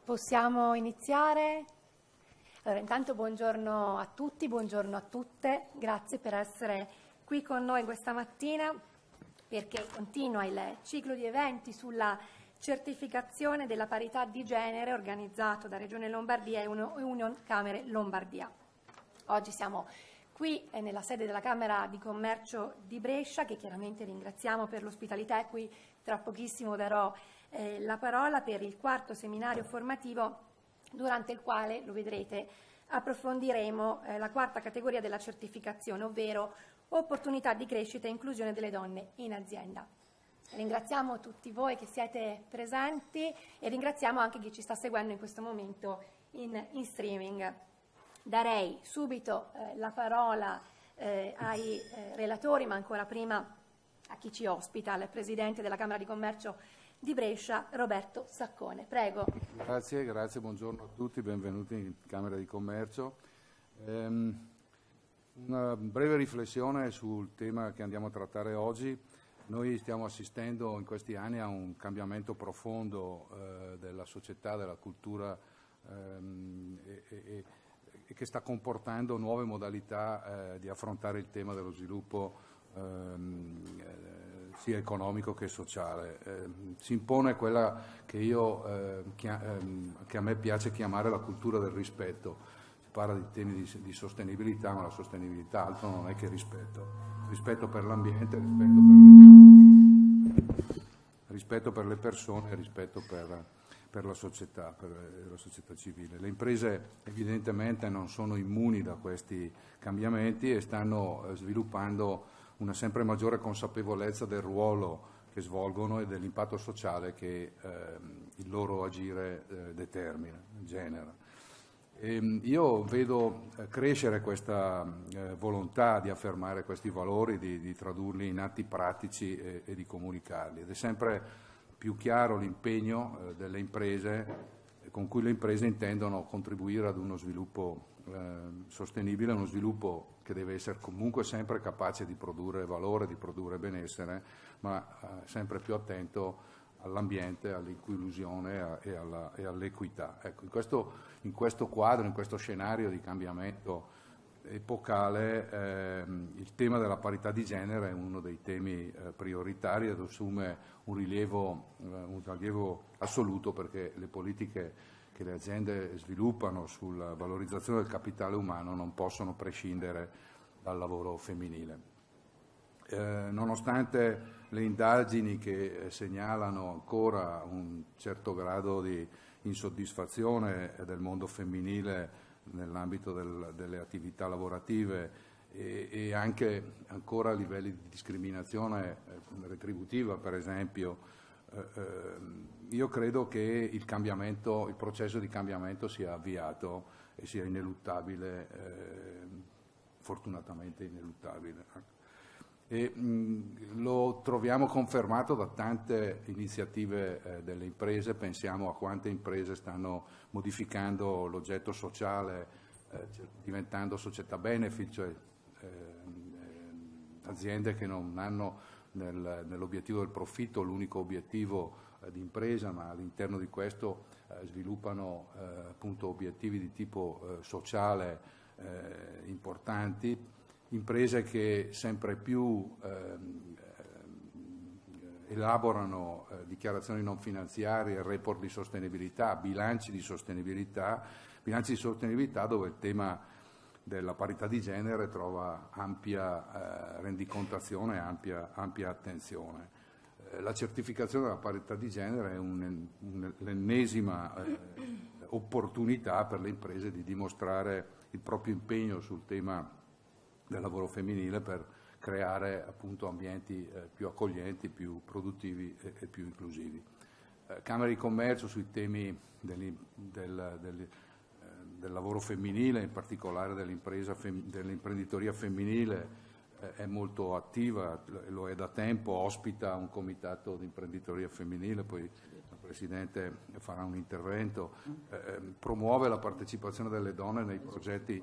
Possiamo iniziare? Allora, intanto buongiorno a tutti, buongiorno a tutte, grazie per essere qui con noi questa mattina perché continua il ciclo di eventi sulla certificazione della parità di genere organizzato da Regione Lombardia e Union Camere Lombardia. Oggi siamo qui nella sede della Camera di Commercio di Brescia, che chiaramente ringraziamo per l'ospitalità, e qui tra pochissimo darò la parola per il quarto seminario formativo, durante il quale, lo vedrete, approfondiremo la quarta categoria della certificazione, ovvero opportunità di crescita e inclusione delle donne in azienda. Ringraziamo tutti voi che siete presenti e ringraziamo anche chi ci sta seguendo in questo momento in streaming. Darei subito la parola ai relatori, ma ancora prima a chi ci ospita, al Presidente della Camera di Commercio di Brescia, Roberto Saccone. Prego. Grazie, buongiorno a tutti, benvenuti in Camera di Commercio. Una breve riflessione sul tema che andiamo a trattare oggi. Noi stiamo assistendo in questi anni a un cambiamento profondo della società, della cultura e che sta comportando nuove modalità di affrontare il tema dello sviluppo sia economico che sociale. Si impone quella che che a me piace chiamare la cultura del rispetto. Si parla di temi di sostenibilità, ma la sostenibilità altro non è che rispetto. Rispetto per l'ambiente, rispetto per le persone, rispetto per la società civile. Le imprese evidentemente non sono immuni da questi cambiamenti e stanno sviluppando una sempre maggiore consapevolezza del ruolo che svolgono e dell'impatto sociale che il loro agire determina, genera. Io vedo crescere questa volontà di affermare questi valori, di tradurli in atti pratici e di comunicarli, ed è sempre più chiaro l'impegno delle imprese con cui le imprese intendono contribuire ad uno sviluppo sostenibile, uno sviluppo che deve essere comunque sempre capace di produrre valore, di produrre benessere, ma sempre più attento all'ambiente, all'inclusione e all'equità. Ecco, in questo quadro, in questo scenario di cambiamento epocale, il tema della parità di genere è uno dei temi prioritari ed assume un rilievo assoluto, perché le politiche che le aziende sviluppano sulla valorizzazione del capitale umano non possono prescindere dal lavoro femminile. Nonostante le indagini che segnalano ancora un certo grado di insoddisfazione del mondo femminile nell'ambito delle attività lavorative e anche ancora a livelli di discriminazione retributiva, per esempio, io credo che il processo di cambiamento sia avviato e sia ineluttabile, fortunatamente ineluttabile. E lo troviamo confermato da tante iniziative delle imprese. Pensiamo a quante imprese stanno modificando l'oggetto sociale, diventando società benefit, cioè aziende che non hanno nell'obiettivo del profitto l'unico obiettivo di impresa, ma all'interno di questo sviluppano appunto obiettivi di tipo sociale importanti. Imprese che sempre più elaborano dichiarazioni non finanziarie, report di sostenibilità, bilanci di sostenibilità dove il tema della parità di genere trova ampia rendicontazione, ampia attenzione. La certificazione della parità di genere è l'ennesima opportunità per le imprese di dimostrare il proprio impegno sul tema del lavoro femminile per creare appunto ambienti più accoglienti, più produttivi e più inclusivi. Camera di Commercio sui temi del lavoro femminile, in particolare dell'imprenditoria femminile, è molto attiva, lo è da tempo, ospita un comitato di imprenditoria femminile, poi il Presidente farà un intervento, promuove la partecipazione delle donne nei progetti.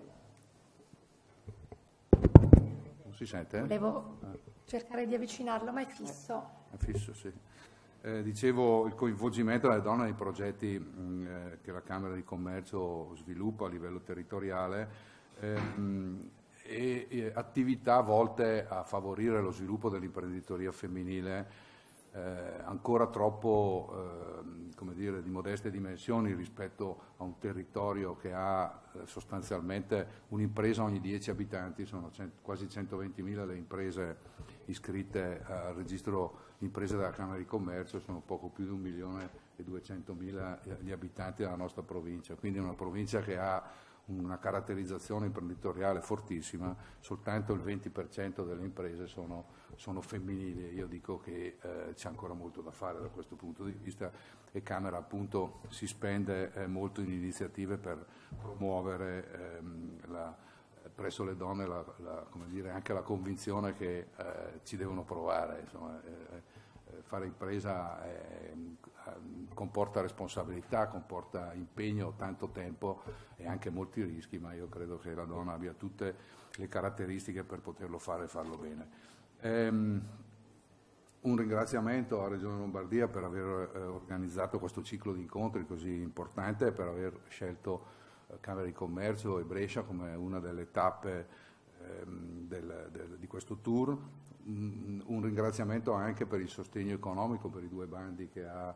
Non si sente? Volevo cercare di avvicinarlo, ma è fisso. È fisso, sì. Dicevo, il coinvolgimento delle donne nei progetti che la Camera di Commercio sviluppa a livello territoriale e attività volte a favorire lo sviluppo dell'imprenditoria femminile ancora troppo come dire, di modeste dimensioni rispetto a un territorio che ha sostanzialmente un'impresa ogni 10 abitanti, sono quasi 120.000 le imprese iscritte al registro imprese della Camera di Commercio, sono poco più di 1.200.000 gli abitanti della nostra provincia, quindi è una provincia che ha una caratterizzazione imprenditoriale fortissima, soltanto il 20% delle imprese sono femminili. Io dico che c'è ancora molto da fare da questo punto di vista e Camera appunto si spende molto in iniziative per promuovere presso le donne come dire, anche la convinzione che ci devono provare. Insomma, fare impresa comporta responsabilità, comporta impegno, tanto tempo e anche molti rischi, ma io credo che la donna abbia tutte le caratteristiche per poterlo fare e farlo bene. Un ringraziamento alla Regione Lombardia per aver organizzato questo ciclo di incontri così importante e per aver scelto Camera di Commercio e Brescia come una delle tappe di questo tour. Un ringraziamento anche per il sostegno economico per i 2 bandi che ha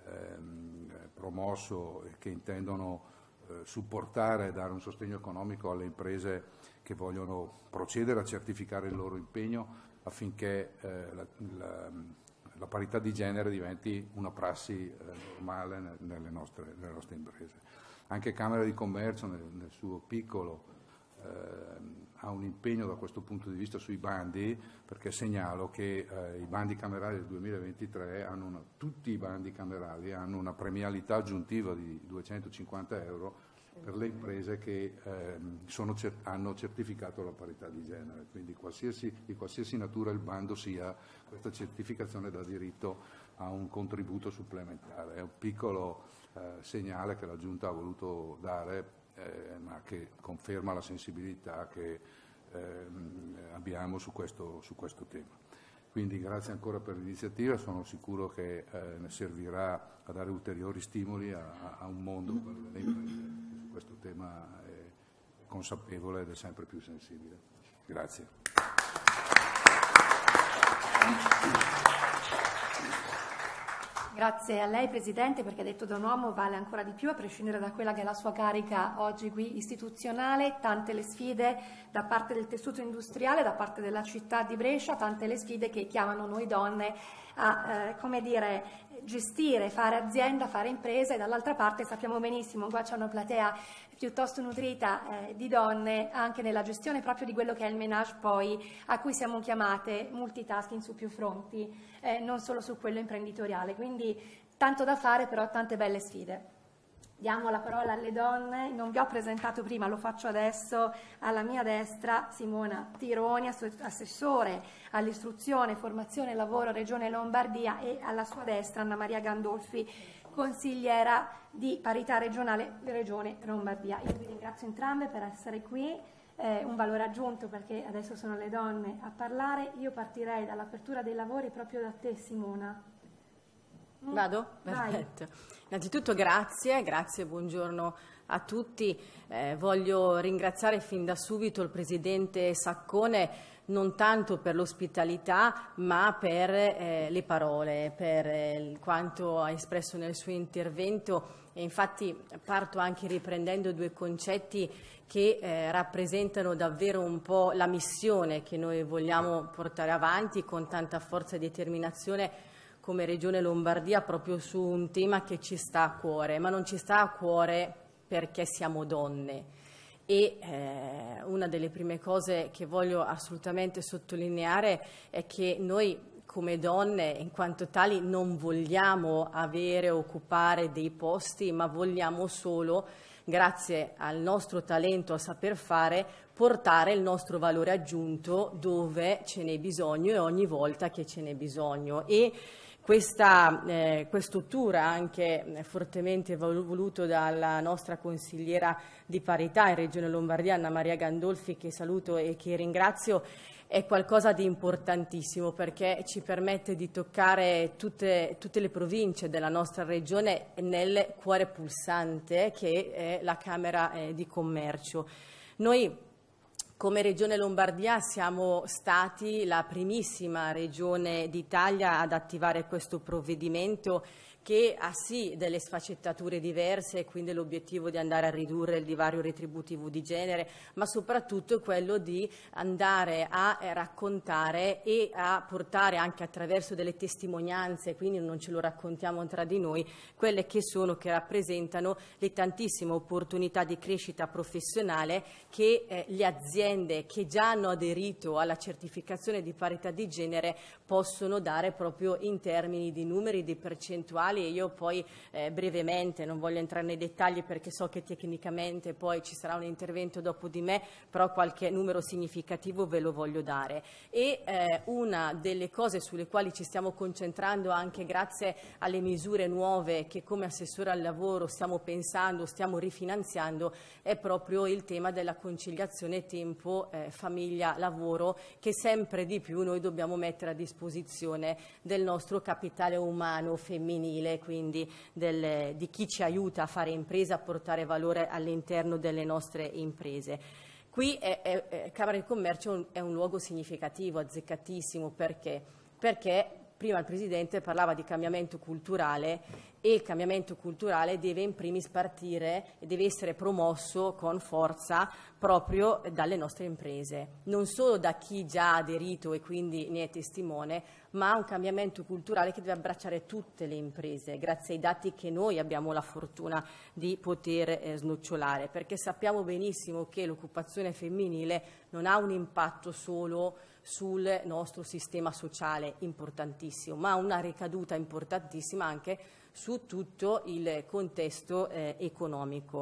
promosso e che intendono supportare e dare un sostegno economico alle imprese che vogliono procedere a certificare il loro impegno affinché la parità di genere diventi una prassi normale nelle nostre imprese. Anche Camera di Commercio nel suo piccolo ha un impegno da questo punto di vista sui bandi, perché segnalo che i bandi camerali del 2023 tutti i bandi camerali hanno una premialità aggiuntiva di 250 euro per le imprese che hanno certificato la parità di genere, quindi di qualsiasi natura il bando sia, questa certificazione dà diritto a un contributo supplementare. È un piccolo segnale che la Giunta ha voluto dare, ma che conferma la sensibilità che abbiamo su questo tema. Quindi grazie ancora per l'iniziativa, sono sicuro che ne servirà a dare ulteriori stimoli a un mondo delle imprese che su questo tema è consapevole ed è sempre più sensibile. Grazie. Grazie a lei Presidente, perché detto da un uomo vale ancora di più a prescindere da quella che è la sua carica oggi qui istituzionale, tante le sfide da parte del tessuto industriale, da parte della città di Brescia, tante le sfide che chiamano noi donne a come dire, gestire, fare azienda, fare impresa e dall'altra parte sappiamo benissimo, qua c'è una platea piuttosto nutrita di donne anche nella gestione proprio di quello che è il ménage poi a cui siamo chiamate multitasking su più fronti, non solo su quello imprenditoriale, quindi tanto da fare però tante belle sfide. Diamo la parola alle donne, non vi ho presentato prima, lo faccio adesso, alla mia destra Simona Tironi, assessore all'istruzione, formazione e lavoro Regione Lombardia e alla sua destra Anna Maria Gandolfi, consigliera di parità regionale Regione Lombardia. Io vi ringrazio entrambe per essere qui, un valore aggiunto perché adesso sono le donne a parlare. Io partirei dall'apertura dei lavori proprio da te Simona. Vado? Perfetto. Innanzitutto grazie, buongiorno a tutti. Voglio ringraziare fin da subito il Presidente Saccone non tanto per l'ospitalità ma per le parole, per quanto ha espresso nel suo intervento e infatti parto anche riprendendo 2 concetti che rappresentano davvero un po' la missione che noi vogliamo portare avanti con tanta forza e determinazione come Regione Lombardia proprio su un tema che ci sta a cuore, ma non ci sta a cuore perché siamo donne. E una delle prime cose che voglio assolutamente sottolineare è che noi come donne, in quanto tali, non vogliamo avere o occupare dei posti, ma vogliamo solo, grazie al nostro talento a saper fare, portare il nostro valore aggiunto dove ce n'è bisogno e ogni volta che ce n'è bisogno. E questo tour anche fortemente voluto dalla nostra consigliera di parità in Regione Lombardia, Anna Maria Gandolfi, che saluto e che ringrazio, è qualcosa di importantissimo perché ci permette di toccare tutte le province della nostra regione nel cuore pulsante che è la Camera di Commercio. Noi come Regione Lombardia siamo stati la primissima regione d'Italia ad attivare questo provvedimento che ha sì delle sfaccettature diverse, quindi l'obiettivo di andare a ridurre il divario retributivo di genere, ma soprattutto quello di andare a raccontare e a portare anche attraverso delle testimonianze, quindi non ce lo raccontiamo tra di noi, quelle che rappresentano le tantissime opportunità di crescita professionale che le aziende che già hanno aderito alla certificazione di parità di genere possono dare proprio in termini di numeri, di percentuali. E io poi brevemente, non voglio entrare nei dettagli perché so che tecnicamente poi ci sarà un intervento dopo di me, però qualche numero significativo ve lo voglio dare. E una delle cose sulle quali ci stiamo concentrando anche grazie alle misure nuove che come assessore al lavoro stiamo pensando, stiamo rifinanziando, è proprio il tema della conciliazione tempo famiglia-lavoro che sempre di più noi dobbiamo mettere a disposizione del nostro capitale umano femminile, quindi di chi ci aiuta a fare impresa, a portare valore all'interno delle nostre imprese. Qui Camera di Commercio è un luogo significativo, azzeccatissimo, perché prima il Presidente parlava di cambiamento culturale e il cambiamento culturale deve in primis partire e deve essere promosso con forza proprio dalle nostre imprese, non solo da chi già ha aderito e quindi ne è testimone, ma un cambiamento culturale che deve abbracciare tutte le imprese, grazie ai dati che noi abbiamo la fortuna di poter snocciolare, perché sappiamo benissimo che l'occupazione femminile non ha un impatto solo sul nostro sistema sociale importantissimo, ma una ricaduta importantissima anche su tutto il contesto economico.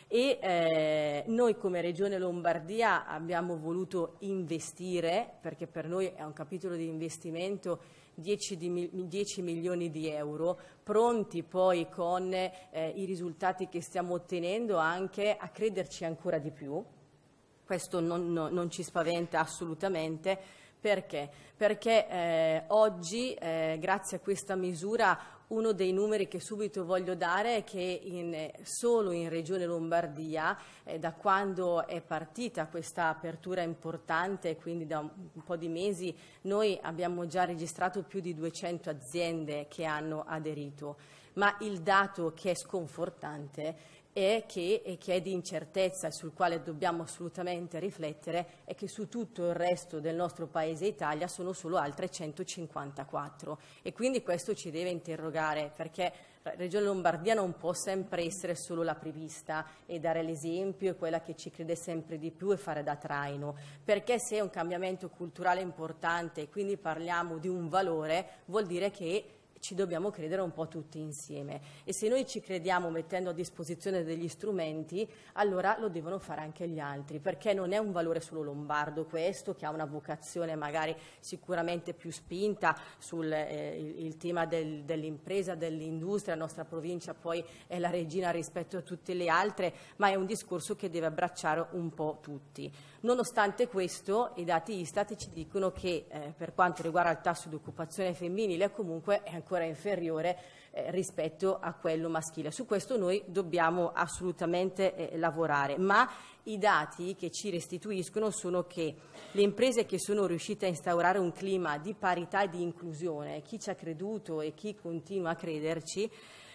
E noi come Regione Lombardia abbiamo voluto investire, perché per noi è un capitolo di investimento, 10 milioni di euro, pronti poi con i risultati che stiamo ottenendo anche a crederci ancora di più. Questo non ci spaventa assolutamente. Perché? Perché oggi, grazie a questa misura, uno dei numeri che subito voglio dare è che solo in Regione Lombardia, da quando è partita questa apertura importante, quindi da un po' di mesi, noi abbiamo già registrato più di 200 aziende che hanno aderito. Ma il dato che è sconfortante e che è di incertezza e sul quale dobbiamo assolutamente riflettere è che su tutto il resto del nostro Paese Italia sono solo altre 154 e quindi questo ci deve interrogare, perché la Regione Lombardia non può sempre essere solo la prevista e dare l'esempio e quella che ci crede sempre di più e fare da traino, perché se è un cambiamento culturale importante e quindi parliamo di un valore, vuol dire che ci dobbiamo credere un po' tutti insieme e se noi ci crediamo mettendo a disposizione degli strumenti, allora lo devono fare anche gli altri, perché non è un valore solo lombardo questo, che ha una vocazione magari sicuramente più spinta sul il tema dell'impresa, dell'industria. La nostra provincia poi è la regina rispetto a tutte le altre, ma è un discorso che deve abbracciare un po' tutti. Nonostante questo, i dati Istat ci dicono che per quanto riguarda il tasso di occupazione femminile comunque è ancora inferiore rispetto a quello maschile. Su questo noi dobbiamo assolutamente lavorare, ma i dati che ci restituiscono sono che le imprese che sono riuscite a instaurare un clima di parità e di inclusione, chi ci ha creduto e chi continua a crederci,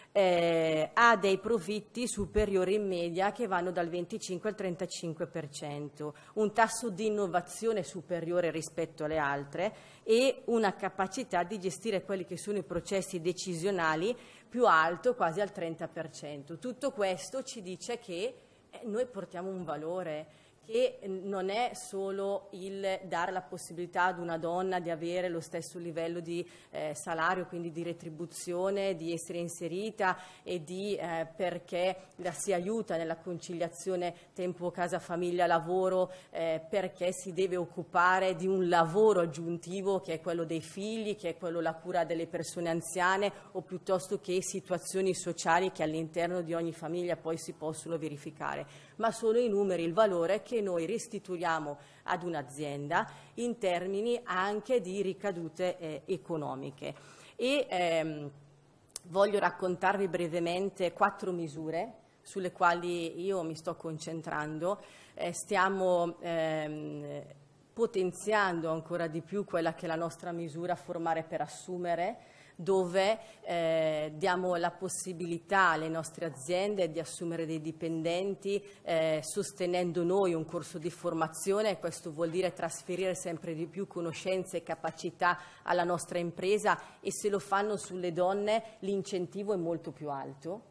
ha dei profitti superiori in media che vanno dal 25 al 35%, un tasso di innovazione superiore rispetto alle altre e una capacità di gestire quelli che sono i processi decisionali più alto, quasi al 30%. Tutto questo ci dice che noi portiamo un valore che non è solo il dare la possibilità ad una donna di avere lo stesso livello di salario, quindi di retribuzione, di essere inserita e perché la si aiuta nella conciliazione tempo casa famiglia lavoro, perché si deve occupare di un lavoro aggiuntivo che è quello dei figli, che è quello la cura delle persone anziane o piuttosto che situazioni sociali che all'interno di ogni famiglia poi si possono verificare, ma sono i numeri, il valore che che noi restituiamo ad un'azienda in termini anche di ricadute economiche. E voglio raccontarvi brevemente 4 misure sulle quali io mi sto concentrando. Stiamo potenziando ancora di più quella che è la nostra misura Formare per Assumere, dove diamo la possibilità alle nostre aziende di assumere dei dipendenti sostenendo noi un corso di formazione. Questo vuol dire trasferire sempre di più conoscenze e capacità alla nostra impresa, e se lo fanno sulle donne l'incentivo è molto più alto.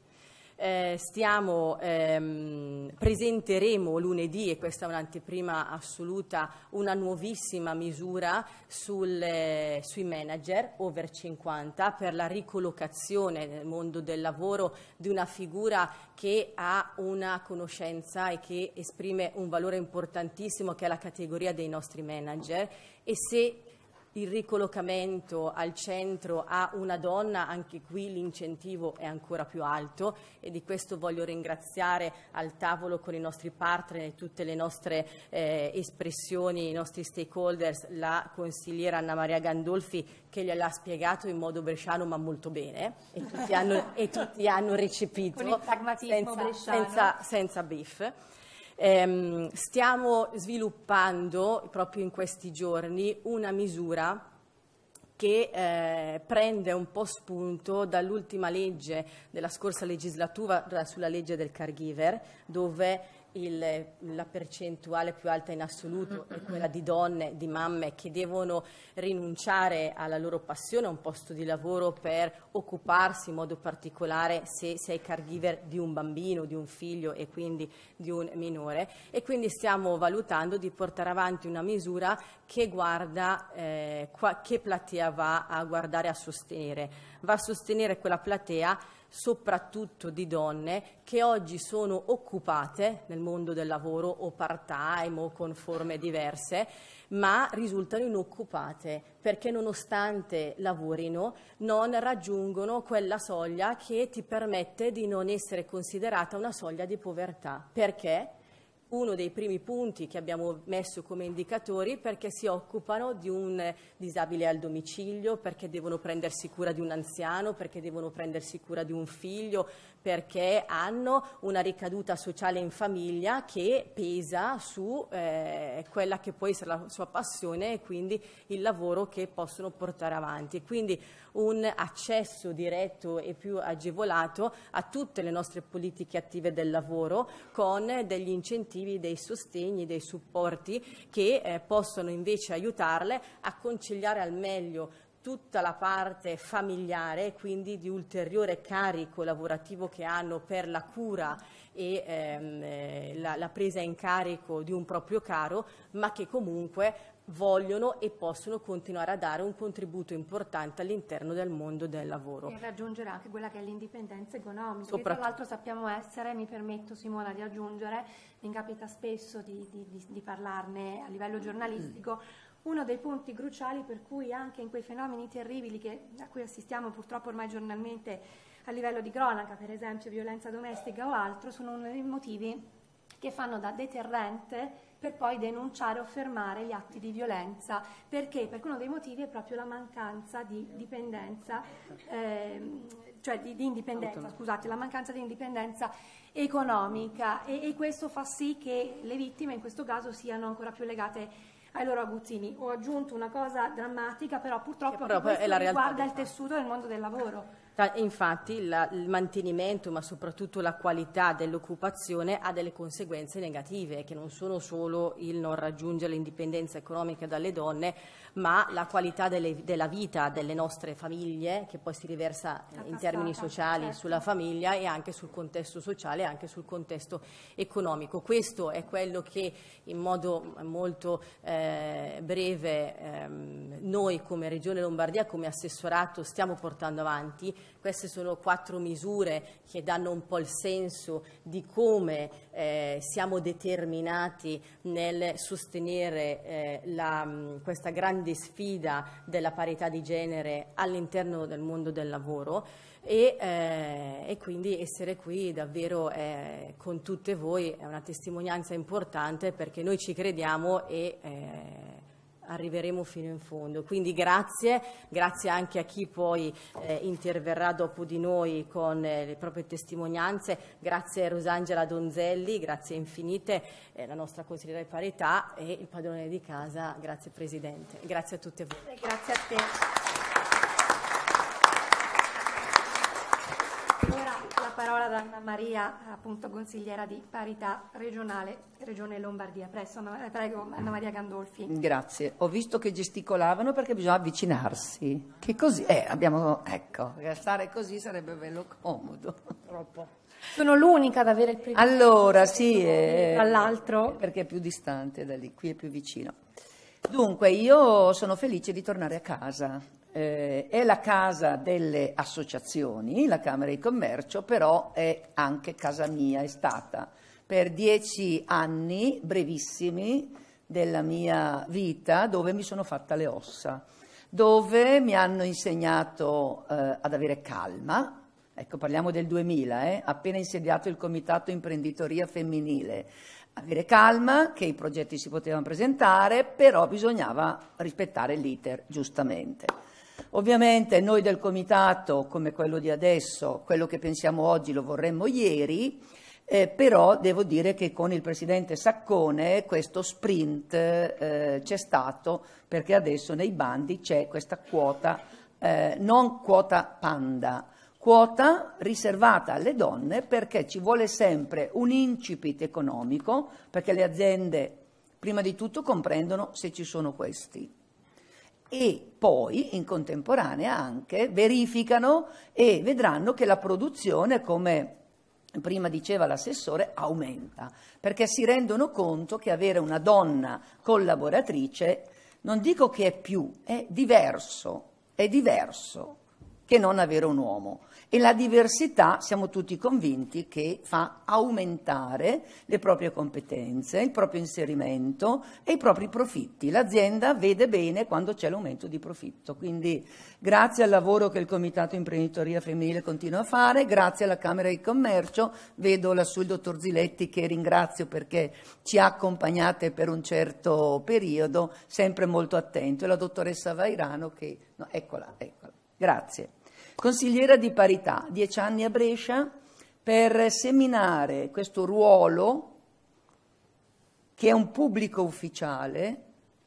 Presenteremo lunedì, e questa è un'anteprima assoluta, una nuovissima misura sui manager over 50 per la ricollocazione nel mondo del lavoro di una figura che ha una conoscenza e che esprime un valore importantissimo, che è la categoria dei nostri manager. E se il ricollocamento al centro ha una donna, anche qui l'incentivo è ancora più alto, e di questo voglio ringraziare al tavolo con i nostri partner e tutte le nostre espressioni, i nostri stakeholders, la consigliera Anna Maria Gandolfi, che gliel'ha spiegato in modo bresciano ma molto bene, e tutti hanno recepito con il pragmatismo senza beef. Stiamo sviluppando proprio in questi giorni una misura che prende un po' spunto dall'ultima legge della scorsa legislatura sulla legge del caregiver, dove la percentuale più alta in assoluto è quella di donne, di mamme che devono rinunciare alla loro passione, a un posto di lavoro, per occuparsi in modo particolare, se sei caregiver, di un bambino, di un figlio e quindi di un minore. E quindi stiamo valutando di portare avanti una misura che guarda che platea va a guardare a sostenere. Va a sostenere quella platea soprattutto di donne che oggi sono occupate nel mondo del lavoro, o part-time o con forme diverse, ma risultano inoccupate perché, nonostante lavorino, non raggiungono quella soglia che ti permette di non essere considerata una soglia di povertà. Perché? Uno dei primi punti che abbiamo messo come indicatori, perché si occupano di un disabile al domicilio, perché devono prendersi cura di un anziano, perché devono prendersi cura di un figlio, perché hanno una ricaduta sociale in famiglia che pesa su quella che può essere la sua passione e quindi il lavoro che possono portare avanti. Quindi un accesso diretto e più agevolato a tutte le nostre politiche attive del lavoro, con degli incentivi, dei sostegni, dei supporti che possono invece aiutarle a conciliare al meglio tutta la parte familiare, quindi di ulteriore carico lavorativo che hanno per la cura e la presa in carico di un proprio caro, ma che comunque vogliono e possono continuare a dare un contributo importante all'interno del mondo del lavoro. E raggiungere anche quella che è l'indipendenza economica, che tra l'altro sappiamo essere, mi permetto Simona di aggiungere, mi capita spesso di parlarne a livello giornalistico, uno dei punti cruciali per cui anche in quei fenomeni terribili a cui assistiamo purtroppo ormai giornalmente a livello di cronaca, per esempio violenza domestica o altro, sono uno dei motivi che fanno da deterrente per poi denunciare o fermare gli atti di violenza. Perché? Perché uno dei motivi è proprio la mancanza di dipendenza, la mancanza di indipendenza economica, e questo fa sì che le vittime in questo caso siano ancora più legate ai loro aguzzini. Ho aggiunto una cosa drammatica, però purtroppo questo riguarda il tessuto del mondo del lavoro. Infatti il mantenimento, ma soprattutto la qualità dell'occupazione, ha delle conseguenze negative, che non sono solo il non raggiungere l'indipendenza economica dalle donne, ma la qualità della vita delle nostre famiglie, che poi si riversa in termini sociali, certo, sulla famiglia e anche sul contesto sociale e anche sul contesto economico. Questo è quello che in modo molto breve noi come Regione Lombardia, come assessorato, stiamo portando avanti. queste sono 4 misure che danno un po' il senso di come siamo determinati nel sostenere questa grande sfida della parità di genere all'interno del mondo del lavoro. E quindi essere qui davvero con tutte voi è una testimonianza importante, perché noi ci crediamo e arriveremo fino in fondo. Quindi grazie anche a chi poi interverrà dopo di noi con le proprie testimonianze. Grazie a Rosangela Donzelli, grazie infinite, la nostra consigliera di parità, e il padrone di casa. Grazie Presidente, grazie a tutte voi. Grazie a te. Ora la parola ad Anna Maria, appunto consigliera di parità regionale, Regione Lombardia. Prego, Anna Maria Gandolfi. Grazie. Ho visto che gesticolavano perché bisogna avvicinarsi. Che così, ecco, stare così sarebbe bello comodo. Troppo. Sono l'unica ad avere il privilegio. Allora, sì, tra l'altro, perché è più distante da lì, qui è più vicino. Dunque, io sono felice di tornare a casa. È la casa delle associazioni, la Camera di Commercio, però è anche casa mia, è stata per 10 anni brevissimi della mia vita, dove mi sono fatta le ossa, dove mi hanno insegnato ad avere calma. Ecco, parliamo del 2000, appena insediato il Comitato Imprenditoria Femminile. Avere calma, che i progetti si potevano presentare, però bisognava rispettare l'iter, giustamente. Ovviamente noi del Comitato, come quello di adesso, quello che pensiamo oggi lo vorremmo ieri, però devo dire che con il Presidente Saccone questo sprint c'è stato, perché adesso nei bandi c'è questa quota, non quota panda, quota riservata alle donne, perché ci vuole sempre un incipit economico, perché le aziende prima di tutto comprendono se ci sono questi. E poi in contemporanea anche verificano e vedranno che la produzione, come prima diceva l'assessore, aumenta, perché si rendono conto che avere una donna collaboratrice, non dico che è diverso che non avere un uomo. E la diversità, siamo tutti convinti, che fa aumentare le proprie competenze, il proprio inserimento e i propri profitti. L'azienda vede bene quando c'è l'aumento di profitto. Quindi grazie al lavoro che il Comitato Imprenditoria Femminile continua a fare, grazie alla Camera di Commercio, vedo lassù il dottor Ziletti, che ringrazio perché ci ha accompagnate per un certo periodo, sempre molto attento, e la dottoressa Vairano che... No, eccola. Grazie. Consigliera di parità, 10 anni a Brescia, per seminare questo ruolo che è un pubblico ufficiale,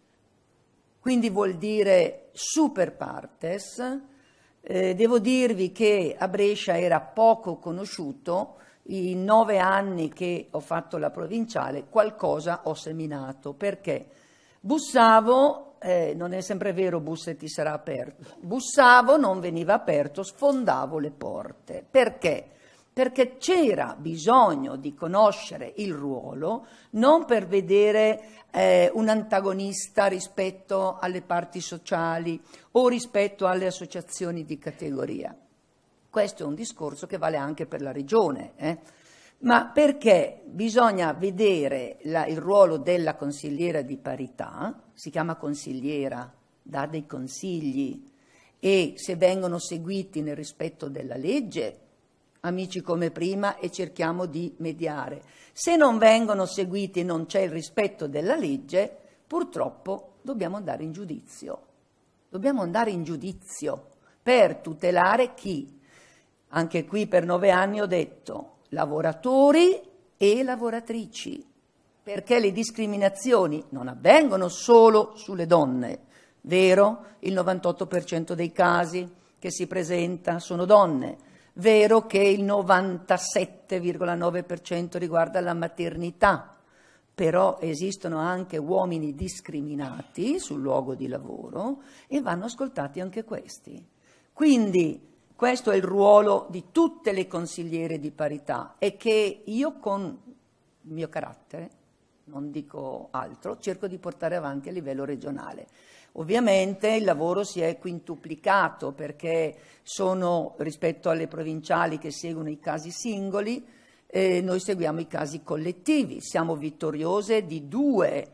quindi vuol dire super partes. Devo dirvi che a Brescia era poco conosciuto, in 9 anni che ho fatto la provinciale qualcosa ho seminato, perché bussavo, non è sempre vero bussa e ti sarà aperto, bussavo, non veniva aperto, sfondavo le porte. Perché? Perché c'era bisogno di conoscere il ruolo, non per vedere un antagonista rispetto alle parti sociali o rispetto alle associazioni di categoria. Questo è un discorso che vale anche per la regione, ma perché bisogna vedere il ruolo della consigliera di parità, si chiama consigliera, dà dei consigli, e se vengono seguiti nel rispetto della legge, amici come prima, e cerchiamo di mediare. Se non vengono seguiti e non c'è il rispetto della legge, purtroppo dobbiamo andare in giudizio. Dobbiamo andare in giudizio per tutelare chi? Anche qui per 9 anni ho detto lavoratori e lavoratrici, perché le discriminazioni non avvengono solo sulle donne, vero? Il 98% dei casi che si presenta sono donne, vero che il 97,9% riguarda la maternità, però esistono anche uomini discriminati sul luogo di lavoro e vanno ascoltati anche questi. Quindi questo è il ruolo di tutte le consigliere di parità, e che io con il mio carattere non dico altro, cerco di portare avanti a livello regionale. Ovviamente il lavoro si è quintuplicato perché sono, rispetto alle provinciali che seguono i casi singoli, noi seguiamo i casi collettivi. Siamo vittoriose di 2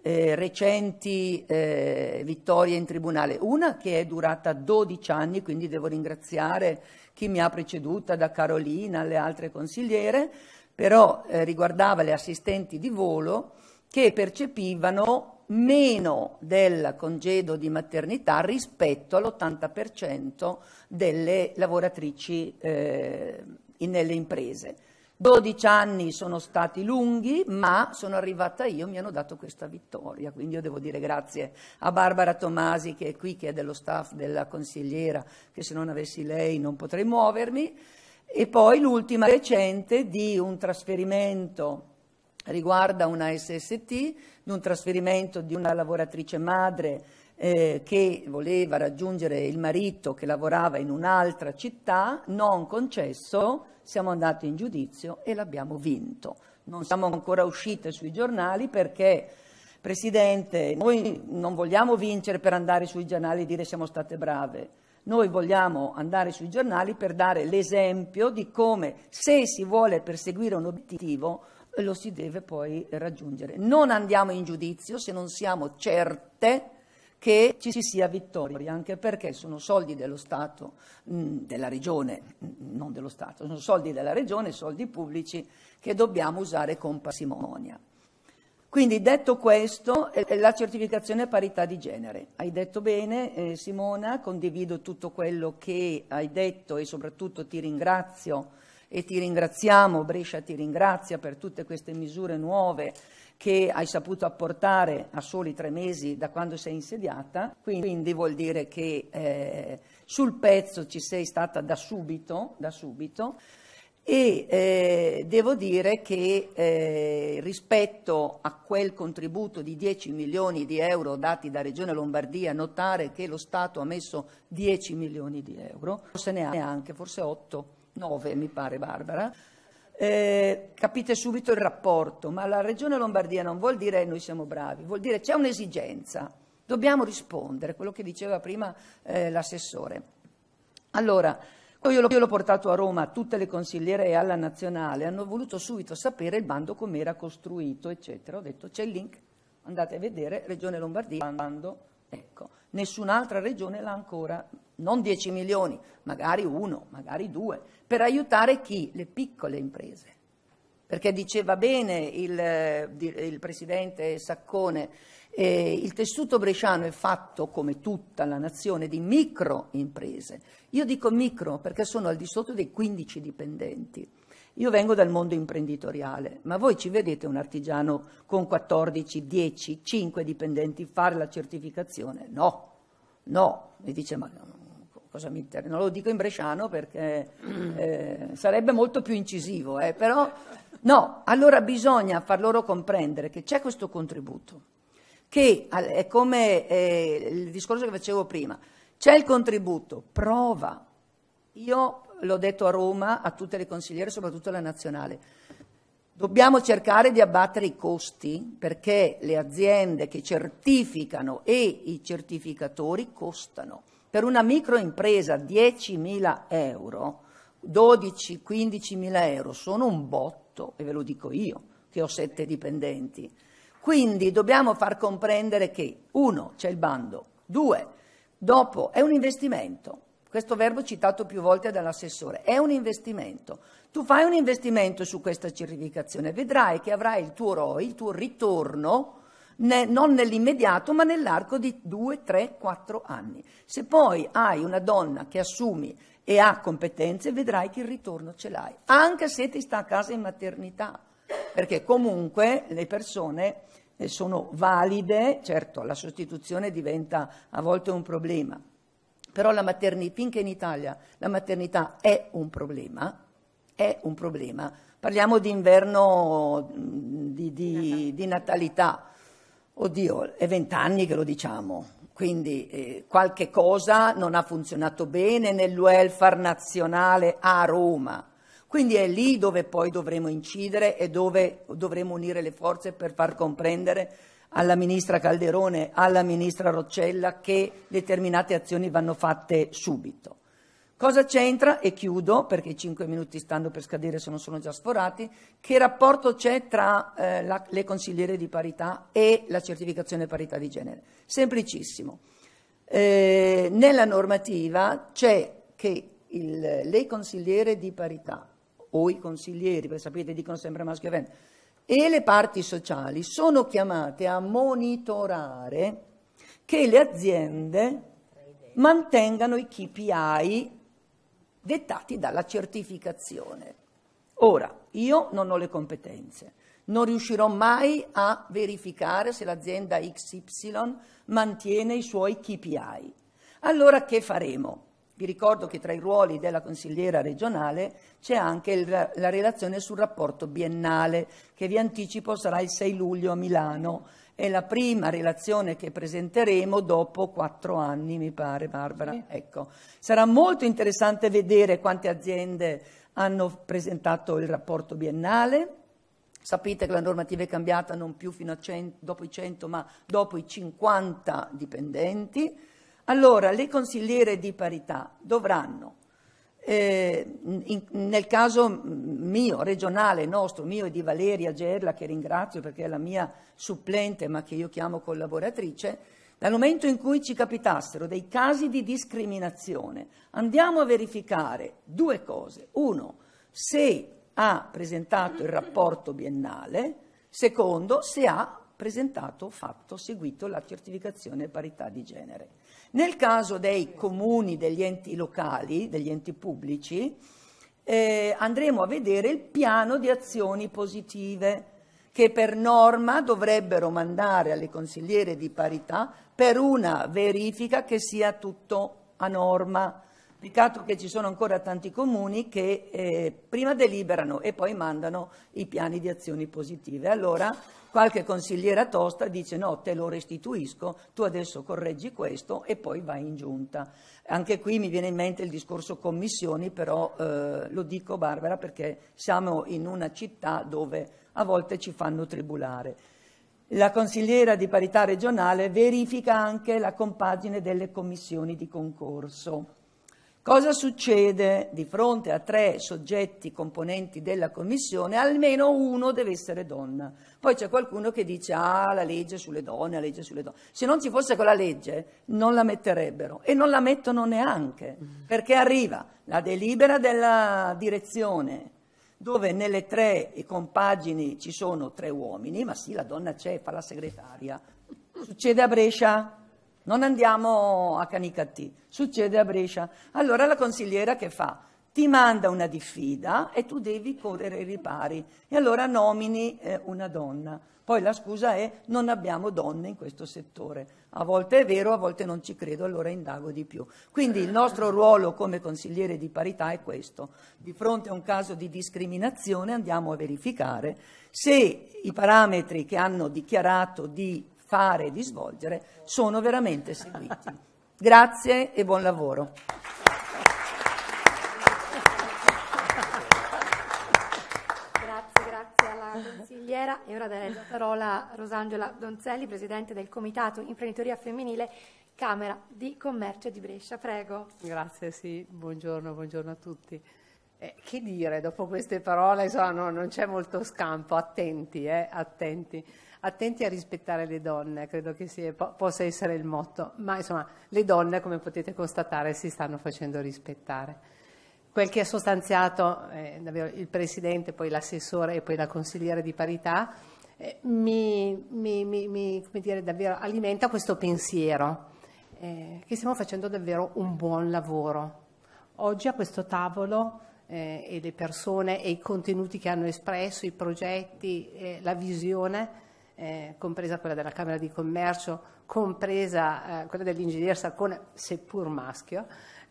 recenti vittorie in tribunale, una che è durata 12 anni, quindi devo ringraziare chi mi ha preceduta, da Carolina alle altre consigliere, però riguardava le assistenti di volo che percepivano meno del congedo di maternità rispetto all'80% delle lavoratrici nelle imprese. 12 anni sono stati lunghi, ma sono arrivata io, mi hanno dato questa vittoria, quindi io devo dire grazie a Barbara Tomasi che è qui, che è dello staff della consigliera, che se non avessi lei non potrei muovermi, e poi l'ultima recente di un trasferimento riguarda una SST, di un trasferimento di una lavoratrice madre che voleva raggiungere il marito che lavorava in un'altra città, non concesso, siamo andati in giudizio e l'abbiamo vinto. Non siamo ancora uscite sui giornali perché, Presidente, noi non vogliamo vincere per andare sui giornali e dire siamo state brave. Noi vogliamo andare sui giornali per dare l'esempio di come, se si vuole perseguire un obiettivo, lo si deve poi raggiungere. Non andiamo in giudizio se non siamo certe che ci sia vittoria, anche perché sono soldi dello Stato, della Regione, non dello Stato, sono soldi della Regione, soldi pubblici che dobbiamo usare con parsimonia. Quindi, detto questo, la certificazione parità di genere. Hai detto bene, Simona, condivido tutto quello che hai detto e soprattutto ti ringrazio e ti ringraziamo, Brescia ti ringrazia per tutte queste misure nuove che hai saputo apportare a soli 3 mesi da quando sei insediata, quindi vuol dire che sul pezzo ci sei stata da subito e devo dire che rispetto a quel contributo di 10 milioni di euro dati da Regione Lombardia, notare che lo Stato ha messo 10 milioni di euro, se ne ha anche forse 8, 9 mi pare Barbara. Capite subito il rapporto, ma la Regione Lombardia non vuol dire noi siamo bravi, vuol dire c'è un'esigenza, dobbiamo rispondere, quello che diceva prima l'assessore. Allora, io l'ho portato a Roma, a tutte le consigliere e alla nazionale, hanno voluto subito sapere il bando come era costruito, eccetera. Ho detto c'è il link, andate a vedere, Regione Lombardia, bando, ecco. Nessun'altra regione l'ha ancora, non 10 milioni, magari 1, magari 2, per aiutare chi? Le piccole imprese. Perché diceva bene il presidente Saccone, il tessuto bresciano è fatto, come tutta la nazione, di micro imprese. Io dico micro perché sono al di sotto dei 15 dipendenti. Io vengo dal mondo imprenditoriale, ma voi ci vedete un artigiano con 14, 10, 5 dipendenti fare la certificazione? No, mi dice ma cosa mi interessa? Non lo dico in bresciano perché sarebbe molto più incisivo, però no, allora bisogna far loro comprendere che c'è questo contributo, che è come il discorso che facevo prima, c'è il contributo, prova. Io l'ho detto a Roma, a tutte le consigliere, soprattutto alla nazionale, dobbiamo cercare di abbattere i costi perché le aziende che certificano e i certificatori costano. Per una microimpresa 10.000 euro, 12-15.000 euro sono un botto, e ve lo dico io che ho 7 dipendenti. Quindi dobbiamo far comprendere che 1, c'è il bando, 2, dopo è un investimento. Questo verbo citato più volte dall'assessore, è un investimento. Tu fai un investimento su questa certificazione, vedrai che avrai il tuo ROI, il tuo ritorno, non nell'immediato, ma nell'arco di 2, 3, 4 anni. Se poi hai una donna che assumi e ha competenze, vedrai che il ritorno ce l'hai, anche se ti sta a casa in maternità, perché comunque le persone sono valide, certo la sostituzione diventa a volte un problema, però finché in Italia la maternità è un problema, parliamo di inverno di natalità, oddio, è 20 anni che lo diciamo, quindi qualche cosa non ha funzionato bene nel welfare nazionale a Roma, Quindi è lì dove poi dovremo incidere e dove dovremo unire le forze per far comprendere alla Ministra Calderone, alla Ministra Roccella che determinate azioni vanno fatte subito. Cosa c'entra? E chiudo, perché i 5 minuti stanno per scadere se non sono già sforati. Che rapporto c'è tra le consigliere di parità e la certificazione parità di genere? Semplicissimo. Nella normativa c'è che le consigliere di parità o i consiglieri, perché sapete dicono sempre maschio e femmina, e le parti sociali sono chiamate a monitorare che le aziende mantengano i KPI dettati dalla certificazione. Ora, io non ho le competenze, non riuscirò mai a verificare se l'azienda XY mantiene i suoi KPI. Allora che faremo? Vi ricordo che tra i ruoli della consigliera regionale c'è anche la relazione sul rapporto biennale, che vi anticipo sarà il 6 luglio a Milano. È la prima relazione che presenteremo dopo 4 anni, mi pare, Barbara. Sì. Ecco. Sarà molto interessante vedere quante aziende hanno presentato il rapporto biennale. Sapete che la normativa è cambiata non più fino a 100, dopo i 100, ma dopo i 50 dipendenti. Allora, le consigliere di parità dovranno, nel caso mio, regionale, nostro, mio e di Valeria Gerla, che ringrazio perché è la mia supplente, ma che io chiamo collaboratrice, dal momento in cui ci capitassero dei casi di discriminazione, andiamo a verificare 2 cose. 1, se ha presentato il rapporto biennale. 2, se ha presentato, seguito la certificazione parità di genere. Nel caso dei comuni, degli enti locali, degli enti pubblici, andremo a vedere il piano di azioni positive che per norma dovrebbero mandare alle consigliere di parità per una verifica che sia tutto a norma. Peccato che ci sono ancora tanti comuni che prima deliberano e poi mandano i piani di azioni positive. Allora qualche consigliera tosta dice no, te lo restituisco, tu adesso correggi questo e poi vai in giunta. Anche qui mi viene in mente il discorso commissioni, però lo dico, Barbara, perché siamo in una città dove a volte ci fanno tribulare. La consigliera di parità regionale verifica anche la compagine delle commissioni di concorso. Cosa succede? Di fronte a 3 soggetti componenti della commissione, almeno uno deve essere donna. Poi c'è qualcuno che dice la legge sulle donne, la legge sulle donne. Se non ci fosse quella legge non la metterebbero e non la mettono neanche, perché arriva la delibera della direzione dove nelle 3 compagini ci sono 3 uomini, ma sì, la donna c'è, fa la segretaria. Succede a Brescia? Non andiamo a Canicattì, succede a Brescia. Allora la consigliera che fa? Ti manda una diffida e tu devi correre ai ripari e allora nomini una donna. Poi la scusa è non abbiamo donne in questo settore. A volte è vero, a volte non ci credo, allora indago di più. Quindi il nostro ruolo come consigliere di parità è questo. Di fronte a un caso di discriminazione andiamo a verificare se i parametri che hanno dichiarato di fare e di svolgere sono veramente seguiti. Grazie e buon lavoro. Grazie alla consigliera. E ora darei la parola a Rosangela Donzelli, Presidente del Comitato Imprenditoria Femminile, Camera di Commercio di Brescia. Prego. Grazie, sì, buongiorno a tutti. Che dire, dopo queste parole insomma, non c'è molto scampo, attenti a rispettare le donne, credo che possa essere il motto, ma insomma le donne, come potete constatare, si stanno facendo rispettare. Quel che ha sostanziato davvero il Presidente, poi l'assessore e poi la consigliera di parità, come dire, davvero alimenta questo pensiero, che stiamo facendo davvero un buon lavoro. Oggi a questo tavolo e le persone e i contenuti che hanno espresso, i progetti, la visione, compresa quella della Camera di Commercio, compresa quella dell'ingegner Saccone, seppur maschio,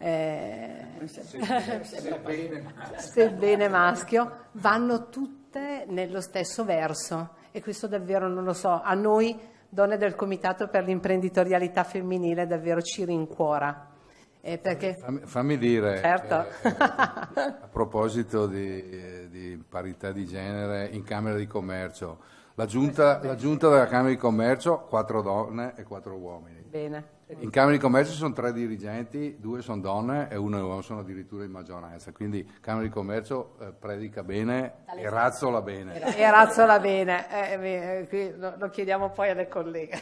sebbene maschio, vanno tutte nello stesso verso e questo davvero, non lo so, a noi donne del Comitato per l'Imprenditorialità Femminile davvero ci rincuora. Perché... Fammi dire, Certo. a proposito di parità di genere in Camera di Commercio, la giunta della Camera di Commercio 4 donne e 4 uomini. Bene. In Camera di Commercio sono 3 dirigenti, 2 sono donne e 1 uomo, sono addirittura in maggioranza. Quindi Camera di Commercio predica bene e razzola bene. E razzola bene, qui lo chiediamo poi alle colleghe.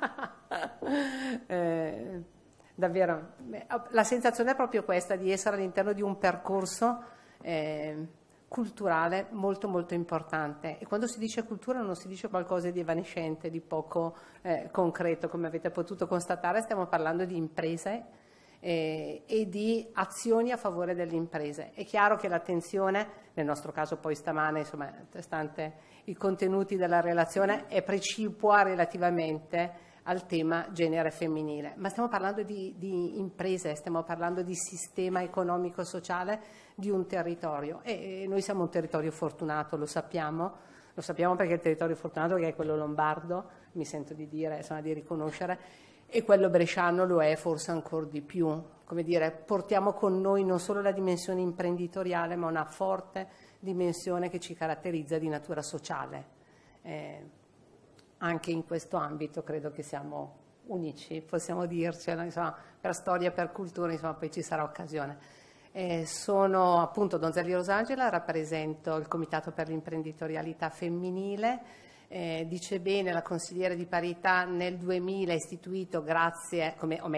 Davvero, la sensazione è proprio questa, di essere all'interno di un percorso culturale molto molto importante, e quando si dice cultura non si dice qualcosa di evanescente, di poco concreto, come avete potuto constatare stiamo parlando di imprese e di azioni a favore delle imprese. È chiaro che l'attenzione, nel nostro caso poi stamane, insomma, stante i contenuti della relazione, è precipua relativamente al tema genere femminile, ma stiamo parlando di imprese, stiamo parlando di sistema economico-sociale di un territorio, e noi siamo un territorio fortunato, lo sappiamo perché il territorio fortunato, che è quello lombardo, mi sento di dire, insomma, di riconoscere, e quello bresciano lo è forse ancora di più. Come dire, portiamo con noi non solo la dimensione imprenditoriale, ma una forte dimensione che ci caratterizza di natura sociale. Anche in questo ambito credo che siamo unici, possiamo dircelo, insomma, per storia, per cultura, insomma, poi ci sarà occasione. Sono appunto Donzelli Rosangela, rappresento il Comitato per l'imprenditorialità femminile. Dice bene la consigliera di parità, nel 2000 istituito grazie,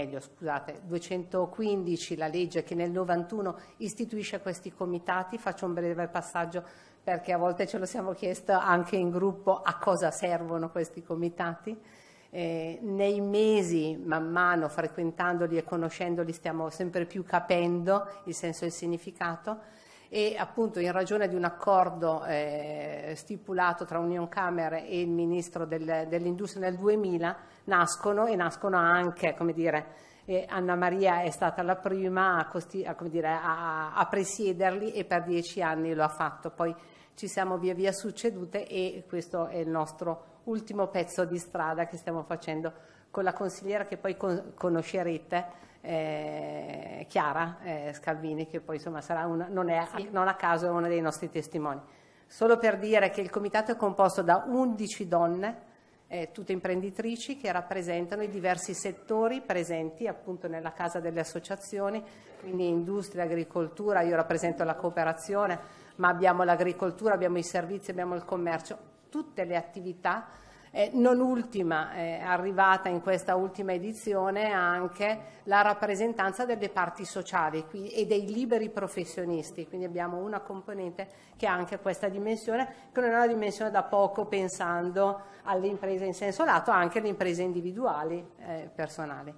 215 la legge che nel 91 istituisce questi comitati. Faccio un breve passaggio perché a volte ce lo siamo chiesto anche in gruppo a cosa servono questi comitati. Nei mesi, man mano, frequentandoli e conoscendoli, stiamo sempre più capendo il senso e il significato, e appunto in ragione di un accordo stipulato tra Unioncamere e il Ministro dell'Industria nel 2000 nascono anche, come dire, Anna Maria è stata la prima a presiederli, e per 10 anni lo ha fatto. Poi ci siamo via via succedute, e questo è il nostro ultimo pezzo di strada che stiamo facendo con la consigliera che poi conoscerete, Chiara Scalvini, che poi insomma sarà non a caso è uno dei nostri testimoni. Solo per dire che il comitato è composto da 11 donne, tutte imprenditrici, che rappresentano i diversi settori presenti appunto nella Casa delle Associazioni, quindi industria, agricoltura. Io rappresento la cooperazione, ma abbiamo l'agricoltura, abbiamo i servizi, abbiamo il commercio, tutte le attività. Non ultima, arrivata in questa ultima edizione anche la rappresentanza delle parti sociali e dei liberi professionisti, quindi abbiamo una componente che ha anche questa dimensione, che non è una dimensione da poco, pensando alle imprese in senso lato, anche alle imprese individuali, personali.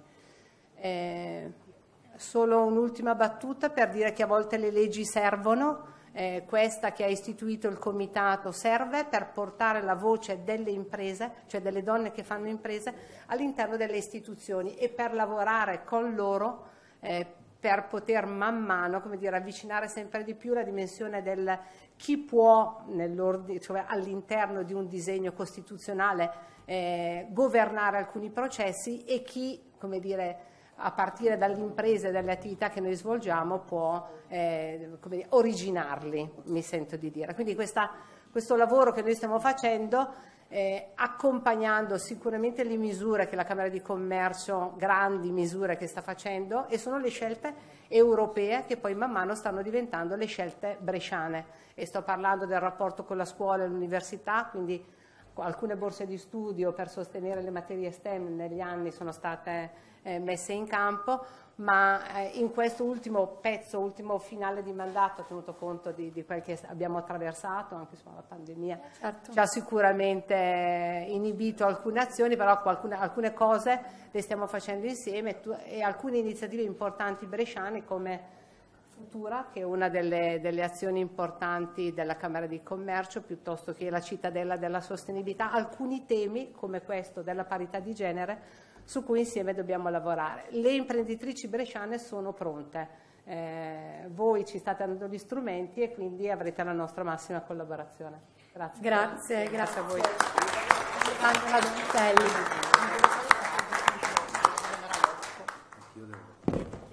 Solo un'ultima battuta per dire che a volte le leggi servono. Questa che ha istituito il comitato serve per portare la voce delle imprese, cioè delle donne che fanno imprese, all'interno delle istituzioni, e per lavorare con loro per poter man mano, come dire, avvicinare sempre di più la dimensione del chi può, cioè all'interno di un disegno costituzionale, governare alcuni processi, e chi, come dire, a partire dalle imprese e dalle attività che noi svolgiamo può originarli, mi sento di dire. Quindi questo lavoro che noi stiamo facendo, accompagnando sicuramente le misure che la Camera di Commercio, grandi misure che sta facendo, e sono le scelte europee che poi man mano stanno diventando le scelte bresciane, e sto parlando del rapporto con la scuola e l'università, quindi alcune borse di studio per sostenere le materie STEM negli anni sono state messe in campo, ma in questo ultimo finale di mandato, tenuto conto di quel che abbiamo attraversato, anche la pandemia, certo, ci ha sicuramente inibito alcune azioni, però alcune cose le stiamo facendo insieme, e alcune iniziative importanti bresciane come Futura, che è una delle azioni importanti della Camera di Commercio, piuttosto che la cittadella della sostenibilità, alcuni temi come questo della parità di genere su cui insieme dobbiamo lavorare. Le imprenditrici bresciane sono pronte, voi ci state dando gli strumenti, e quindi avrete la nostra massima collaborazione. Grazie. Grazie a voi. Angela Donzelli.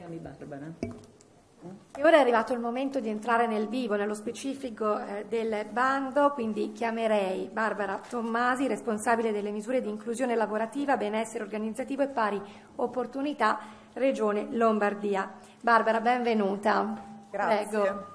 Chiami Barbara. E ora è arrivato il momento di entrare nel vivo, nello specifico del bando, quindi chiamerei Barbara Tommasi, responsabile delle misure di inclusione lavorativa, benessere organizzativo e pari opportunità, Regione Lombardia. Barbara, benvenuta. Grazie. Prego.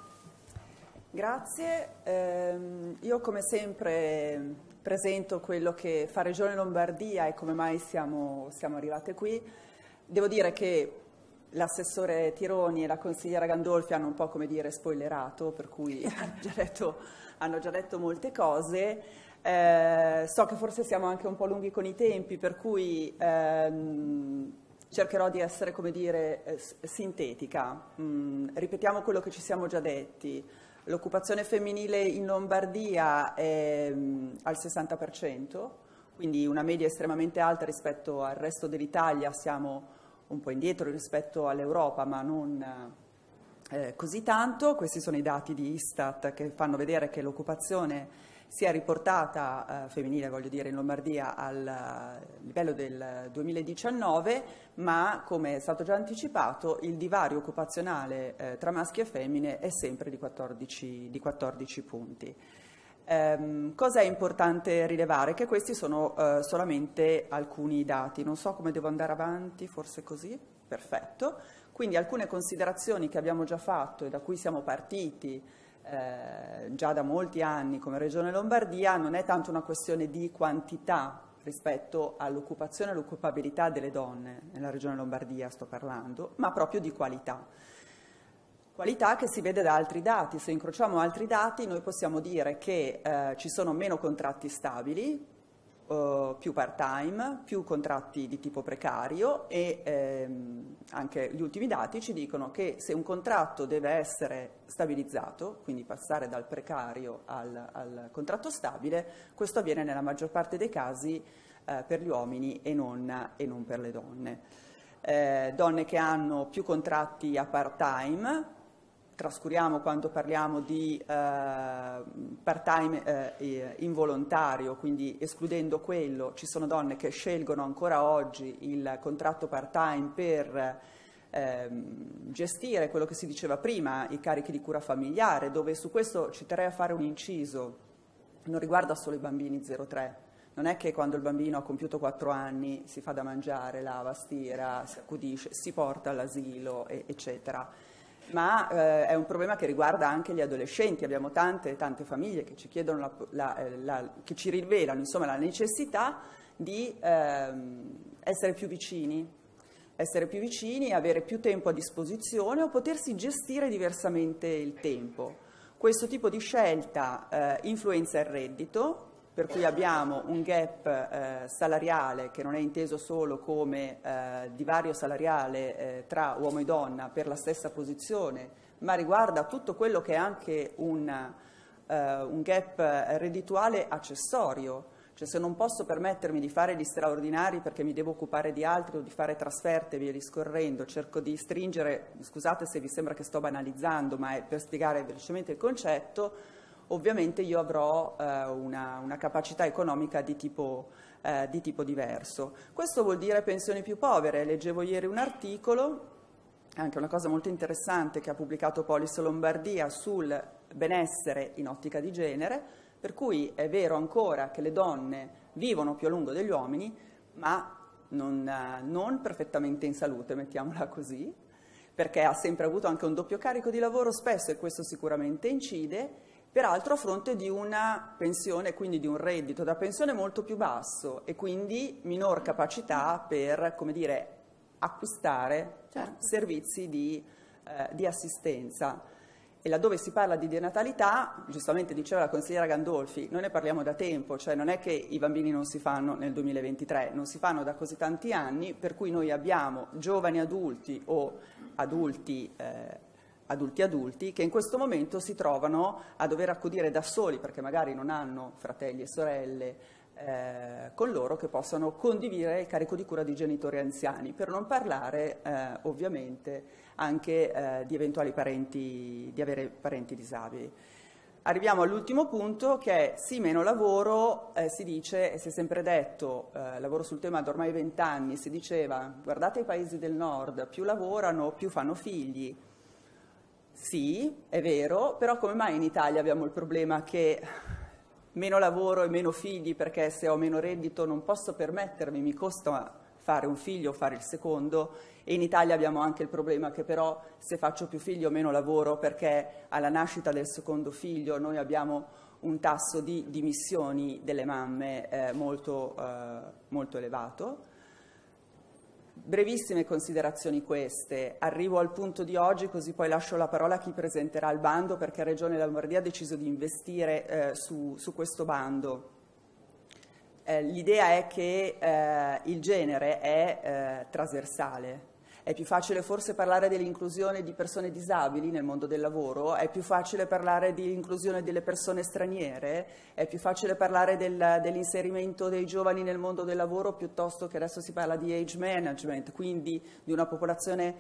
Grazie. Io come sempre presento quello che fa Regione Lombardia e come mai siamo arrivate qui. Devo dire che l'assessore Tironi e la consigliera Gandolfi hanno un po', come dire, spoilerato, per cui hanno già detto molte cose. So che forse siamo anche un po' lunghi con i tempi, per cui cercherò di essere, come dire, sintetica. Ripetiamo quello che ci siamo già detti. L'occupazione femminile in Lombardia è al 60%, quindi una media estremamente alta rispetto al resto dell'Italia. Siamo un po' indietro rispetto all'Europa, ma non così tanto. Questi sono i dati di Istat che fanno vedere che l'occupazione si è riportata, femminile voglio dire, in Lombardia al livello del 2019, ma come è stato già anticipato il divario occupazionale tra maschi e femmine è sempre di 14 punti. Cosa è importante rilevare? Che questi sono solamente alcuni dati. Non so come devo andare avanti, forse così? Perfetto. Quindi alcune considerazioni che abbiamo già fatto e da cui siamo partiti già da molti anni come Regione Lombardia. Non è tanto una questione di quantità rispetto all'occupazione e all'occupabilità delle donne nella Regione Lombardia, sto parlando, ma proprio di qualità. Qualità che si vede da altri dati. Se incrociamo altri dati noi possiamo dire che ci sono meno contratti stabili, più part-time, più contratti di tipo precario e anche gli ultimi dati ci dicono che se un contratto deve essere stabilizzato, quindi passare dal precario al contratto stabile, questo avviene nella maggior parte dei casi per gli uomini e non per le donne. Donne che hanno più contratti a part-time, trascuriamo quando parliamo di part-time involontario, quindi escludendo quello, ci sono donne che scelgono ancora oggi il contratto part-time per gestire quello che si diceva prima, i carichi di cura familiare, dove su questo ci terrei a fare un inciso, non riguarda solo i bambini 0-3. Non è che quando il bambino ha compiuto 4 anni si fa da mangiare, lava, stira, si accudisce, si porta all'asilo, eccetera. Ma è un problema che riguarda anche gli adolescenti. Abbiamo tante famiglie che ci chiedono che ci rivelano insomma la necessità di essere più vicini, avere più tempo a disposizione o potersi gestire diversamente il tempo. Questo tipo di scelta influenza il reddito, per cui abbiamo un gap salariale che non è inteso solo come divario salariale tra uomo e donna per la stessa posizione, ma riguarda tutto quello che è anche un gap reddituale accessorio. Cioè, se non posso permettermi di fare gli straordinari perché mi devo occupare di altri o di fare trasferte e via discorrendo, cerco di stringere, scusate se vi sembra che sto banalizzando, ma è per spiegare velocemente il concetto. Ovviamente io avrò una capacità economica di tipo diverso. Questo vuol dire pensioni più povere. Leggevo ieri un articolo, anche una cosa molto interessante che ha pubblicato Polis Lombardia sul benessere in ottica di genere, per cui è vero ancora che le donne vivono più a lungo degli uomini, ma non perfettamente in salute, mettiamola così, perché ha sempre avuto anche un doppio carico di lavoro spesso e questo sicuramente incide. Peraltro a fronte di una pensione, quindi di un reddito da pensione molto più basso e quindi minor capacità per, come dire, acquistare servizi di assistenza. E laddove si parla di denatalità, giustamente diceva la consigliera Gandolfi, noi ne parliamo da tempo, cioè non è che i bambini non si fanno nel 2023, non si fanno da così tanti anni, per cui noi abbiamo giovani adulti o adulti che in questo momento si trovano a dover accudire da soli perché magari non hanno fratelli e sorelle con loro che possano condividere il carico di cura di genitori anziani, per non parlare ovviamente anche di eventuali parenti, di avere parenti disabili. arriviamo all'ultimo punto, che è sì, meno lavoro, si dice, e si è sempre detto, lavoro sul tema da ormai 20 anni, si diceva, guardate i paesi del nord, più lavorano, più fanno figli. Sì, è vero, però come mai in Italia abbiamo il problema che meno lavoro e meno figli, perché se ho meno reddito non posso permettermi, mi costa fare un figlio o fare il secondo, e in Italia abbiamo anche il problema che però se faccio più figli ho meno lavoro, perché alla nascita del secondo figlio noi abbiamo un tasso di dimissioni delle mamme molto elevato. Brevissime considerazioni queste, arrivo al punto di oggi, così poi lascio la parola a chi presenterà il bando, perché Regione Lombardia ha deciso di investire su questo bando. L'idea è che il genere è trasversale. È più facile forse parlare dell'inclusione di persone disabili nel mondo del lavoro, è più facile parlare di inclusione delle persone straniere, è più facile parlare dell'inserimento dei giovani nel mondo del lavoro piuttosto che adesso si parla di age management, quindi di una popolazione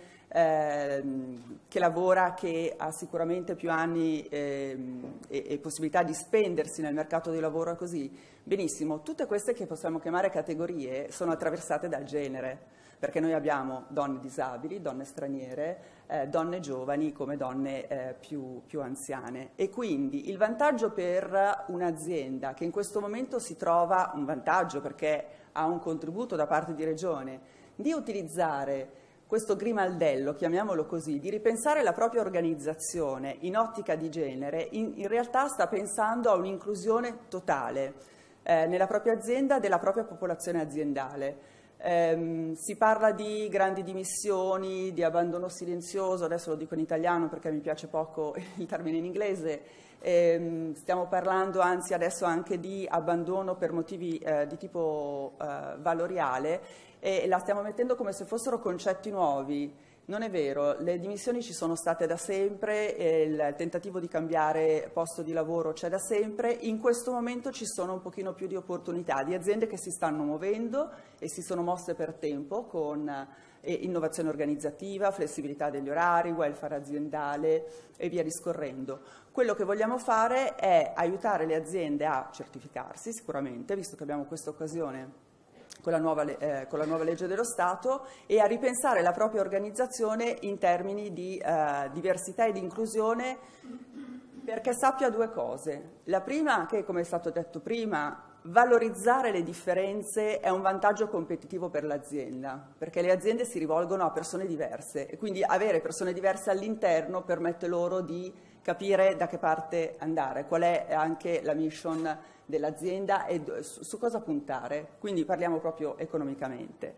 che lavora, che ha sicuramente più anni e possibilità di spendersi nel mercato del lavoro, così. Benissimo, tutte queste che possiamo chiamare categorie sono attraversate dal genere, perché noi abbiamo donne disabili, donne straniere, donne giovani come donne più anziane. E quindi il vantaggio per un'azienda che in questo momento si trova, un vantaggio perché ha un contributo da parte di Regione, di utilizzare questo grimaldello, chiamiamolo così, di ripensare la propria organizzazione in ottica di genere, in realtà sta pensando a un'inclusione totale nella propria azienda della propria popolazione aziendale. Si parla di grandi dimissioni, di abbandono silenzioso, adesso lo dico in italiano perché mi piace poco il termine in inglese, stiamo parlando anzi adesso anche di abbandono per motivi di tipo valoriale, e la stiamo mettendo come se fossero concetti nuovi. Non è vero, le dimissioni ci sono state da sempre, il tentativo di cambiare posto di lavoro c'è da sempre, in questo momento ci sono un pochino più di opportunità di aziende che si stanno muovendo e si sono mosse per tempo con innovazione organizzativa, flessibilità degli orari, welfare aziendale e via discorrendo. Quello che vogliamo fare è aiutare le aziende a certificarsi sicuramente, visto che abbiamo questa occasione con la nuova legge dello Stato, e a ripensare la propria organizzazione in termini di diversità e di inclusione, perché sappia due cose. La prima, che come è stato detto prima, valorizzare le differenze è un vantaggio competitivo per l'azienda, perché le aziende si rivolgono a persone diverse e quindi avere persone diverse all'interno permette loro di capire da che parte andare, qual è anche la mission dell'azienda e su cosa puntare, quindi parliamo proprio economicamente.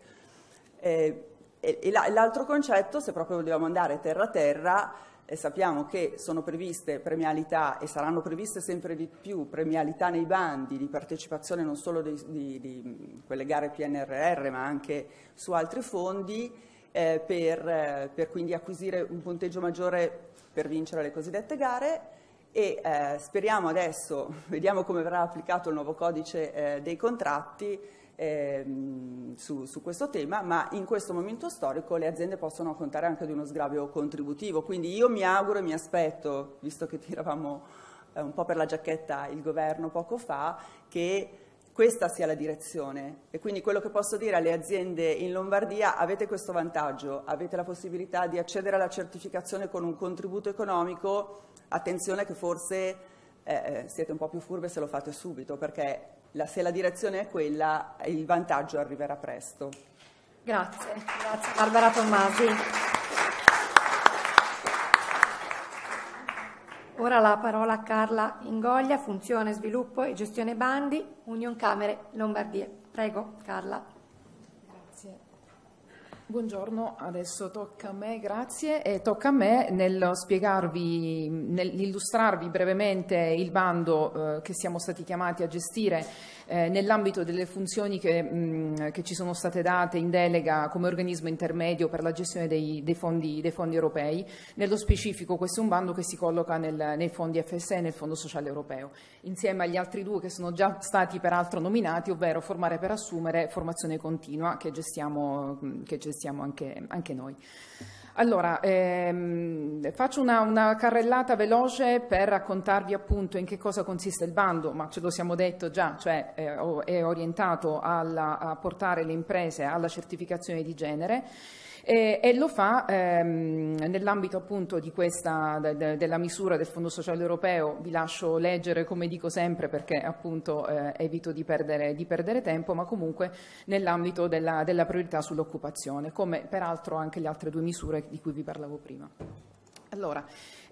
L'altro concetto, se proprio dobbiamo andare terra a terra, sappiamo che sono previste premialità e saranno previste sempre di più premialità nei bandi di partecipazione non solo di quelle gare PNRR ma anche su altri fondi per quindi acquisire un punteggio maggiore per vincere le cosiddette gare. E speriamo adesso, vediamo come verrà applicato il nuovo codice dei contratti su questo tema, ma in questo momento storico le aziende possono contare anche di uno sgravio contributivo, quindi io mi auguro e mi aspetto, visto che tiravamo un po' per la giacchetta il governo poco fa, che questa sia la direzione. E quindi quello che posso dire alle aziende in Lombardia: avete questo vantaggio, avete la possibilità di accedere alla certificazione con un contributo economico. Attenzione che forse siete un po' più furbe se lo fate subito, perché se la direzione è quella, il vantaggio arriverà presto. Grazie Barbara Tommasi. Ora la parola a Carla Ingoglia, funzione, sviluppo e gestione bandi, Union Camere Lombardia. Prego Carla. Buongiorno, adesso tocca a me, grazie, e tocca a me nell'illustrarvi brevemente il bando che siamo stati chiamati a gestire nell'ambito delle funzioni che ci sono state date in delega come organismo intermedio per la gestione dei fondi europei. Nello specifico questo è un bando che si colloca nei fondi FSE e nel Fondo Sociale Europeo, insieme agli altri due che sono già stati peraltro nominati, ovvero Formare per Assumere, Formazione Continua, che gestiamo anche noi. Allora, faccio una carrellata veloce per raccontarvi appunto in che cosa consiste il bando, ma ce lo siamo detto già, cioè è orientato a portare le imprese alla certificazione di genere. E lo fa nell'ambito appunto di della misura del Fondo Sociale Europeo. Vi lascio leggere, come dico sempre, perché appunto evito di perdere tempo, ma comunque nell'ambito della priorità sull'occupazione, come peraltro anche le altre due misure di cui vi parlavo prima. Allora,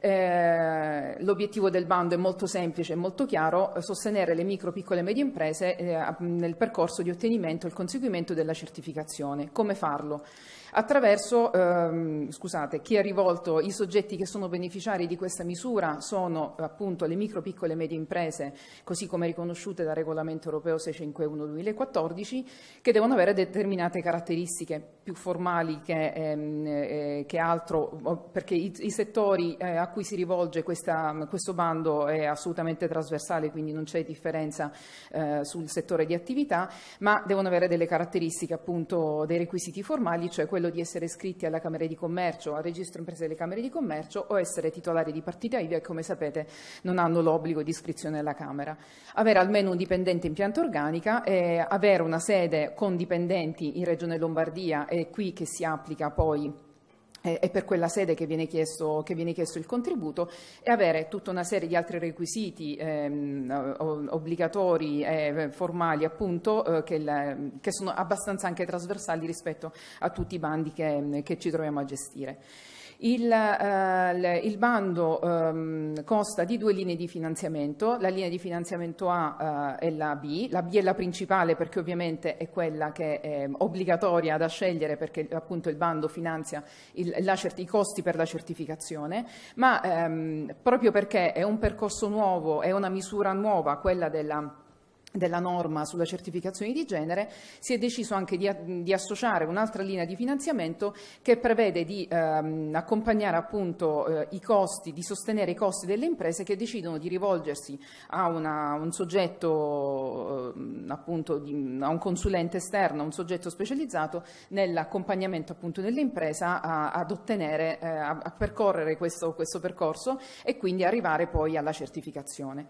l'obiettivo del bando è molto semplice e molto chiaro: sostenere le micro, piccole e medie imprese nel percorso di ottenimento e il conseguimento della certificazione. Come farlo? Attraverso, chi è rivolto, i soggetti che sono beneficiari di questa misura sono appunto le micro, piccole e medie imprese, così come riconosciute dal regolamento europeo 651/2014, che devono avere determinate caratteristiche più formali che altro, perché i settori a cui si rivolge questo bando è assolutamente trasversale, quindi non c'è differenza sul settore di attività, ma devono avere delle caratteristiche, appunto, dei requisiti formali, cioè quello di essere iscritti alla Camera di Commercio, al registro imprese delle Camere di Commercio, o essere titolari di partita IVA, e come sapete non hanno l'obbligo di iscrizione alla Camera. Avere almeno un dipendente in pianta organica, avere una sede con dipendenti in Regione Lombardia, e qui che si applica poi è per quella sede che viene chiesto il contributo, e avere tutta una serie di altri requisiti obbligatori e formali, appunto, che sono abbastanza anche trasversali rispetto a tutti i bandi che ci troviamo a gestire. Il bando consta di 2 linee di finanziamento. La linea di finanziamento A e la B. La B è la principale, perché ovviamente è quella che è obbligatoria da scegliere, perché appunto il bando finanzia i costi per la certificazione, ma proprio perché è un percorso nuovo, è una misura nuova, quella della norma sulla certificazione di genere, si è deciso anche di associare un'altra linea di finanziamento che prevede di accompagnare appunto i costi, di sostenere i costi delle imprese che decidono di rivolgersi a un soggetto, appunto, a un consulente esterno, a un soggetto specializzato nell'accompagnamento appunto dell'impresa ad ottenere, a percorrere questo percorso e quindi arrivare poi alla certificazione.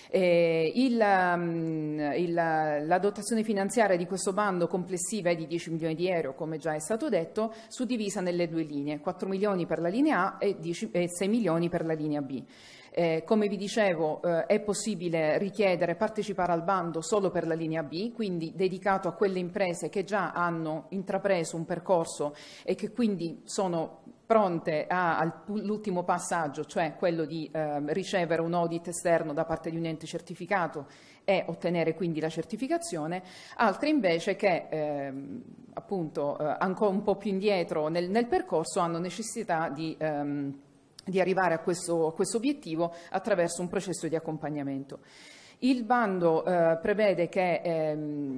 La dotazione finanziaria di questo bando complessiva è di 10 milioni di euro, come già è stato detto, suddivisa nelle 2 linee, 4 milioni per la linea A e 6 milioni per la linea B. Come vi dicevo, è possibile partecipare al bando solo per la linea B, quindi dedicato a quelle imprese che già hanno intrapreso un percorso e che quindi sono pronte all'ultimo passaggio, cioè quello di ricevere un audit esterno da parte di un ente certificato e ottenere quindi la certificazione. Altre invece che appunto ancora un po' più indietro nel percorso hanno necessità di arrivare a questo obiettivo attraverso un processo di accompagnamento. Il bando prevede che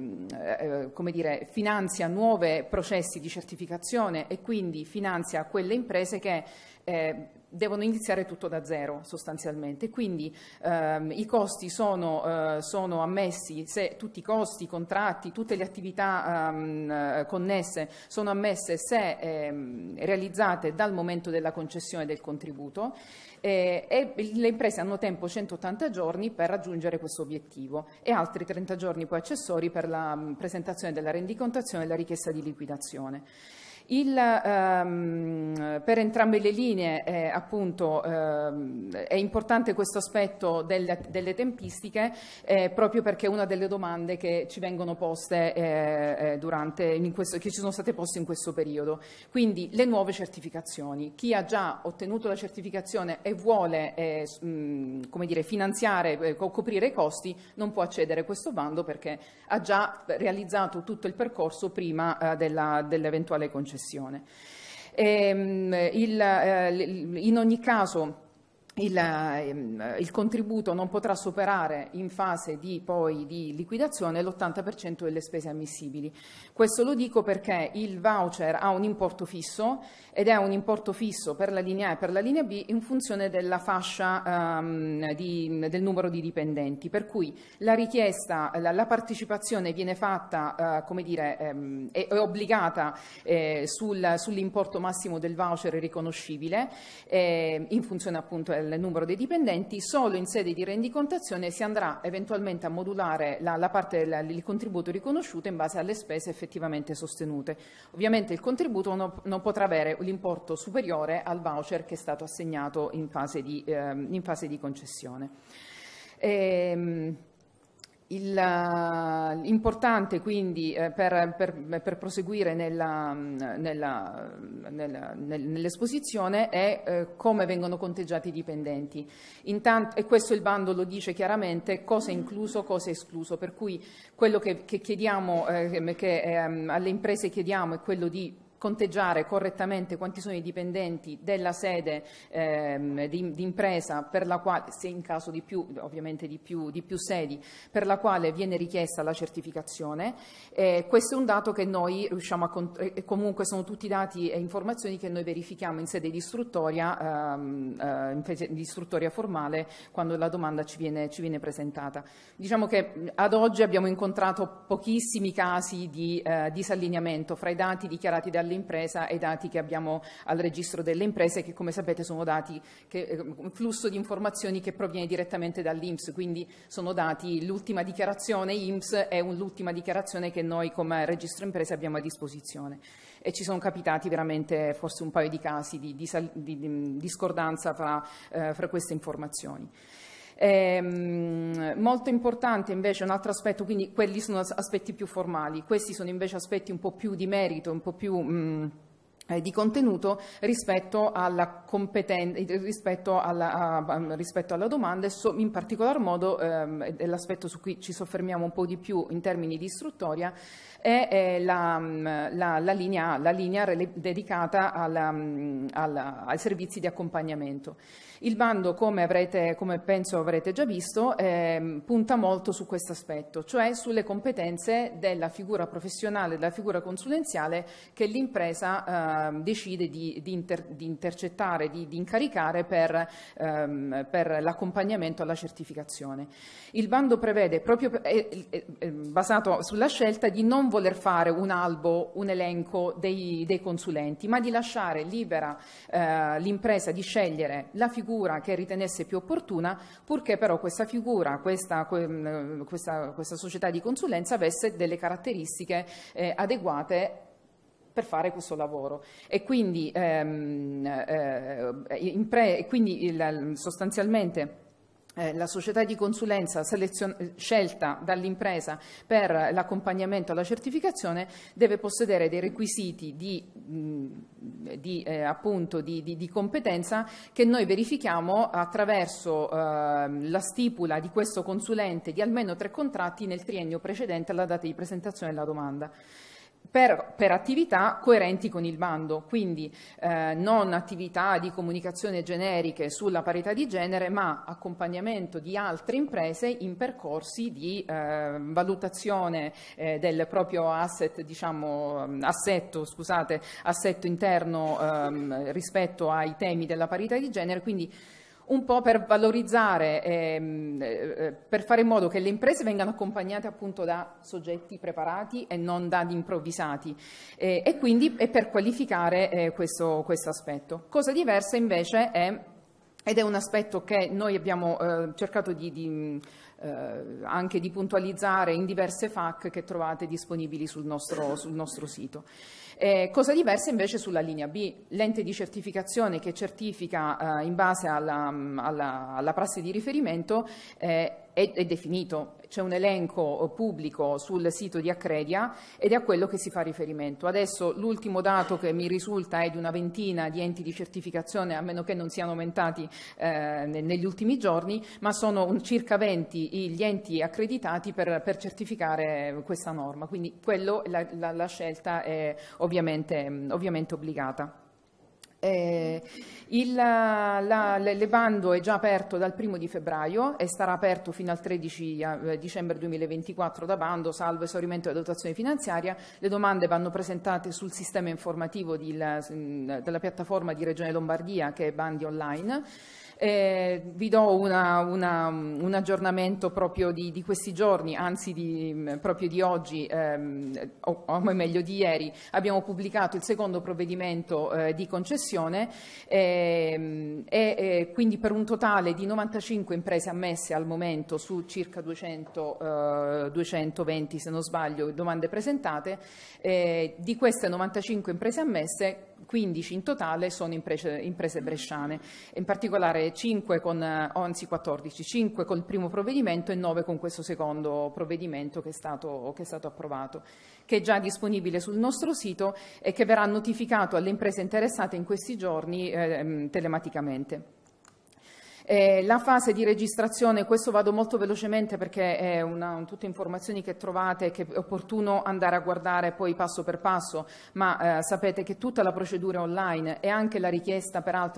finanzia nuovi processi di certificazione e quindi finanzia quelle imprese che devono iniziare tutto da zero sostanzialmente, quindi i costi sono ammessi, se tutti i costi, i contratti, tutte le attività connesse sono ammesse se realizzate dal momento della concessione del contributo, e le imprese hanno tempo 180 giorni per raggiungere questo obiettivo e altri 30 giorni poi accessori per la presentazione della rendicontazione e la richiesta di liquidazione. Per entrambe le linee appunto è importante questo aspetto delle tempistiche, proprio perché è una delle domande che ci vengono poste che ci sono state poste in questo periodo. Quindi le nuove certificazioni. Chi ha già ottenuto la certificazione e vuole finanziare, coprire i costi, non può accedere a questo bando perché ha già realizzato tutto il percorso prima dell'eventuale concessione. In ogni caso il contributo non potrà superare in fase di liquidazione l'80% delle spese ammissibili. Questo lo dico perché il voucher ha un importo fisso ed è un importo fisso per la linea A e per la linea B in funzione della fascia del numero di dipendenti, per cui la richiesta, la partecipazione viene fatta, come dire, è obbligata sull'importo massimo del voucher riconoscibile in funzione appunto del numero dei dipendenti. Solo in sede di rendicontazione si andrà eventualmente a modulare la parte del contributo riconosciuto in base alle spese effettivamente sostenute. Ovviamente il contributo non potrà avere l'importo superiore al voucher che è stato assegnato in fase di concessione. Importante quindi per proseguire nell'esposizione è come vengono conteggiati i dipendenti. Intanto, e questo il bando lo dice chiaramente, cosa è incluso, cosa è escluso, per cui quello che chiediamo, alle imprese chiediamo è quello di conteggiare correttamente quanti sono i dipendenti della sede di impresa per la quale, se in caso di più, ovviamente di più sedi, per la quale viene richiesta la certificazione. Questo è un dato che noi riusciamo comunque sono tutti dati e informazioni che noi verifichiamo in sede di istruttoria formale quando la domanda ci viene presentata. Diciamo che ad oggi abbiamo incontrato pochissimi casi di disallineamento fra i dati dichiarati dalle impresa e i dati che abbiamo al registro delle imprese, che come sapete sono dati un flusso di informazioni che proviene direttamente dall'INPS, quindi sono dati, l'ultima dichiarazione INPS è l'ultima dichiarazione che noi come registro imprese abbiamo a disposizione, e ci sono capitati veramente forse un paio di casi di discordanza fra queste informazioni. Molto importante invece un altro aspetto, quindi quelli sono aspetti più formali, questi sono invece aspetti un po' più di merito, un po' più di contenuto rispetto alla rispetto alla domanda, e in particolar modo l'aspetto su cui ci soffermiamo un po' di più in termini di istruttoria è la linea dedicata ai servizi di accompagnamento. Il bando, come penso avrete già visto, punta molto su questo aspetto, cioè sulle competenze della figura professionale, della figura consulenziale che l'impresa decide di intercettare, di incaricare per l'accompagnamento alla certificazione. Il bando prevede, proprio basato sulla scelta di non voler fare un albo, un elenco dei consulenti, ma di lasciare libera l'impresa di scegliere la figura che ritenesse più opportuna, purché però questa figura, questa società di consulenza avesse delle caratteristiche adeguate per fare questo lavoro. E quindi, sostanzialmente la società di consulenza scelta dall'impresa per l'accompagnamento alla certificazione deve possedere dei requisiti di competenza che noi verifichiamo attraverso la stipula di questo consulente di almeno 3 contratti nel triennio precedente alla data di presentazione della domanda. Per attività coerenti con il bando, quindi non attività di comunicazione generiche sulla parità di genere, ma accompagnamento di altre imprese in percorsi di valutazione del proprio assetto interno rispetto ai temi della parità di genere, quindi un po' per valorizzare, per fare in modo che le imprese vengano accompagnate appunto da soggetti preparati e non da improvvisati, e quindi per qualificare questo aspetto. Cosa diversa invece ed è un aspetto che noi abbiamo cercato anche di puntualizzare in diverse FAQ che trovate disponibili sul nostro sito. Cosa diversa invece sulla linea B, l'ente di certificazione che certifica in base alla prassi di riferimento è definito, c'è un elenco pubblico sul sito di Accredia ed è a quello che si fa riferimento. Adesso l'ultimo dato che mi risulta è di una ventina di enti di certificazione, a meno che non siano aumentati negli ultimi giorni, ma sono circa 20 gli enti accreditati per certificare questa norma, quindi la scelta è ovviamente obbligata. Il bando è già aperto dal 1° di febbraio e starà aperto fino al 13 dicembre 2024 da bando, salvo esaurimento della dotazione finanziaria. Le domande vanno presentate sul sistema informativo della piattaforma di Regione Lombardia, che è Bandi Online. Vi do un aggiornamento proprio di questi giorni, anzi proprio di oggi, o meglio di ieri. Abbiamo pubblicato il secondo provvedimento di concessione e quindi per un totale di 95 imprese ammesse al momento su circa 220, se non sbaglio, domande presentate. Di queste 95 imprese ammesse, 15 in totale sono imprese bresciane, in particolare 14, 5 col primo provvedimento e 9 con questo secondo provvedimento che è stato approvato, che è già disponibile sul nostro sito e che verrà notificato alle imprese interessate in questi giorni telematicamente. La fase di registrazione, questo vado molto velocemente perché è tutte informazioni che trovate, che è opportuno andare a guardare poi passo per passo, ma sapete che tutta la procedura è online e anche la richiesta peraltro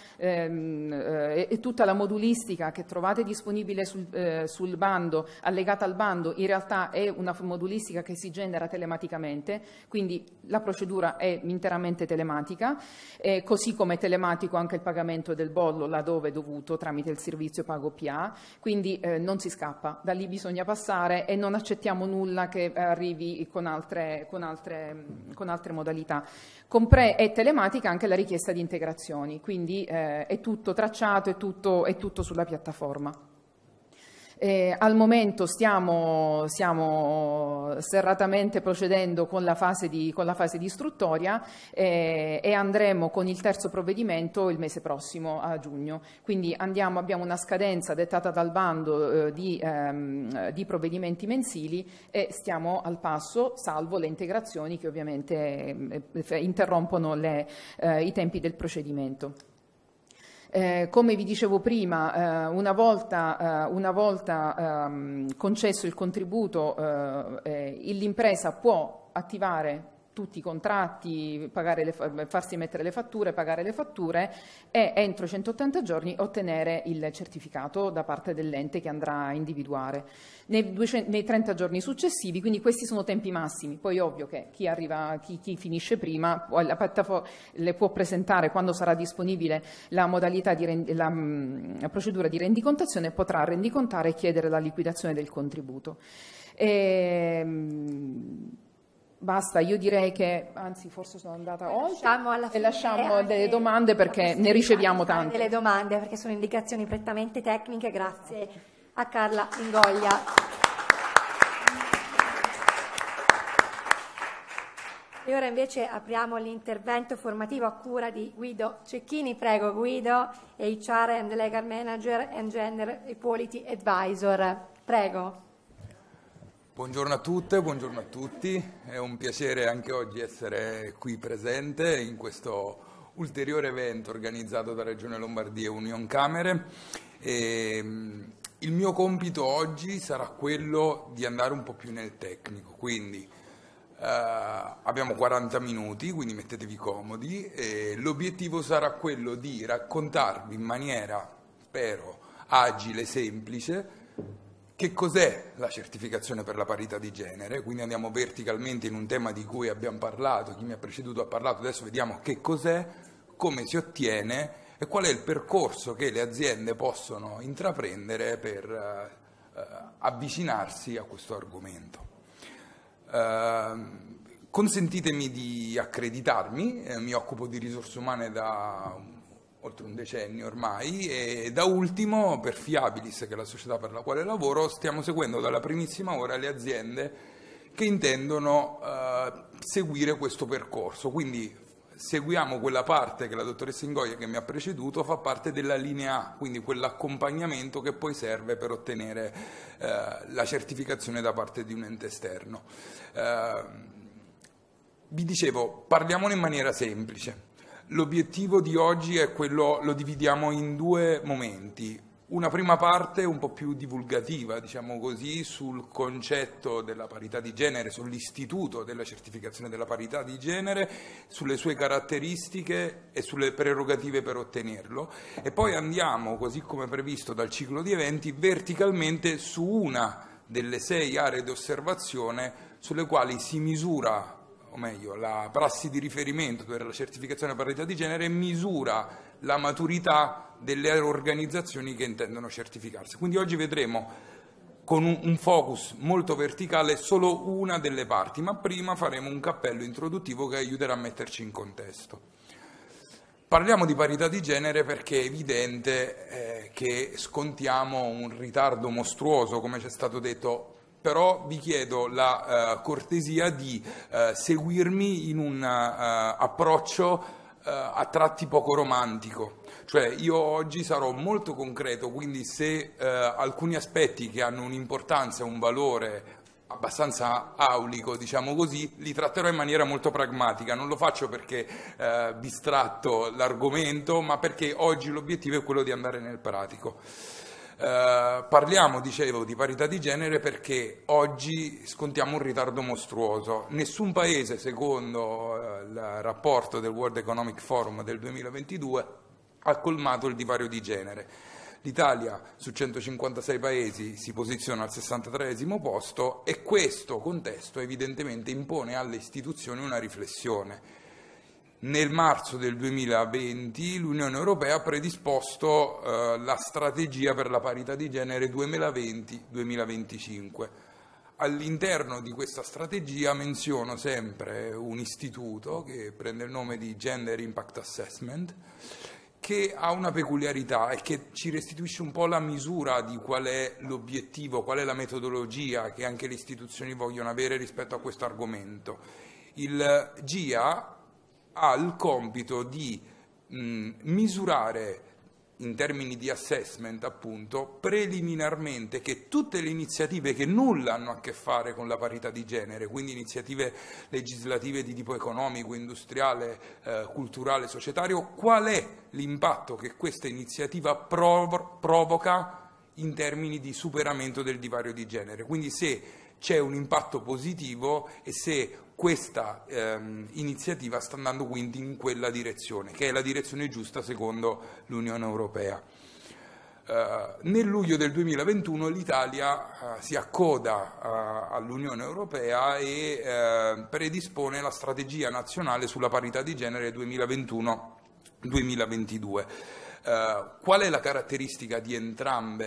e tutta la modulistica che trovate disponibile sul bando, allegata al bando, in realtà è una modulistica che si genera telematicamente, quindi la procedura è interamente telematica, così come è telematico anche il pagamento del bollo laddove dovuto tramite il servizio Pago PA, quindi non si scappa, da lì bisogna passare e non accettiamo nulla che arrivi con altre modalità. È telematica anche la richiesta di integrazioni, quindi è tutto tracciato, è tutto sulla piattaforma. Al momento stiamo serratamente procedendo con la fase di istruttoria e andremo con il terzo provvedimento il mese prossimo, a giugno. Quindi abbiamo una scadenza dettata dal bando di provvedimenti mensili e stiamo al passo, salvo le integrazioni che ovviamente interrompono i tempi del procedimento. Come vi dicevo prima, una volta concesso il contributo, l'impresa può attivare tutti i contratti, farsi mettere le fatture, pagare le fatture e entro 180 giorni ottenere il certificato da parte dell'ente che andrà a individuare. Nei 30 giorni successivi, quindi questi sono tempi massimi, poi ovvio che chi finisce prima la piattaforma le può presentare quando sarà disponibile la modalità la procedura di rendicontazione, potrà rendicontare e chiedere la liquidazione del contributo. Basta, io direi che, anzi forse sono andata oltre e lasciamo delle domande perché ne riceviamo tante. Delle domande perché sono indicazioni prettamente tecniche, grazie a Carla Ingoglia. E ora invece apriamo l'intervento formativo a cura di Guido Cecchini. Prego Guido, HR and Legal Manager and Gender Equality Advisor. Prego. Buongiorno a tutte, buongiorno a tutti, è un piacere anche oggi essere qui presente in questo ulteriore evento organizzato da Regione Lombardia e Union Camere. Il mio compito oggi sarà quello di andare un po' più nel tecnico, quindi abbiamo 40 minuti, quindi mettetevi comodi e l'obiettivo sarà quello di raccontarvi in maniera, spero, agile e semplice che cos'è la certificazione per la parità di genere, quindi andiamo verticalmente in un tema di cui abbiamo parlato, chi mi ha preceduto ha parlato, adesso vediamo che cos'è, come si ottiene e qual è il percorso che le aziende possono intraprendere per avvicinarsi a questo argomento. Consentitemi di accreditarmi, mi occupo di risorse umane da oltre un decennio ormai e da ultimo per Fiabilis, che è la società per la quale lavoro, stiamo seguendo dalla primissima ora le aziende che intendono seguire questo percorso, quindi seguiamo quella parte che la dottoressa Ingoglia che mi ha preceduto fa parte della linea A, quindi quell'accompagnamento che poi serve per ottenere la certificazione da parte di un ente esterno. Vi dicevo, parliamone in maniera semplice. L'obiettivo di oggi è quello, lo dividiamo in due momenti. Una prima parte un po' più divulgativa, diciamo così, sul concetto della parità di genere, sull'istituto della certificazione della parità di genere, sulle sue caratteristiche e sulle prerogative per ottenerlo, e poi andiamo, così come previsto dal ciclo di eventi, verticalmente su una delle 6 aree di osservazione sulle quali si misura, o meglio, la prassi di riferimento per la certificazione della parità di genere misura la maturità delle organizzazioni che intendono certificarsi. Quindi oggi vedremo con un focus molto verticale solo una delle parti, ma prima faremo un cappello introduttivo che aiuterà a metterci in contesto. Parliamo di parità di genere perché è evidente che scontiamo un ritardo mostruoso, come ci è stato detto, però vi chiedo la cortesia di seguirmi in un approccio a tratti poco romantico. Cioè io oggi sarò molto concreto, quindi se alcuni aspetti che hanno un'importanza e un valore abbastanza aulico, diciamo così, li tratterò in maniera molto pragmatica. Non lo faccio perché distratto l'argomento, ma perché oggi l'obiettivo è quello di andare nel pratico. Parliamo, dicevo, di parità di genere perché oggi scontiamo un ritardo mostruoso. Nessun paese, secondo il rapporto del World Economic Forum del 2022, ha colmato il divario di genere. L'Italia su 156 paesi si posiziona al 63esimo posto e questo contesto evidentemente impone alle istituzioni una riflessione. Nel marzo del 2020 l'Unione Europea ha predisposto la strategia per la parità di genere 2020-2025. All'interno di questa strategia menziono sempre un istituto che prende il nome di Gender Impact Assessment, che ha una peculiarità e che ci restituisce un po' la misura di qual è l'obiettivo, qual è la metodologia che anche le istituzioni vogliono avere rispetto a questo argomento. Il GIA ha il compito di misurare in termini di assessment, appunto, preliminarmente che tutte le iniziative che nulla hanno a che fare con la parità di genere, quindi iniziative legislative di tipo economico, industriale, culturale, societario, qual è l'impatto che questa iniziativa provoca in termini di superamento del divario di genere. Quindi se c'è un impatto positivo e se questa iniziativa sta andando quindi in quella direzione, che è la direzione giusta secondo l'Unione Europea. Nel luglio del 2021 l'Italia si accoda all'Unione Europea e predispone la strategia nazionale sulla parità di genere 2021-2022. Qual è la caratteristica di entrambi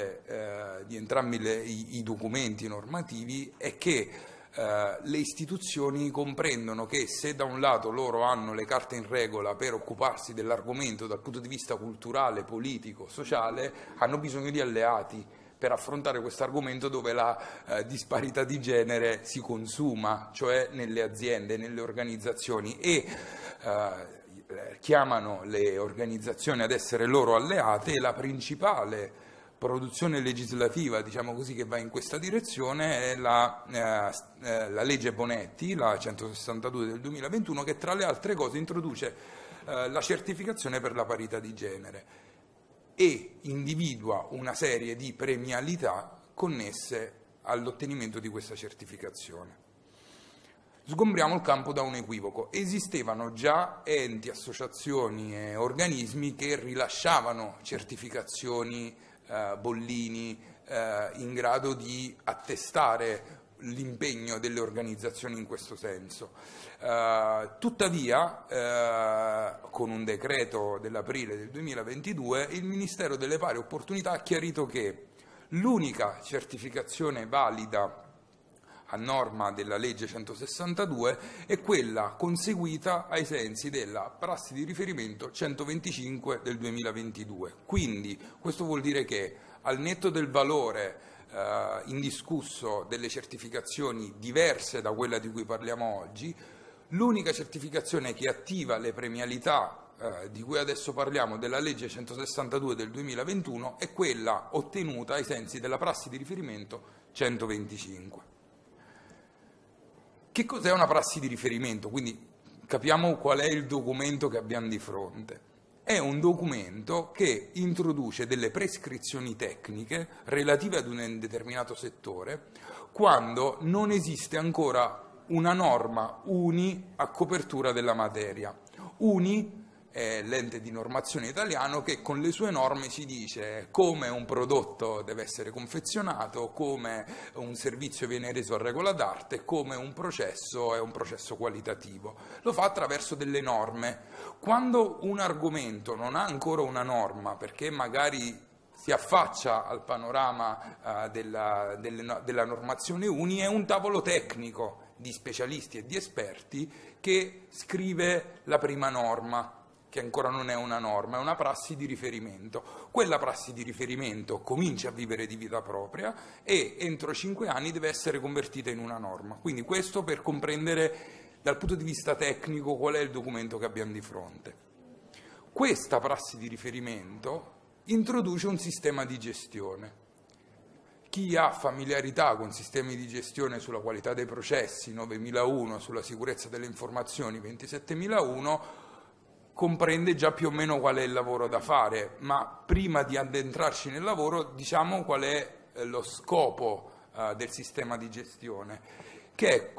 i documenti normativi? È che le istituzioni comprendono che se da un lato loro hanno le carte in regola per occuparsi dell'argomento dal punto di vista culturale, politico, sociale, hanno bisogno di alleati per affrontare questo argomento dove la disparità di genere si consuma, cioè nelle aziende, nelle organizzazioni, e chiamano le organizzazioni ad essere loro alleate, e la principale produzione legislativa, diciamo così, che va in questa direzione è la legge Bonetti, la 162 del 2021, che tra le altre cose introduce la certificazione per la parità di genere e individua una serie di premialità connesse all'ottenimento di questa certificazione. Sgombriamo il campo da un equivoco. Esistevano già enti, associazioni e organismi che rilasciavano certificazioni, bollini, in grado di attestare l'impegno delle organizzazioni in questo senso. Tuttavia, con un decreto dell'aprile del 2022, il Ministero delle Pari Opportunità ha chiarito che l'unica certificazione valida a norma della legge 162 è quella conseguita ai sensi della prassi di riferimento 125 del 2022. Quindi questo vuol dire che al netto del valore indiscusso delle certificazioni diverse da quella di cui parliamo oggi, l'unica certificazione che attiva le premialità di cui adesso parliamo della legge 162 del 2021 è quella ottenuta ai sensi della prassi di riferimento 125. Che cos'è una prassi di riferimento? Quindi capiamo qual è il documento che abbiamo di fronte. è un documento che introduce delle prescrizioni tecniche relative ad un determinato settore quando non esiste ancora una norma UNI a copertura della materia. UNI è l'ente di normazione italiano che con le sue norme ci dice come un prodotto deve essere confezionato, come un servizio viene reso a regola d'arte, come un processo è un processo qualitativo. Lo fa attraverso delle norme. Quando un argomento non ha ancora una norma, perché magari si affaccia al panorama della normazione UNI, è un tavolo tecnico di specialisti e di esperti che scrive la prima norma, che ancora non è una norma, è una prassi di riferimento. Quella prassi di riferimento comincia a vivere di vita propria e entro 5 anni deve essere convertita in una norma. Quindi questo per comprendere dal punto di vista tecnico qual è il documento che abbiamo di fronte. Questa prassi di riferimento introduce un sistema di gestione. Chi ha familiarità con sistemi di gestione sulla qualità dei processi 9001, sulla sicurezza delle informazioni 27001, comprende già più o meno qual è il lavoro da fare, ma prima di addentrarci nel lavoro diciamo qual è lo scopo del sistema di gestione, che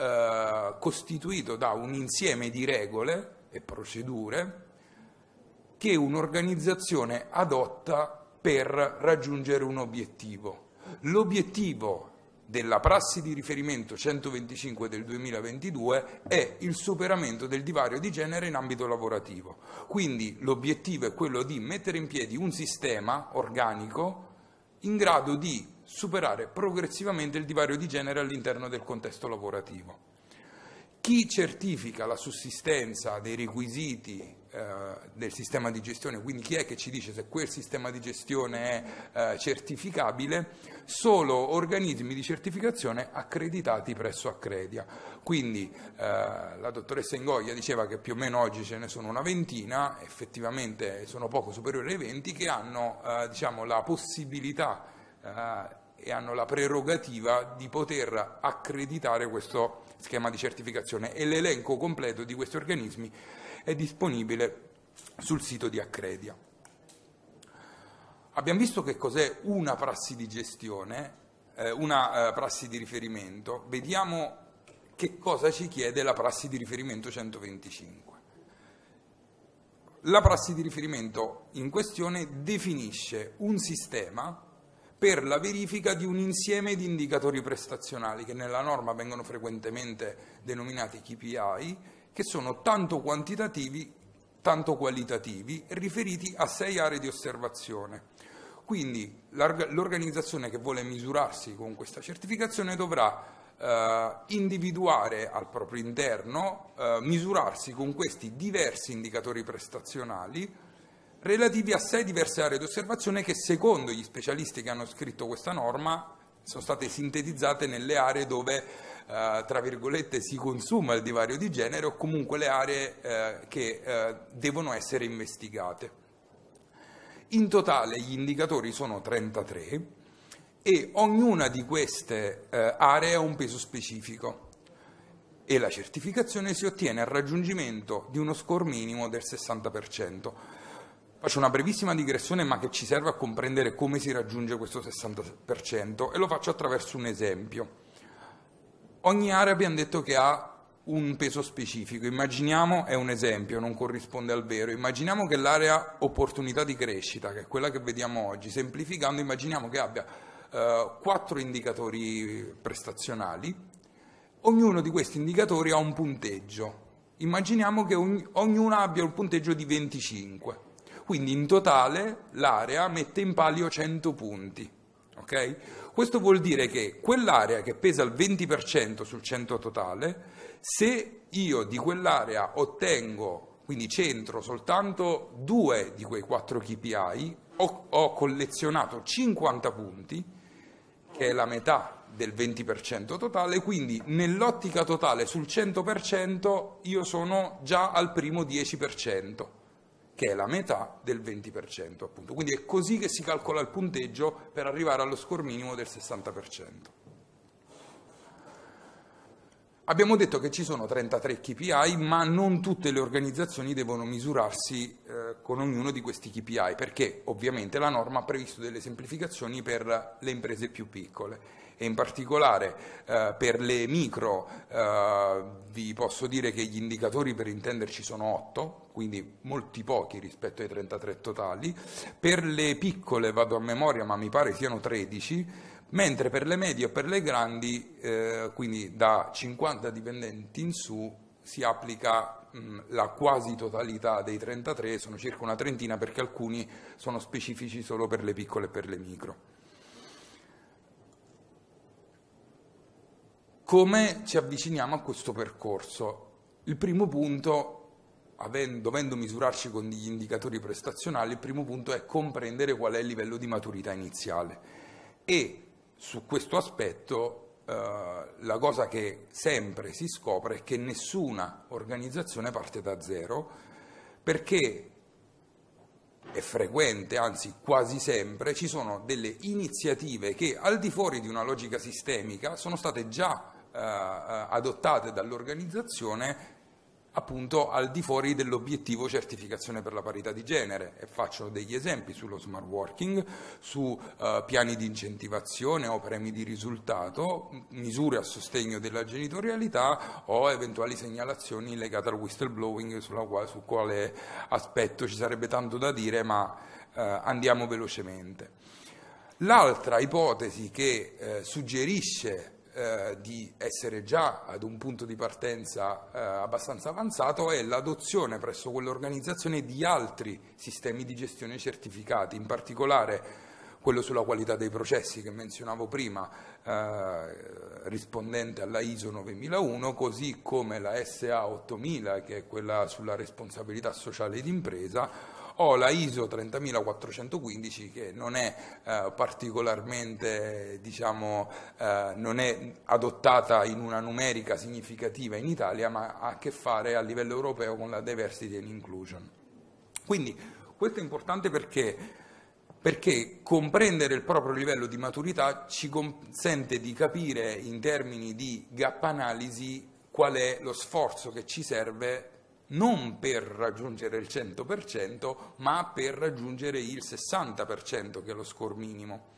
è costituito da un insieme di regole e procedure che un'organizzazione adotta per raggiungere un obiettivo. L'obiettivo della prassi di riferimento 125 del 2022 è il superamento del divario di genere in ambito lavorativo. Quindi l'obiettivo è quello di mettere in piedi un sistema organico in grado di superare progressivamente il divario di genere all'interno del contesto lavorativo. Chi certifica la sussistenza dei requisiti del sistema di gestione, quindi chi è che ci dice se quel sistema di gestione è certificabile? Solo organismi di certificazione accreditati presso Accredia. Quindi la dottoressa Ingoia diceva che più o meno oggi ce ne sono una ventina, effettivamente sono poco superiori ai 20, che hanno diciamo, la possibilità e hanno la prerogativa di poter accreditare questo schema di certificazione, e l'elenco completo di questi organismi è disponibile sul sito di Accredia. Abbiamo visto che cos'è una prassi di gestione, una prassi di riferimento. Vediamo che cosa ci chiede la prassi di riferimento 125. La prassi di riferimento in questione definisce un sistema per la verifica di un insieme di indicatori prestazionali che nella norma vengono frequentemente denominati KPI, che sono tanto quantitativi, tanto qualitativi, riferiti a 6 aree di osservazione. Quindi l'organizzazione che vuole misurarsi con questa certificazione dovrà individuare al proprio interno, misurarsi con questi diversi indicatori prestazionali relativi a 6 diverse aree di osservazione che secondo gli specialisti che hanno scritto questa norma sono state sintetizzate nelle aree dove, tra virgolette, si consuma il divario di genere, o comunque le aree che devono essere investigate. In totale gli indicatori sono 33 e ognuna di queste aree ha un peso specifico e la certificazione si ottiene al raggiungimento di uno score minimo del 60%. Faccio una brevissima digressione, ma che ci serve a comprendere come si raggiunge questo 60%, e lo faccio attraverso un esempio. Ogni area abbiamo detto che ha un peso specifico. Immaginiamo, è un esempio, non corrisponde al vero, immaginiamo che l'area opportunità di crescita, che è quella che vediamo oggi, semplificando, immaginiamo che abbia 4 indicatori prestazionali, ognuno di questi indicatori ha un punteggio. Immaginiamo che ognuna abbia un punteggio di 25. Quindi in totale l'area mette in palio 100 punti. Okay? Questo vuol dire che quell'area che pesa il 20% sul 100 totale, se io di quell'area ottengo, quindi centro soltanto 2 di quei 4 KPI, ho collezionato 50 punti, che è la metà del 20% totale, quindi nell'ottica totale sul 100% io sono già al primo 10%. Che è la metà del 20%, appunto. Quindi è così che si calcola il punteggio per arrivare allo score minimo del 60%. Abbiamo detto che ci sono 33 KPI, ma non tutte le organizzazioni devono misurarsi con ognuno di questi KPI, perché ovviamente la norma ha previsto delle semplificazioni per le imprese più piccole e in particolare per le micro vi posso dire che gli indicatori, per intenderci, sono 8, quindi molti pochi rispetto ai 33 totali. Per le piccole vado a memoria, ma mi pare siano 13, mentre per le medie e per le grandi, quindi da 50 dipendenti in su, si applica la quasi totalità dei 33, sono circa una trentina, perché alcuni sono specifici solo per le piccole e per le micro. Come ci avviciniamo a questo percorso? Il primo punto, dovendo misurarci con degli indicatori prestazionali, il primo punto è comprendere qual è il livello di maturità iniziale. E su questo aspetto la cosa che sempre si scopre è che nessuna organizzazione parte da zero, perché è frequente, anzi quasi sempre, ci sono delle iniziative che al di fuori di una logica sistemica sono state già adottate dall'organizzazione appunto al di fuori dell'obiettivo certificazione per la parità di genere, e faccio degli esempi sullo smart working, su piani di incentivazione o premi di risultato, misure a sostegno della genitorialità o eventuali segnalazioni legate al whistleblowing, su quale aspetto ci sarebbe tanto da dire, ma andiamo velocemente. L'altra ipotesi che suggerisce di essere già ad un punto di partenza abbastanza avanzato è l'adozione presso quell'organizzazione di altri sistemi di gestione certificati, in particolare quello sulla qualità dei processi che menzionavo prima, rispondente alla ISO 9001, così come la SA 8000, che è quella sulla responsabilità sociale d'impresa, o la ISO 30415, che non è particolarmente, non è adottata in una numerica significativa in Italia, ma ha a che fare a livello europeo con la diversity and inclusion. Quindi questo è importante perché comprendere il proprio livello di maturità ci consente di capire in termini di gap analisi qual è lo sforzo che ci serve non per raggiungere il 100%, ma per raggiungere il 60%, che è lo score minimo.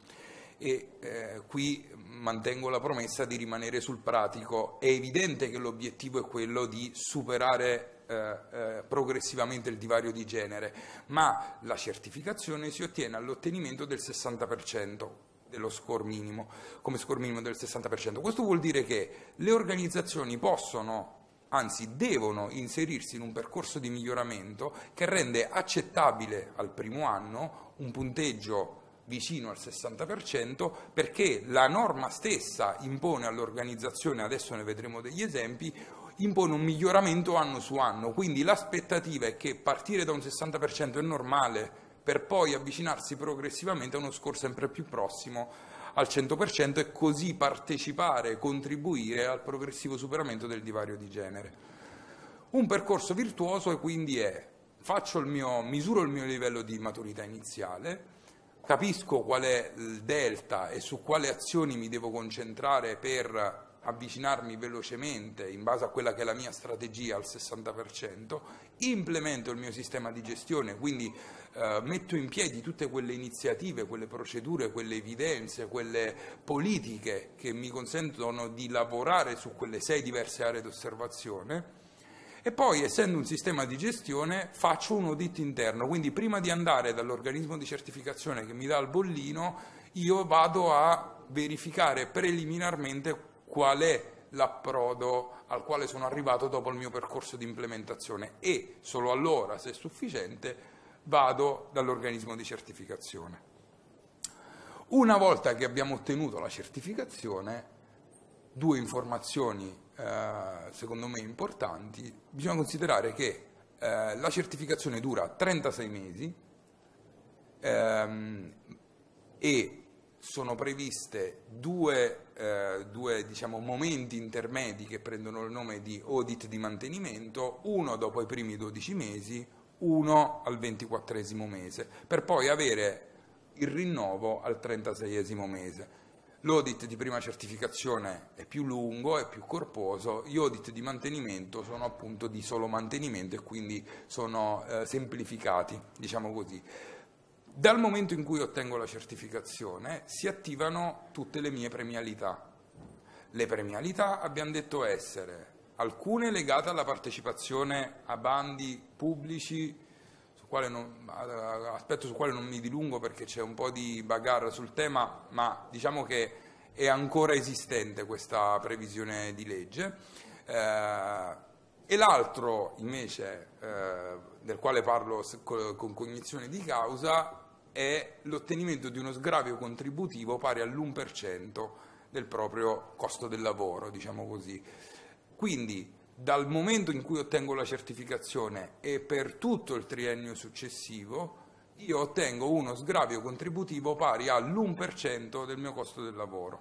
E qui mantengo la promessa di rimanere sul pratico. È evidente che l'obiettivo è quello di superare progressivamente il divario di genere, ma la certificazione si ottiene all'ottenimento del 60% dello score minimo, come score minimo del 60%. Questo vuol dire che le organizzazioni possono, anzi devono inserirsi in un percorso di miglioramento che rende accettabile al primo anno un punteggio vicino al 60%, perché la norma stessa impone all'organizzazione, adesso ne vedremo degli esempi, impone un miglioramento anno su anno, quindi l'aspettativa è che partire da un 60% è normale per poi avvicinarsi progressivamente a uno score sempre più prossimo al 100% e così partecipare, contribuire al progressivo superamento del divario di genere. Un percorso virtuoso quindi misuro il mio livello di maturità iniziale, capisco qual è il delta e su quali azioni mi devo concentrare per avvicinarmi velocemente in base a quella che è la mia strategia al 60%, implemento il mio sistema di gestione, quindi metto in piedi tutte quelle iniziative, quelle procedure, quelle evidenze, quelle politiche che mi consentono di lavorare su quelle 6 diverse aree di osservazione. E poi, essendo un sistema di gestione, faccio un audit interno, quindi prima di andare dall'organismo di certificazione che mi dà il bollino, io vado a verificare preliminarmente qual è l'approdo al quale sono arrivato dopo il mio percorso di implementazione e solo allora, se è sufficiente, vado dall'organismo di certificazione. Una volta che abbiamo ottenuto la certificazione, 2 informazioni secondo me importanti. Bisogna considerare che la certificazione dura 36 mesi e sono previste due momenti intermedi che prendono il nome di audit di mantenimento, uno dopo i primi 12 mesi, uno al 24esimo mese, per poi avere il rinnovo al 36esimo mese. L'audit di prima certificazione è più lungo, è più corposo, gli audit di mantenimento sono appunto di solo mantenimento e quindi sono semplificati, diciamo così. Dal momento in cui ottengo la certificazione si attivano tutte le mie premialità. Le premialità abbiamo detto essere alcune legate alla partecipazione a bandi pubblici, aspetto sul quale non mi dilungo perché c'è un po' di bagarre sul tema, ma diciamo che è ancora esistente questa previsione di legge. E l'altro invece, del quale parlo con cognizione di causa, è l'ottenimento di uno sgravio contributivo pari all'1% del proprio costo del lavoro, diciamo così. Quindi dal momento in cui ottengo la certificazione e per tutto il triennio successivo io ottengo uno sgravio contributivo pari all'1% del mio costo del lavoro.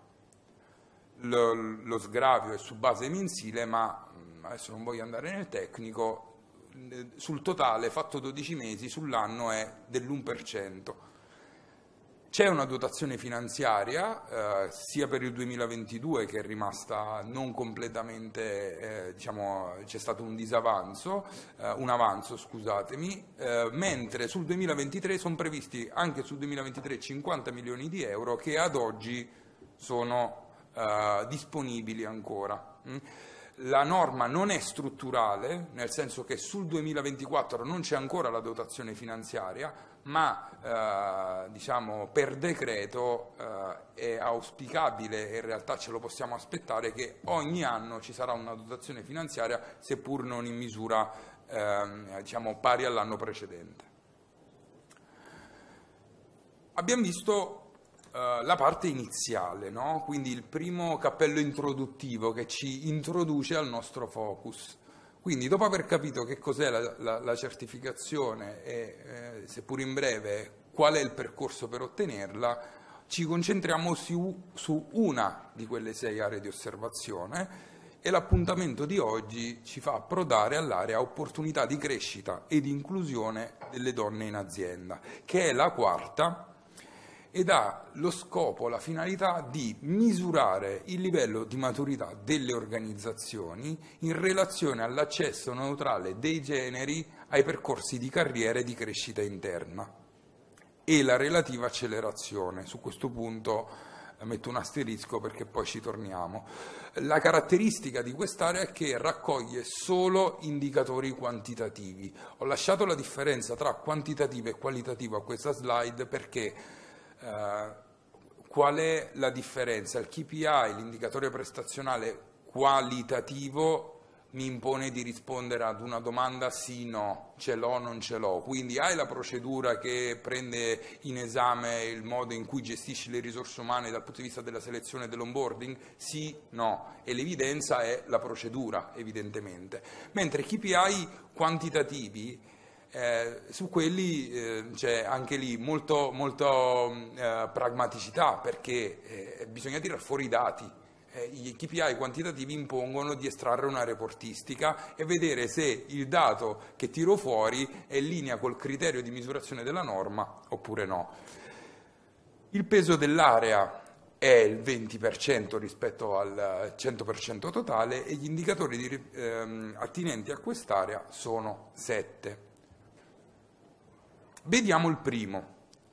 Lo sgravio è su base mensile, ma adesso non voglio andare nel tecnico, sul totale fatto 12 mesi sull'anno è dell'1%. C'è una dotazione finanziaria sia per il 2022 che è rimasta non completamente, diciamo, c'è stato un disavanzo, un avanzo, scusatemi, mentre sul 2023 sono previsti anche sul 2023 50 milioni di euro che ad oggi sono disponibili ancora. La norma non è strutturale, nel senso che sul 2024 non c'è ancora la dotazione finanziaria, ma diciamo, per decreto è auspicabile, e in realtà ce lo possiamo aspettare, che ogni anno ci sarà una dotazione finanziaria, seppur non in misura diciamo, pari all'anno precedente. Abbiamo visto la parte iniziale, no? Quindi il primo cappello introduttivo che ci introduce al nostro focus. Quindi dopo aver capito che cos'è la certificazione e, seppur in breve, qual è il percorso per ottenerla, ci concentriamo su una di quelle 6 aree di osservazione e l'appuntamento di oggi ci fa approdare all'area opportunità di crescita e di inclusione delle donne in azienda, che è la quarta, ed ha lo scopo, la finalità di misurare il livello di maturità delle organizzazioni in relazione all'accesso neutrale dei generi ai percorsi di carriera e di crescita interna e la relativa accelerazione. Su questo punto metto un asterisco perché poi ci torniamo. La caratteristica di quest'area è che raccoglie solo indicatori quantitativi. Ho lasciato la differenza tra quantitativo e qualitativo a questa slide perché qual è la differenza? Il KPI, l'indicatore prestazionale qualitativo, mi impone di rispondere ad una domanda sì, no, ce l'ho, non ce l'ho. Quindi hai la procedura che prende in esame il modo in cui gestisci le risorse umane dal punto di vista della selezione e dell'onboarding? Sì, no. E l'evidenza è la procedura, evidentemente. Mentre KPI quantitativi, su quelli c'è anche lì molto pragmaticità, perché bisogna tirar fuori i dati. I KPI quantitativi impongono di estrarre una reportistica e vedere se il dato che tiro fuori è in linea col criterio di misurazione della norma oppure no. Il peso dell'area è il 20% rispetto al 100% totale e gli indicatori attinenti a quest'area sono 7. Vediamo il primo.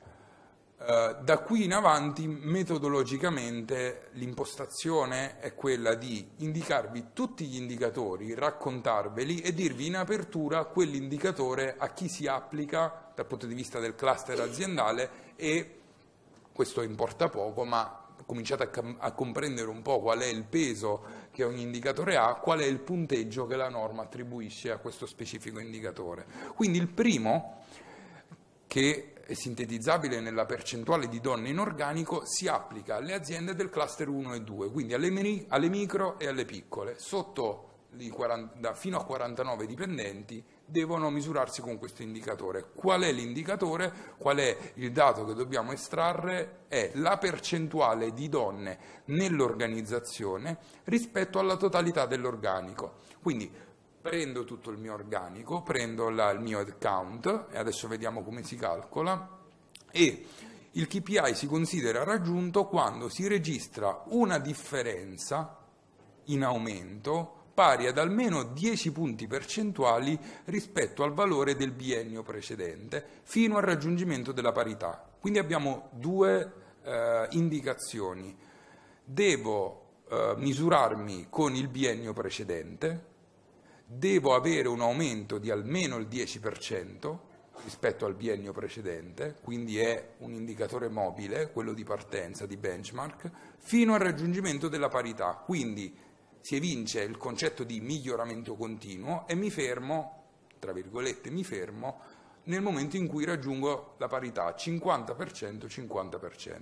Da qui in avanti metodologicamente l'impostazione è quella di indicarvi tutti gli indicatori, raccontarveli e dirvi in apertura quell'indicatore a chi si applica dal punto di vista del cluster aziendale e, questo importa poco, ma cominciate a comprendere un po' qual è il peso che ogni indicatore ha, qual è il punteggio che la norma attribuisce a questo specifico indicatore. Quindi il primo, che è sintetizzabile nella percentuale di donne in organico, si applica alle aziende del cluster 1 e 2, quindi alle micro e alle piccole. Sotto fino a 49 dipendenti devono misurarsi con questo indicatore. Qual è l'indicatore? Qual è il dato che dobbiamo estrarre? È la percentuale di donne nell'organizzazione rispetto alla totalità dell'organico. Quindi prendo tutto il mio organico, prendo il mio head count, e adesso vediamo come si calcola, e Il KPI si considera raggiunto quando si registra una differenza in aumento pari ad almeno 10 punti percentuali rispetto al valore del biennio precedente, fino al raggiungimento della parità. Quindi abbiamo due indicazioni. Devo misurarmi con il biennio precedente, devo avere un aumento di almeno il 10% rispetto al biennio precedente, quindi è un indicatore mobile, quello di partenza, di benchmark, fino al raggiungimento della parità. Quindi si evince il concetto di miglioramento continuo e mi fermo, tra virgolette, nel momento in cui raggiungo la parità 50%, 50%.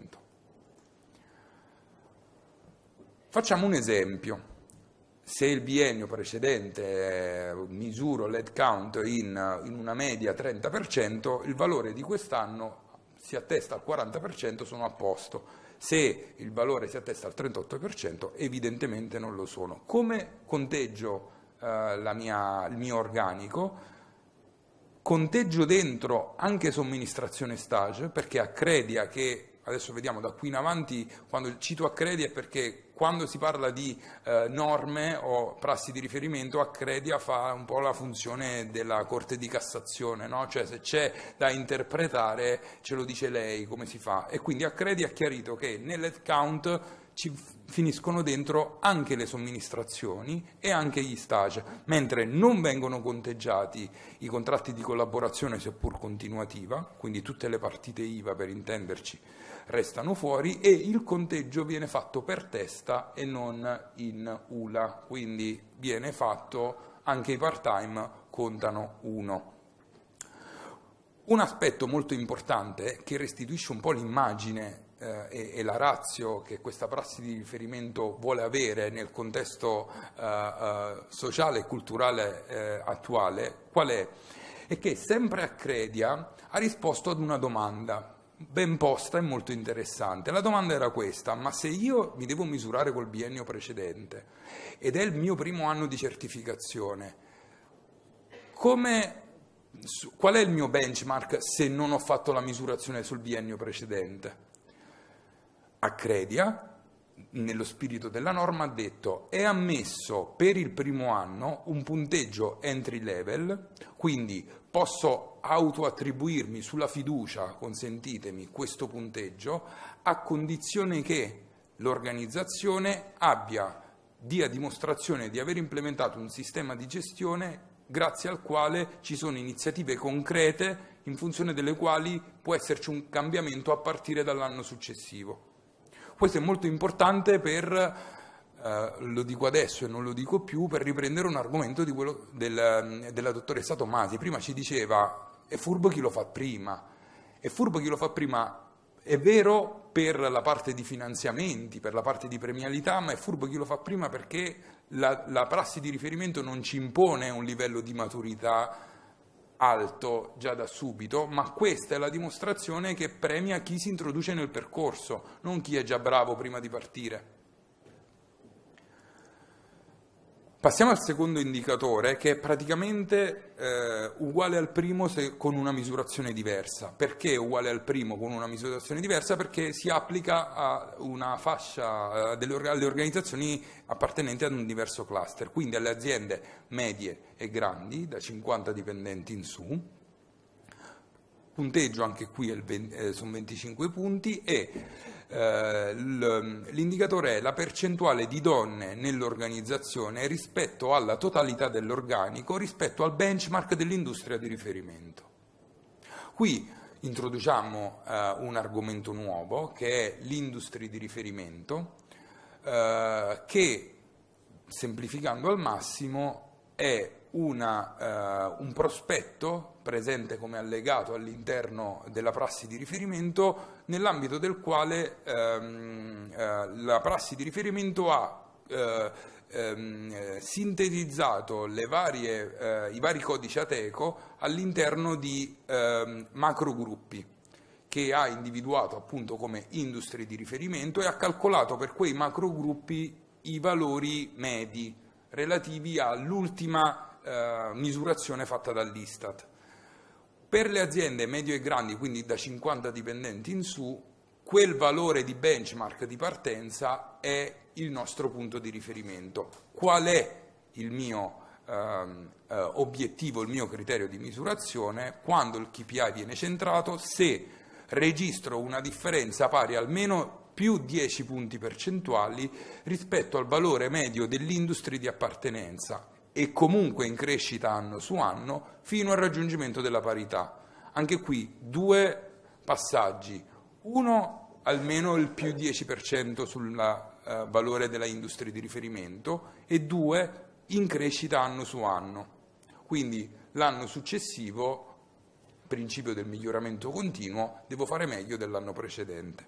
Facciamo un esempio. Se il biennio precedente misuro l'headcount in una media 30%, il valore di quest'anno si attesta al 40%, sono a posto. Se il valore si attesta al 38%, evidentemente non lo sono. Come conteggio il mio organico? Conteggio dentro anche somministrazione stage, perché Accredia, che adesso vediamo da qui in avanti, quando cito Accredia è perché quando si parla di norme o prassi di riferimento, Accredia fa un po' la funzione della Corte di Cassazione, no? Cioè se c'è da interpretare ce lo dice lei come si fa, e quindi Accredia ha chiarito che nell'headcount ci finiscono dentro anche le somministrazioni e anche gli stage, mentre non vengono conteggiati i contratti di collaborazione seppur continuativa, quindi tutte le partite IVA per intenderci restano fuori, e il conteggio viene fatto per testa e non in ULA, quindi viene fatto, anche i part-time contano 1. Un aspetto molto importante che restituisce un po' l'immagine e la ratio che questa prassi di riferimento vuole avere nel contesto sociale e culturale attuale, qual è? È che sempre Accredia ha risposto ad una domanda ben posta e molto interessante. La domanda era questa: ma se io mi devo misurare col biennio precedente ed è il mio primo anno di certificazione, qual è il mio benchmark se non ho fatto la misurazione sul biennio precedente? Accredia, nello spirito della norma, ha detto: è ammesso per il primo anno un punteggio entry level, quindi posso autoattribuirmi sulla fiducia, consentitemi, questo punteggio, a condizione che l'organizzazione dia dimostrazione di aver implementato un sistema di gestione grazie al quale ci sono iniziative concrete in funzione delle quali può esserci un cambiamento a partire dall'anno successivo. Questo è molto importante lo dico adesso e non lo dico più, per riprendere un argomento di quello della dottoressa Tomasi. Prima ci diceva: è furbo chi lo fa prima. È furbo chi lo fa prima, è vero, per la parte di finanziamenti, per la parte di premialità, ma è furbo chi lo fa prima perché la prassi di riferimento non ci impone un livello di maturità alto già da subito, ma questa è la dimostrazione che premia chi si introduce nel percorso, non chi è già bravo prima di partire. Passiamo al secondo indicatore, che è praticamente uguale al primo con una misurazione diversa. Perché è uguale al primo con una misurazione diversa? Perché si applica a una fascia alle organizzazioni appartenenti ad un diverso cluster, quindi alle aziende medie e grandi, da 50 dipendenti in su. Punteggio anche qui sono 25 punti e l'indicatore è la percentuale di donne nell'organizzazione rispetto alla totalità dell'organico, rispetto al benchmark dell'industria di riferimento. Qui introduciamo un argomento nuovo che è l'industria di riferimento, che, semplificando al massimo, è un prospetto presente come allegato all'interno della prassi di riferimento, nell'ambito del quale la prassi di riferimento ha sintetizzato i vari codici Ateco all'interno di macrogruppi, che ha individuato appunto come industrie di riferimento e ha calcolato per quei macrogruppi i valori medi relativi all'ultima misurazione fatta dall'Istat. Per le aziende medio e grandi, quindi da 50 dipendenti in su, quel valore di benchmark di partenza è il nostro punto di riferimento. Qual è il mio obiettivo, il mio criterio di misurazione? Quando il KPI viene centrato, se registro una differenza pari almeno più 10 punti percentuali rispetto al valore medio dell'industria di appartenenza e comunque in crescita anno su anno fino al raggiungimento della parità. Anche qui 2 passaggi: uno, almeno il più 10% sul valore della industria di riferimento, e 2, in crescita anno su anno. Quindi l'anno successivo, principio del miglioramento continuo, devo fare meglio dell'anno precedente.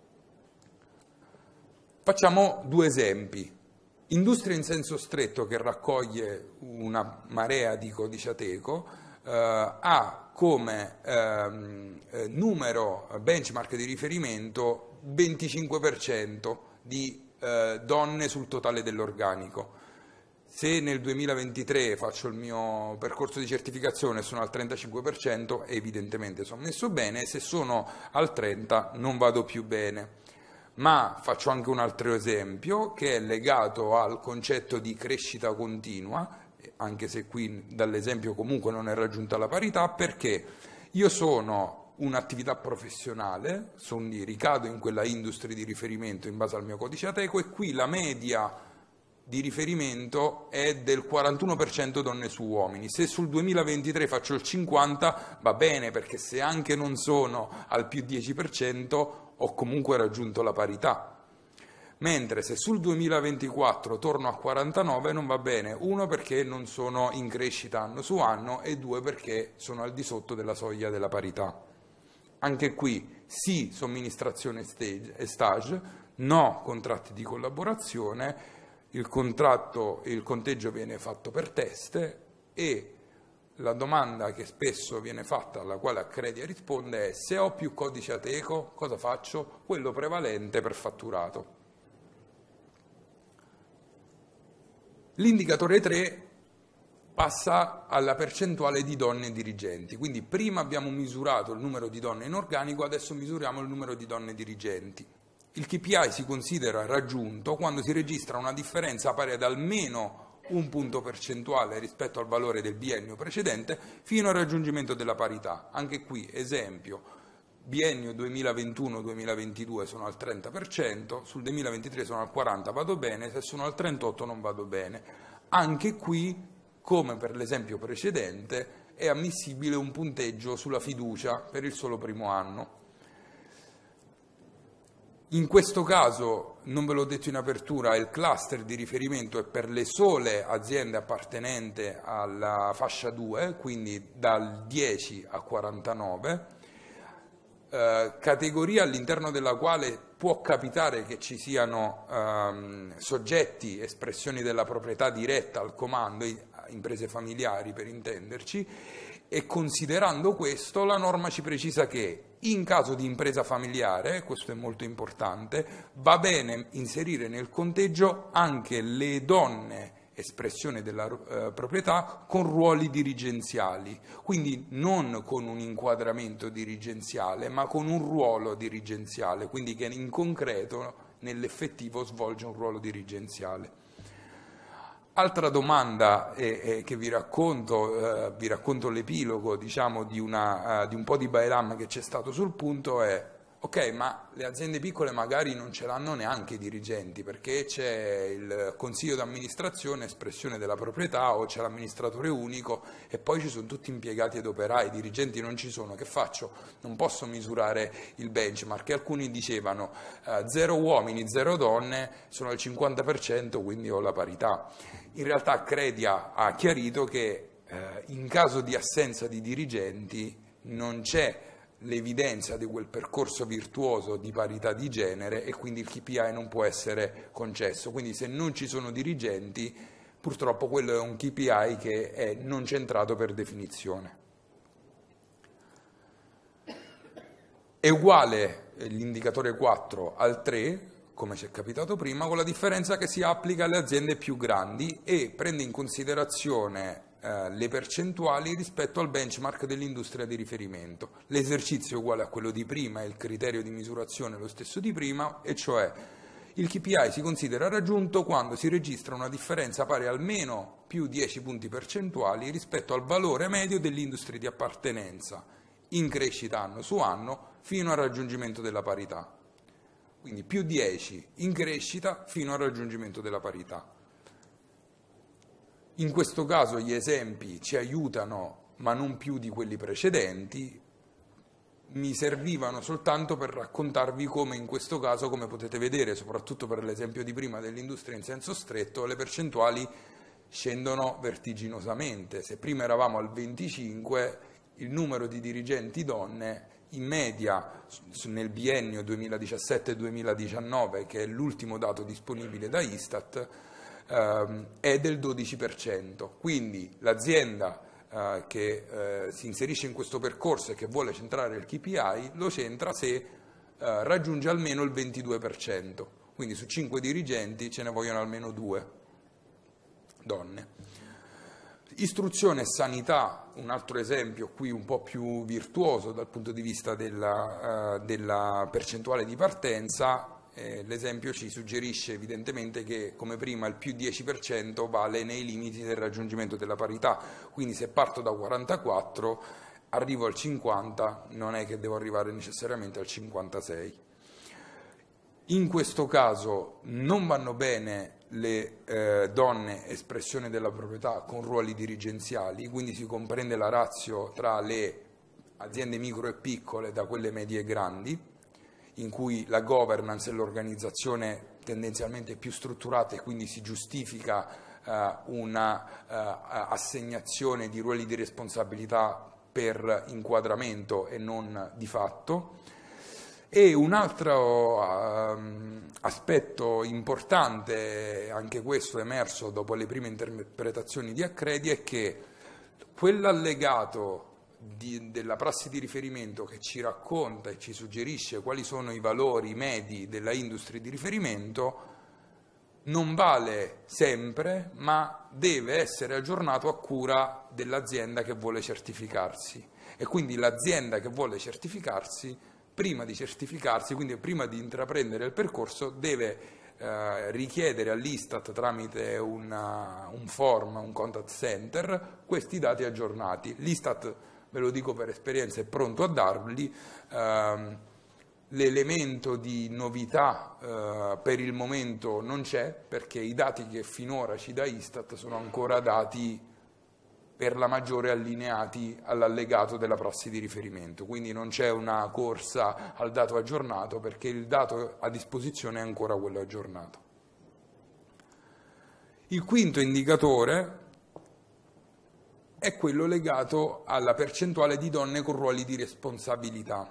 Facciamo 2 esempi. Industria in senso stretto, che raccoglie una marea di codici Ateco, ha come numero benchmark di riferimento 25% di donne sul totale dell'organico. Se nel 2023 faccio il mio percorso di certificazione e sono al 35%, evidentemente sono messo bene; se sono al 30% non vado più bene. Ma faccio anche un altro esempio che è legato al concetto di crescita continua, anche se qui dall'esempio comunque non è raggiunta la parità, perché io sono un'attività professionale, ricado in quella industria di riferimento in base al mio codice Ateco, e qui la media di riferimento è del 41% donne su uomini. Se sul 2023 faccio il 50% va bene, perché se anche non sono al più 10% ho comunque raggiunto la parità. Mentre se sul 2024 torno a 49% non va bene, 1 perché non sono in crescita anno su anno e 2 perché sono al di sotto della soglia della parità. Anche qui sì somministrazione e stage, no contratti di collaborazione. Il conteggio viene fatto per test, e la domanda che spesso viene fatta, alla quale Accredia risponde, è: se ho più codice Ateco, cosa faccio? Quello prevalente per fatturato. L'indicatore 3 passa alla percentuale di donne dirigenti. Quindi prima abbiamo misurato il numero di donne in organico, adesso misuriamo il numero di donne dirigenti. Il KPI si considera raggiunto quando si registra una differenza pari ad almeno 1 punto percentuale rispetto al valore del biennio precedente fino al raggiungimento della parità. Anche qui, esempio, biennio 2021-2022 sono al 30%, sul 2023 sono al 40%, vado bene; se sono al 38% non vado bene. Anche qui, come per l'esempio precedente, è ammissibile un punteggio sulla fiducia per il solo primo anno. In questo caso, non ve l'ho detto in apertura, il cluster di riferimento è per le sole aziende appartenenti alla fascia 2, quindi dal 10 a 49, categoria all'interno della quale può capitare che ci siano soggetti, espressioni della proprietà diretta al comando, imprese familiari per intenderci, e considerando questo la norma ci precisa che in caso di impresa familiare, questo è molto importante, va bene inserire nel conteggio anche le donne, espressione della proprietà, con ruoli dirigenziali, quindi non con un inquadramento dirigenziale, ma con un ruolo dirigenziale, quindi che in concreto nell'effettivo svolge un ruolo dirigenziale. Altra domanda che vi racconto l'epilogo, diciamo, di un po' di bailam che c'è stato sul punto, è: ok, ma le aziende piccole magari non ce l'hanno neanche i dirigenti, perché c'è il consiglio d'amministrazione, espressione della proprietà, o c'è l'amministratore unico e poi ci sono tutti impiegati ed operai, i dirigenti non ci sono, che faccio? Non posso misurare il benchmark. E alcuni dicevano 0 uomini, 0 donne, sono al 50%, quindi ho la parità. In realtà Accredia ha chiarito che in caso di assenza di dirigenti non c'è l'evidenza di quel percorso virtuoso di parità di genere e quindi il KPI non può essere concesso. Quindi se non ci sono dirigenti, purtroppo quello è un KPI che è non centrato per definizione. È uguale l'indicatore 4 al 3, come ci è capitato prima, con la differenza che si applica alle aziende più grandi e prende in considerazione le percentuali rispetto al benchmark dell'industria di riferimento. L'esercizio è uguale a quello di prima e il criterio di misurazione è lo stesso di prima, e cioè il KPI si considera raggiunto quando si registra una differenza pari almeno più 10 punti percentuali rispetto al valore medio dell'industria di appartenenza, in crescita anno su anno, fino al raggiungimento della parità. Quindi più 10 in crescita fino al raggiungimento della parità. In questo caso gli esempi ci aiutano, ma non più di quelli precedenti, mi servivano soltanto per raccontarvi come in questo caso, come potete vedere, soprattutto per l'esempio di prima dell'industria in senso stretto, le percentuali scendono vertiginosamente. Se prima eravamo al 25, il numero di dirigenti donne in media nel biennio 2017-2019, che è l'ultimo dato disponibile da Istat, è del 12%, quindi l'azienda che si inserisce in questo percorso e che vuole centrare il KPI lo centra se raggiunge almeno il 22%, quindi su 5 dirigenti ce ne vogliono almeno 2 donne. Istruzione e sanità, un altro esempio qui un po' più virtuoso dal punto di vista della percentuale di partenza. L'esempio ci suggerisce evidentemente che, come prima, il più 10% vale nei limiti del raggiungimento della parità, quindi se parto da 44 arrivo al 50, non è che devo arrivare necessariamente al 56. In questo caso non vanno bene le donne espressione della proprietà con ruoli dirigenziali, quindi si comprende la ratio tra le aziende micro e piccole da quelle medie e grandi, in cui la governance e l'organizzazione tendenzialmente è più strutturata e quindi si giustifica una assegnazione di ruoli di responsabilità per inquadramento e non di fatto. E un altro aspetto importante, anche questo emerso dopo le prime interpretazioni di Accredi, è che quell'allegato della prassi di riferimento che ci racconta e ci suggerisce quali sono i valori medi della industria di riferimento non vale sempre, ma deve essere aggiornato a cura dell'azienda che vuole certificarsi, e quindi l'azienda che vuole certificarsi, prima di certificarsi, quindi prima di intraprendere il percorso, deve richiedere all'Istat tramite un form, un contact center, questi dati aggiornati. L'Istat, ve lo dico per esperienza, è pronto a darli. L'elemento di novità per il momento non c'è, perché i dati che finora ci dà Istat sono ancora dati per la maggiore allineati all'allegato della prassi di riferimento, quindi non c'è una corsa al dato aggiornato, perché il dato a disposizione è ancora quello aggiornato. Il quinto indicatore è quello legato alla percentuale di donne con ruoli di responsabilità.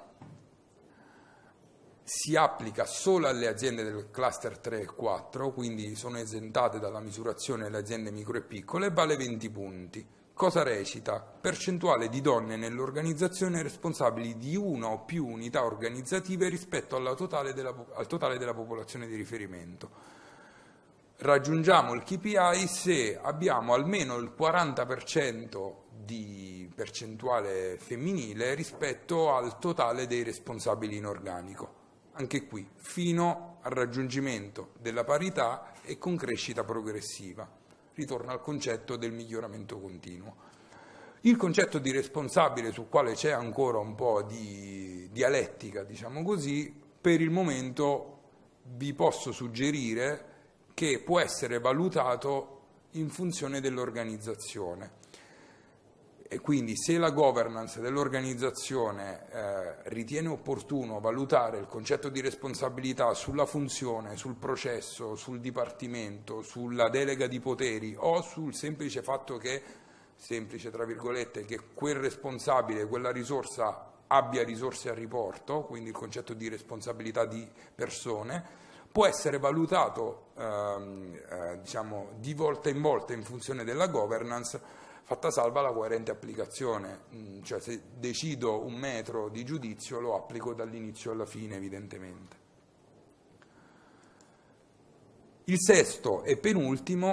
Si applica solo alle aziende del cluster 3 e 4, quindi sono esentate dalla misurazione le aziende micro e piccole, e vale 20 punti. Cosa recita? Percentuale di donne nell'organizzazione responsabili di una o più unità organizzative rispetto al totale della popolazione di riferimento. Raggiungiamo il KPI se abbiamo almeno il 40% di percentuale femminile rispetto al totale dei responsabili in organico. Anche qui, fino al raggiungimento della parità e con crescita progressiva. Ritorna al concetto del miglioramento continuo. Il concetto di responsabile, sul quale c'è ancora un po' di dialettica, diciamo così, per il momento vi posso suggerire che può essere valutato in funzione dell'organizzazione. E quindi se la governance dell'organizzazione ritiene opportuno valutare il concetto di responsabilità sulla funzione, sul processo, sul dipartimento, sulla delega di poteri, o sul semplice fatto che, semplice tra virgolette, che quel responsabile, quella risorsa abbia risorse a riporto, quindi il concetto di responsabilità di persone, può essere valutato diciamo, di volta in funzione della governance, fatta salva la coerente applicazione, cioè se decido un metro di giudizio lo applico dall'inizio alla fine, evidentemente. Il sesto e penultimo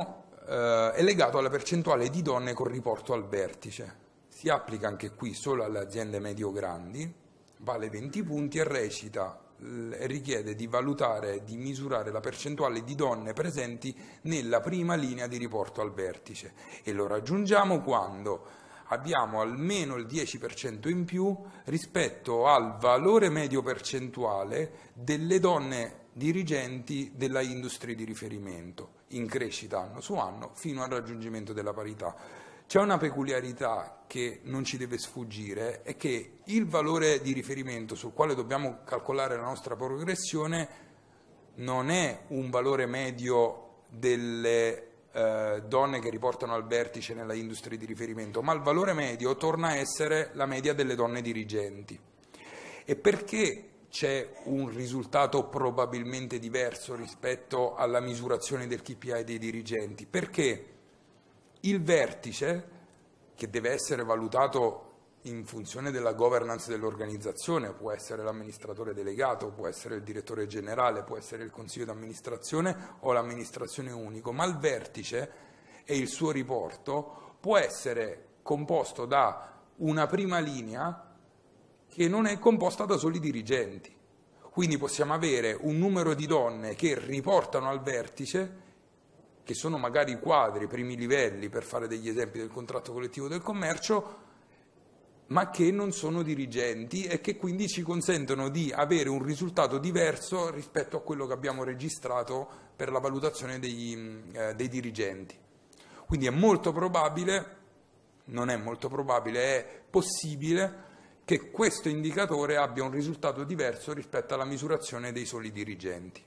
è legato alla percentuale di donne con riporto al vertice. Si applica anche qui solo alle aziende medio-grandi, vale 20 punti e recita e richiede di valutare e di misurare la percentuale di donne presenti nella prima linea di riporto al vertice, e lo raggiungiamo quando abbiamo almeno il 10% in più rispetto al valore medio percentuale delle donne dirigenti della industria di riferimento, in crescita anno su anno fino al raggiungimento della parità. C'è una peculiarità che non ci deve sfuggire, è che il valore di riferimento sul quale dobbiamo calcolare la nostra progressione non è un valore medio delle donne che riportano al vertice nella industria di riferimento, ma il valore medio torna a essere la media delle donne dirigenti. E perché c'è un risultato probabilmente diverso rispetto alla misurazione del KPI dei dirigenti? Perché il vertice, che deve essere valutato in funzione della governance dell'organizzazione, può essere l'amministratore delegato, può essere il direttore generale, può essere il consiglio d'amministrazione o l'amministrazione unico, ma il vertice e il suo riporto può essere composto da una prima linea che non è composta da soli dirigenti. Quindi possiamo avere un numero di donne che riportano al vertice, che sono magari quadri, primi livelli, per fare degli esempi del contratto collettivo del commercio, ma che non sono dirigenti e che quindi ci consentono di avere un risultato diverso rispetto a quello che abbiamo registrato per la valutazione dei dirigenti. Quindi è molto probabile, non è molto probabile, è possibile che questo indicatore abbia un risultato diverso rispetto alla misurazione dei soli dirigenti.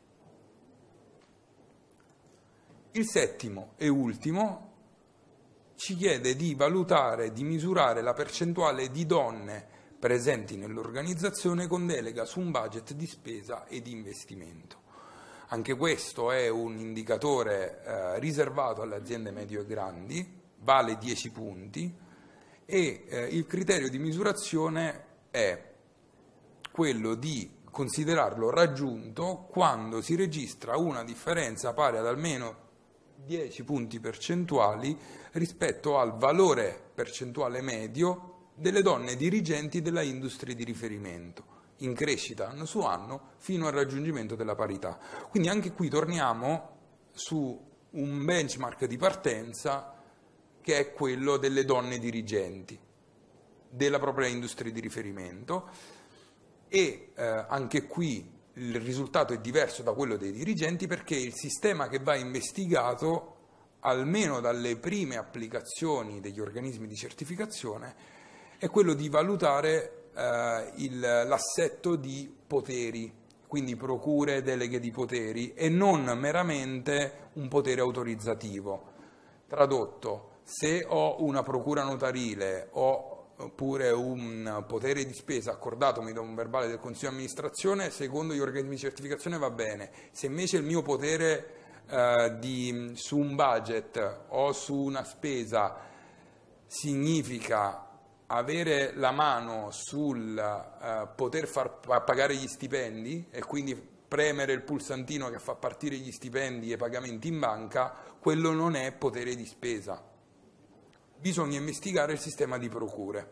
Il settimo e ultimo ci chiede di valutare, di misurare la percentuale di donne presenti nell'organizzazione con delega su un budget di spesa e di investimento. Anche questo è un indicatore riservato alle aziende medio e grandi, vale 10 punti e il criterio di misurazione è quello di considerarlo raggiunto quando si registra una differenza pari ad almeno 10 punti percentuali rispetto al valore percentuale medio delle donne dirigenti della industria di riferimento, in crescita anno su anno fino al raggiungimento della parità. Quindi anche qui torniamo su un benchmark di partenza che è quello delle donne dirigenti della propria industria di riferimento e anche qui il risultato è diverso da quello dei dirigenti perché il sistema che va investigato, almeno dalle prime applicazioni degli organismi di certificazione, è quello di valutare l'assetto di poteri, quindi procure, deleghe di poteri, e non meramente un potere autorizzativo. Tradotto, se ho una procura notarile oppure un potere di spesa accordatomi da un verbale del Consiglio di amministrazione, secondo gli organismi di certificazione va bene. Se invece il mio potere su un budget o su una spesa significa avere la mano sul poter far pagare gli stipendi e quindi premere il pulsantino che fa partire gli stipendi e i pagamenti in banca, quello non è potere di spesa. Bisogna investigare il sistema di procure.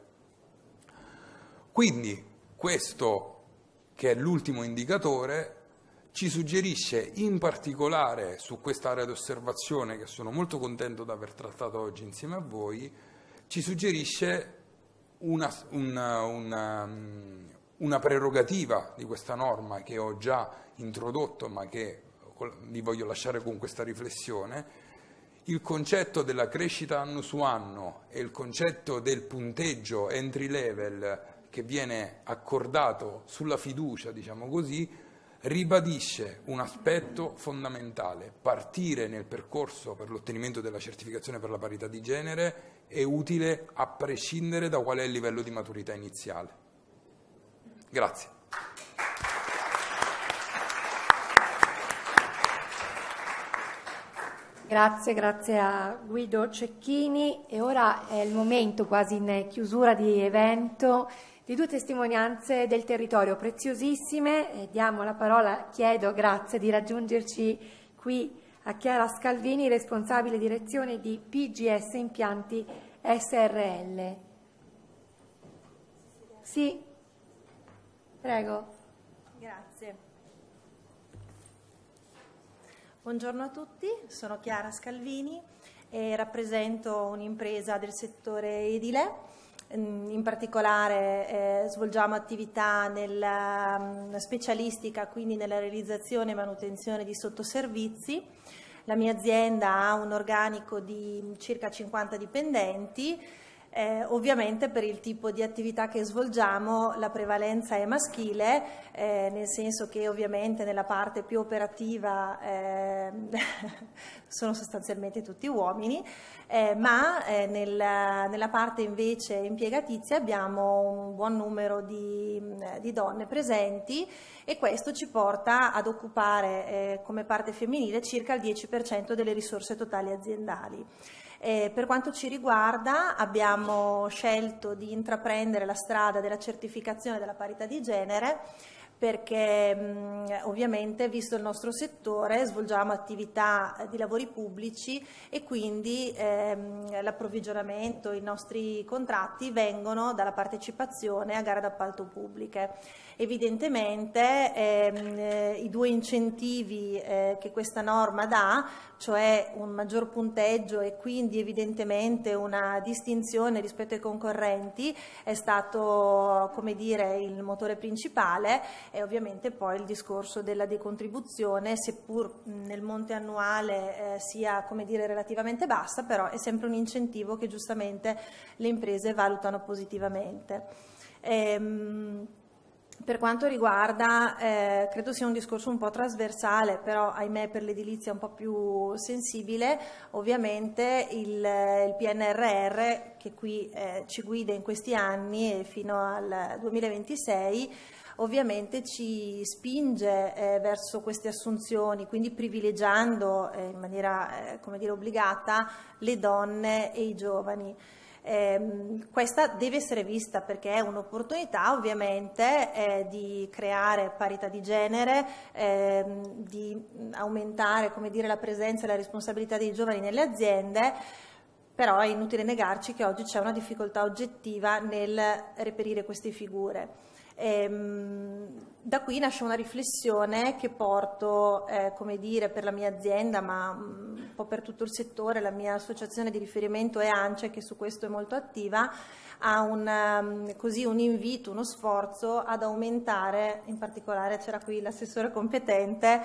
Quindi questo, che è l'ultimo indicatore, ci suggerisce in particolare su quest'area di osservazione, che sono molto contento di aver trattato oggi insieme a voi, ci suggerisce una prerogativa di questa norma che ho già introdotto, ma che vi voglio lasciare con questa riflessione. Il concetto della crescita anno su anno e il concetto del punteggio entry level che viene accordato sulla fiducia, diciamo così, ribadisce un aspetto fondamentale: partire nel percorso per l'ottenimento della certificazione per la parità di genere è utile a prescindere da qual è il livello di maturità iniziale. Grazie. Grazie a Guido Cecchini e ora è il momento, quasi in chiusura di evento, di due testimonianze del territorio preziosissime. Diamo la parola, chiedo grazie di raggiungerci qui a Chiara Scalvini, responsabile direzione di PGS Impianti SRL. Sì, prego. Grazie. Buongiorno a tutti, sono Chiara Scalvini e rappresento un'impresa del settore edile. In particolare svolgiamo attività nella specialistica, quindi nella realizzazione e manutenzione di sottoservizi. La mia azienda ha un organico di circa 50 dipendenti. Ovviamente per il tipo di attività che svolgiamo la prevalenza è maschile, nel senso che ovviamente nella parte più operativa sono sostanzialmente tutti uomini, ma nella parte invece impiegatizia abbiamo un buon numero di donne presenti, e questo ci porta ad occupare come parte femminile circa il 10% delle risorse totali aziendali. Per quanto ci riguarda abbiamo scelto di intraprendere la strada della certificazione della parità di genere perché ovviamente, visto il nostro settore, svolgiamo attività di lavori pubblici e quindi l'approvvigionamento, i nostri contratti vengono dalla partecipazione a gare d'appalto pubbliche. Evidentemente i due incentivi che questa norma dà, cioè un maggior punteggio e quindi evidentemente una distinzione rispetto ai concorrenti, è stato, come dire, il motore principale, e ovviamente poi il discorso della decontribuzione, seppur nel monte annuale sia, come dire, relativamente bassa, però è sempre un incentivo che giustamente le imprese valutano positivamente. Per quanto riguarda, credo sia un discorso un po' trasversale, però ahimè per l'edilizia un po' più sensibile, ovviamente il PNRR che qui ci guida in questi anni e fino al 2026, ovviamente ci spinge verso queste assunzioni, quindi privilegiando in maniera come dire, obbligata le donne e i giovani. Questa deve essere vista perché è un'opportunità ovviamente di creare parità di genere, di aumentare, come dire, la presenza e la responsabilità dei giovani nelle aziende, però è inutile negarci che oggi c'è una difficoltà oggettiva nel reperire queste figure. Da qui nasce una riflessione che porto, come dire, per la mia azienda, ma un po' per tutto il settore. La mia associazione di riferimento è ANCE, che su questo è molto attiva, a un invito, uno sforzo ad aumentare, in particolare c'era qui l'assessore competente,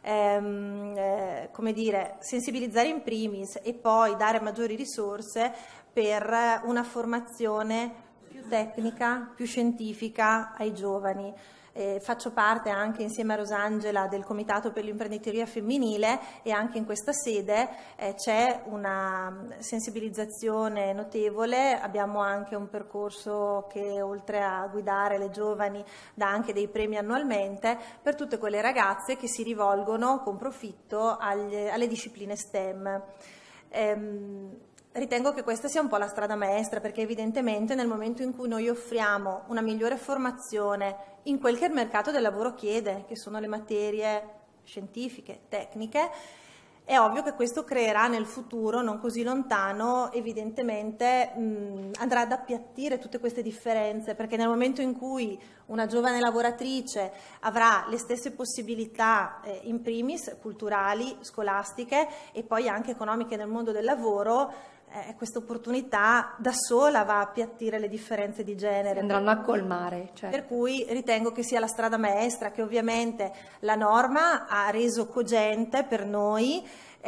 come dire, sensibilizzare in primis e poi dare maggiori risorse per una formazione più tecnica, più scientifica ai giovani. Faccio parte anche insieme a Rosangela del Comitato per l'imprenditoria femminile e anche in questa sede c'è una sensibilizzazione notevole. Abbiamo anche un percorso che, oltre a guidare le giovani, dà anche dei premi annualmente per tutte quelle ragazze che si rivolgono con profitto alle discipline STEM. Ritengo che questa sia un po' la strada maestra, perché evidentemente nel momento in cui noi offriamo una migliore formazione in quel che il mercato del lavoro chiede, che sono le materie scientifiche, tecniche, è ovvio che questo creerà nel futuro, non così lontano, evidentemente andrà ad appiattire tutte queste differenze, perché nel momento in cui una giovane lavoratrice avrà le stesse possibilità in primis culturali, scolastiche e poi anche economiche nel mondo del lavoro, questa opportunità da sola va a appiattire le differenze di genere. Andranno a colmare. Certo. Per cui ritengo che sia la strada maestra, che ovviamente la norma ha reso cogente per noi,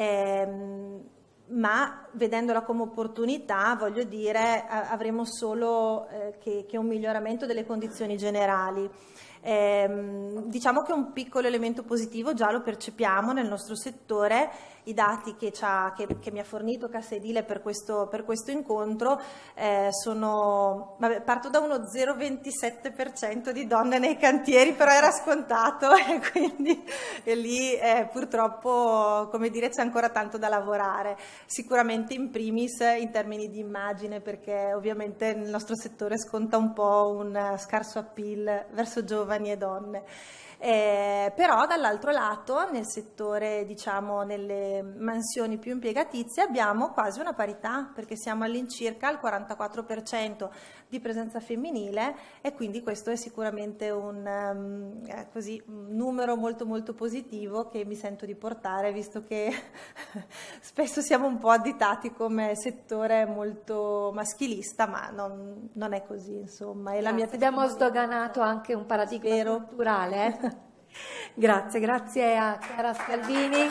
ma vedendola come opportunità, voglio dire, avremo solo che un miglioramento delle condizioni generali. Diciamo che un piccolo elemento positivo già lo percepiamo nel nostro settore. I dati che mi ha fornito Cassa Edile per questo incontro sono, parto da uno 0,27% di donne nei cantieri, però era scontato e quindi lì purtroppo, come dire, c'è ancora tanto da lavorare, sicuramente in primis in termini di immagine, perché ovviamente il nostro settore sconta un po' un scarso appeal verso giovani e donne. Però dall'altro lato nel settore, diciamo nelle mansioni più impiegatizie, abbiamo quasi una parità, perché siamo all'incirca al 44% di presenza femminile, e quindi questo è sicuramente un numero molto molto positivo che mi sento di portare, visto che spesso siamo un po' additati come settore molto maschilista, ma non è così, insomma. Abbiamo sdoganato anche un paradigma culturale. Grazie a Chiara Scalvini.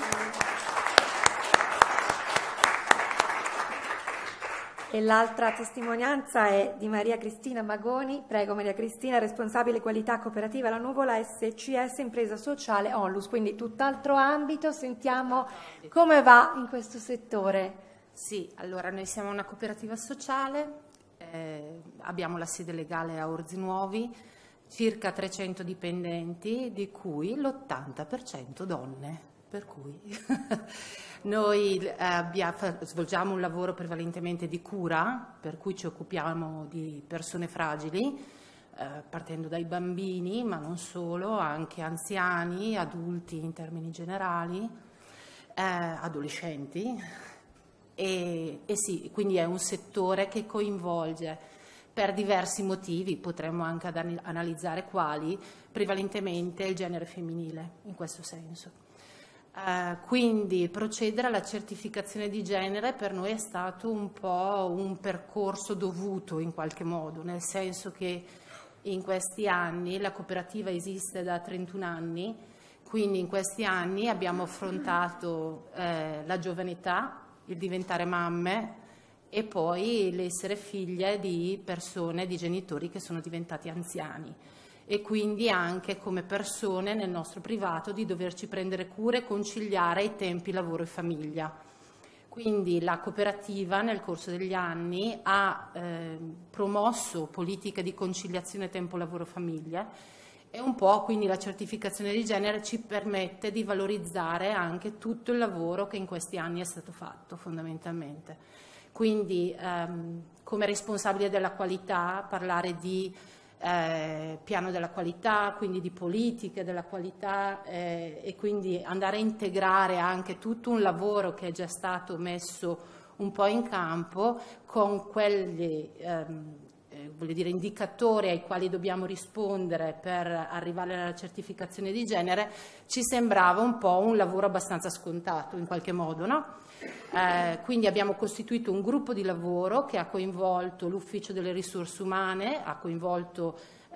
E l'altra testimonianza è di Maria Cristina Magoni. Prego Maria Cristina, responsabile qualità cooperativa La Nuvola SCS Impresa Sociale Onlus, quindi tutt'altro ambito. Sentiamo come va in questo settore. Sì, allora noi siamo una cooperativa sociale, abbiamo la sede legale a Orzi Nuovi, circa 300 dipendenti, di cui l'80% donne, per cui noi svolgiamo un lavoro prevalentemente di cura, per cui ci occupiamo di persone fragili, partendo dai bambini, ma non solo, anche anziani, adulti in termini generali, adolescenti, e sì, quindi è un settore che coinvolge per diversi motivi, potremmo anche analizzare quali, prevalentemente il genere femminile in questo senso. Quindi procedere alla certificazione di genere per noi è stato un po' un percorso dovuto in qualche modo, nel senso che in questi anni la cooperativa esiste da 31 anni, quindi in questi anni abbiamo affrontato la giovane-età, il diventare mamme, e poi l'essere figlie di persone, di genitori che sono diventati anziani, e quindi anche come persone nel nostro privato di doverci prendere cura e conciliare i tempi lavoro e famiglia. Quindi la cooperativa nel corso degli anni ha promosso politiche di conciliazione tempo lavoro famiglia, e un po' quindi la certificazione di genere ci permette di valorizzare anche tutto il lavoro che in questi anni è stato fatto fondamentalmente. Quindi come responsabile della qualità parlare di piano della qualità, quindi di politiche della qualità, e quindi andare a integrare anche tutto un lavoro che è già stato messo un po' in campo con quelli voglio dire, indicatori ai quali dobbiamo rispondere per arrivare alla certificazione di genere, ci sembrava un po' un lavoro abbastanza scontato in qualche modo, no? Quindi abbiamo costituito un gruppo di lavoro che ha coinvolto l'ufficio delle risorse umane, ha coinvolto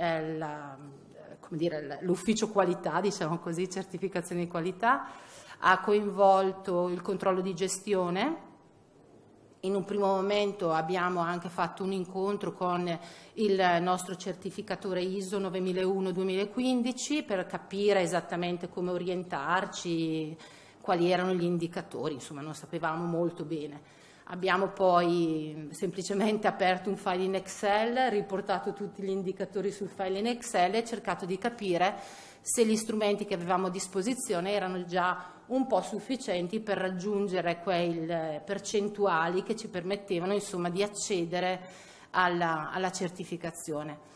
l'ufficio qualità, diciamo così, certificazione di qualità, ha coinvolto il controllo di gestione. In un primo momento abbiamo anche fatto un incontro con il nostro certificatore ISO 9001-2015 per capire esattamente come orientarci, quali erano gli indicatori, insomma non sapevamo molto bene. Abbiamo poi semplicemente aperto un file in Excel, riportato tutti gli indicatori sul file in Excel e cercato di capire se gli strumenti che avevamo a disposizione erano già un po' sufficienti per raggiungere quei percentuali che ci permettevano insomma di accedere alla certificazione.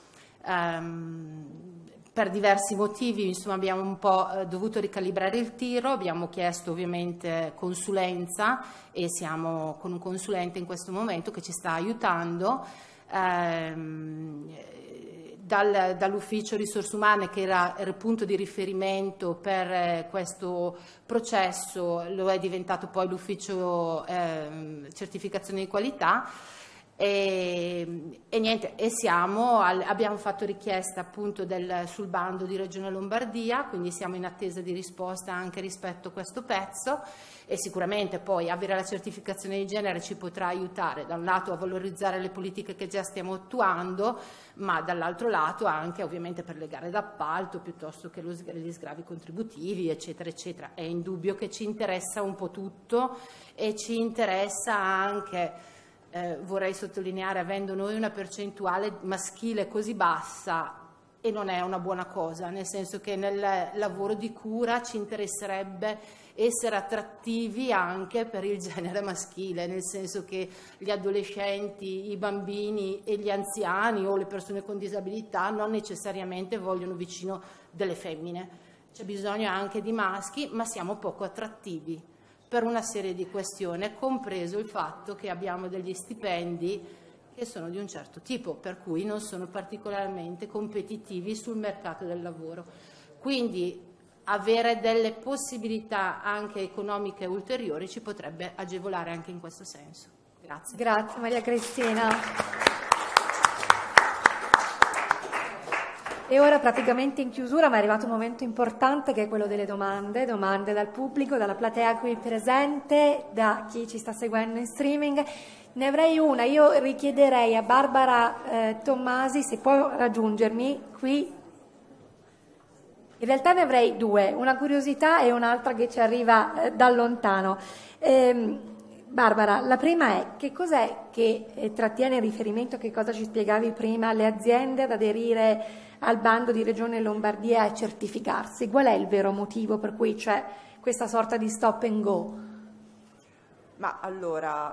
Per diversi motivi insomma, abbiamo un po' dovuto ricalibrare il tiro, abbiamo chiesto ovviamente consulenza e siamo con un consulente in questo momento che ci sta aiutando. Dall'ufficio risorse umane, che era il punto di riferimento per questo processo, lo è diventato poi l'ufficio certificazione di qualità. E niente, abbiamo fatto richiesta appunto sul bando di Regione Lombardia, quindi siamo in attesa di risposta anche rispetto a questo pezzo, e sicuramente poi avere la certificazione di genere ci potrà aiutare da un lato a valorizzare le politiche che già stiamo attuando, ma dall'altro lato anche ovviamente per le gare d'appalto piuttosto che gli sgravi contributivi eccetera eccetera. È indubbio che ci interessa un po' tutto e ci interessa anche, vorrei sottolineare, avendo noi una percentuale maschile così bassa, e non è una buona cosa, nel senso che nel lavoro di cura ci interesserebbe essere attrattivi anche per il genere maschile, nel senso che gli adolescenti, i bambini e gli anziani o le persone con disabilità non necessariamente vogliono vicino delle femmine. c'è bisogno anche di maschi, ma siamo poco attrattivi per una serie di questioni, compreso il fatto che abbiamo degli stipendi che sono di un certo tipo, per cui non sono particolarmente competitivi sul mercato del lavoro. Quindi avere delle possibilità anche economiche ulteriori ci potrebbe agevolare anche in questo senso. Grazie. Grazie Maria Cristina. E ora praticamente in chiusura, ma è arrivato un momento importante che è quello delle domande dal pubblico, dalla platea qui presente, da chi ci sta seguendo in streaming. Ne avrei una, io richiederei a Barbara Tommasi se può raggiungermi qui. In realtà ne avrei due, una curiosità e un'altra che ci arriva da lontano. Barbara, la prima è: che cos'è che trattiene in riferimento a che cosa ci spiegavi prima, le aziende ad aderire al bando di Regione Lombardia e a certificarsi? Qual è il vero motivo per cui c'è questa sorta di stop and go? Ma allora,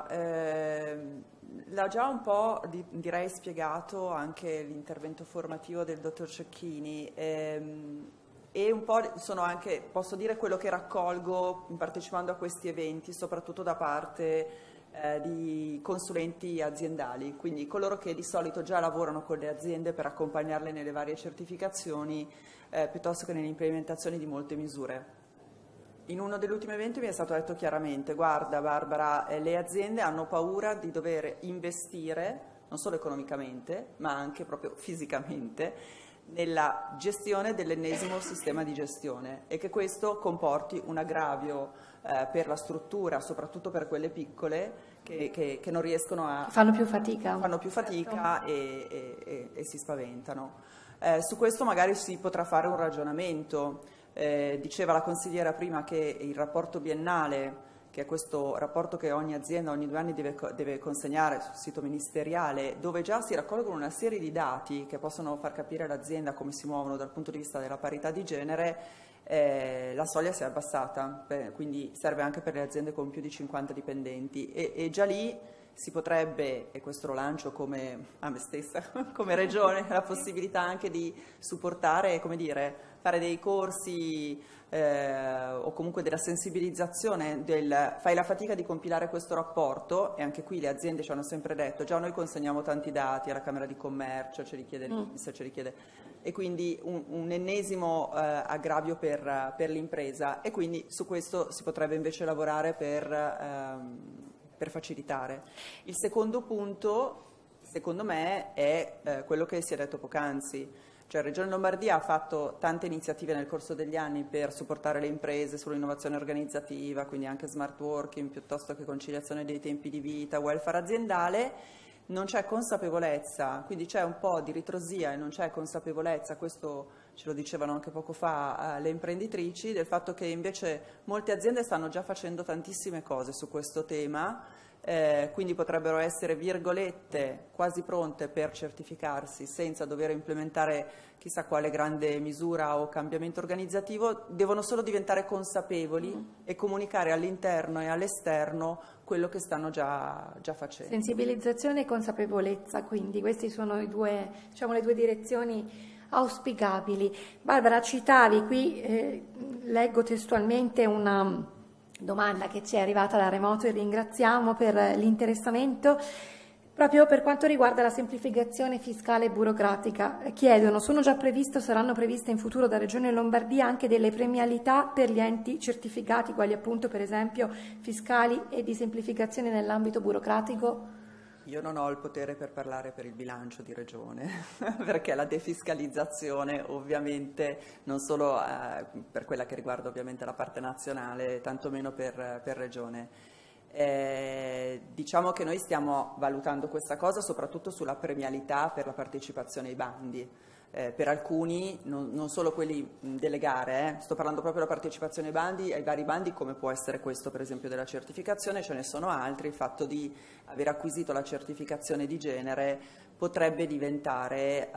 l'ha già un po' direi spiegato anche l'intervento formativo del dottor Cecchini. E un po' sono anche, posso dire, quello che raccolgo partecipando a questi eventi, soprattutto da parte di consulenti aziendali, quindi coloro che di solito già lavorano con le aziende per accompagnarle nelle varie certificazioni piuttosto che nell'implementazione di molte misure. In uno degli ultimi eventi mi è stato detto chiaramente: guarda Barbara, le aziende hanno paura di dover investire, non solo economicamente, ma anche proprio fisicamente, nella gestione dell'ennesimo sistema di gestione, e che questo comporti un aggravio per la struttura, soprattutto per quelle piccole che non riescono a... Fanno più fatica. Fanno più fatica e si spaventano. Su questo magari si potrà fare un ragionamento. Diceva la consigliera prima che il rapporto biennale, che è questo rapporto che ogni azienda ogni 2 anni deve consegnare sul sito ministeriale, dove già si raccolgono una serie di dati che possono far capire all'azienda come si muovono dal punto di vista della parità di genere, la soglia si è abbassata, quindi serve anche per le aziende con più di 50 dipendenti e già lì si potrebbe, e questo lo lancio come a me stessa, come Regione, la possibilità anche di supportare, come dire, fare dei corsi o comunque della sensibilizzazione fai la fatica di compilare questo rapporto, e anche qui le aziende ci hanno sempre detto: già noi consegniamo tanti dati alla Camera di Commercio, ce li chiede l'INPS, ce li chiede, e quindi un ennesimo aggravio per l'impresa, e quindi su questo si potrebbe invece lavorare per facilitare. Il secondo punto, secondo me, è quello che si è detto poc'anzi. Cioè, Regione Lombardia ha fatto tante iniziative nel corso degli anni per supportare le imprese sull'innovazione organizzativa, quindi anche smart working, piuttosto che conciliazione dei tempi di vita, welfare aziendale. Non c'è consapevolezza, quindi c'è un po' di ritrosia e non c'è consapevolezza, questo ce lo dicevano anche poco fa le imprenditrici, del fatto che invece molte aziende stanno già facendo tantissime cose su questo tema, quindi potrebbero essere, virgolette, quasi pronte per certificarsi senza dover implementare chissà quale grande misura o cambiamento organizzativo, devono solo diventare consapevoli e comunicare all'interno e all'esterno quello che stanno già facendo. Sensibilizzazione e consapevolezza, quindi queste sono le due direzioni auspicabili. Barbara, citavi qui, leggo testualmente una domanda che ci è arrivata da remoto e ringraziamo per l'interessamento, proprio per quanto riguarda la semplificazione fiscale e burocratica. Chiedono: sono già previste o saranno previste in futuro da Regione Lombardia anche delle premialità per gli enti certificati, quali appunto per esempio fiscali e di semplificazione nell'ambito burocratico? Io non ho il potere per parlare per il bilancio di Regione, perché la defiscalizzazione ovviamente non solo per quella che riguarda ovviamente la parte nazionale, tantomeno per Regione. Diciamo che noi stiamo valutando questa cosa soprattutto sulla premialità per la partecipazione ai bandi. Per alcuni, non solo quelli delle gare, sto parlando proprio della partecipazione ai vari bandi, come può essere questo per esempio della certificazione, ce ne sono altri. Il fatto di aver acquisito la certificazione di genere potrebbe diventare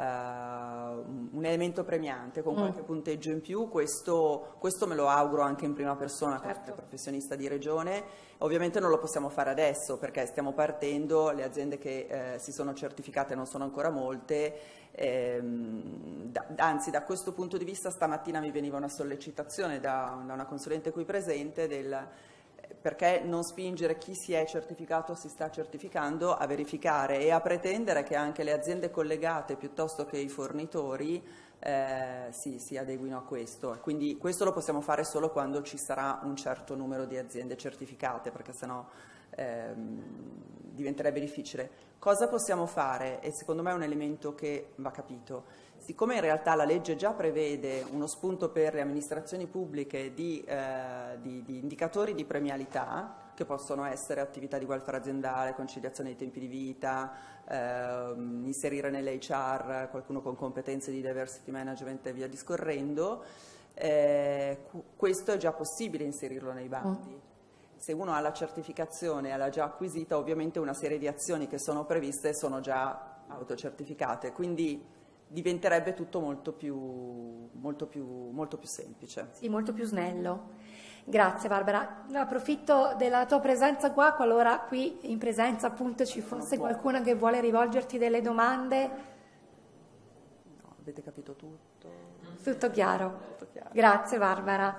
un elemento premiante con qualche punteggio in più. Questo me lo auguro anche in prima persona, come professionista di Regione. Ovviamente non lo possiamo fare adesso perché stiamo partendo, le aziende che si sono certificate non sono ancora molte, anzi da questo punto di vista stamattina mi veniva una sollecitazione da una consulente qui presente perché non spingere chi si è certificato o si sta certificando a verificare e a pretendere che anche le aziende collegate piuttosto che i fornitori si adeguino a questo. Quindi questo lo possiamo fare solo quando ci sarà un certo numero di aziende certificate, perché sennò diventerebbe difficile. Cosa possiamo fare? E secondo me è un elemento che va capito. Siccome in realtà la legge già prevede uno spunto per le amministrazioni pubbliche di indicatori di premialità, che possono essere attività di welfare aziendale, conciliazione dei tempi di vita, inserire nell'HR qualcuno con competenze di diversity management e via discorrendo, questo è già possibile inserirlo nei bandi. Se uno ha la certificazione, l'ha già acquisita, ovviamente una serie di azioni che sono previste sono già autocertificate, quindi diventerebbe tutto molto più semplice. Sì, molto più snello. Grazie Barbara. Approfitto della tua presenza qua, qualora qui in presenza appunto ci fosse qualcuno che vuole rivolgerti delle domande. No, avete capito tutto? Tutto chiaro. Tutto chiaro. Grazie Barbara.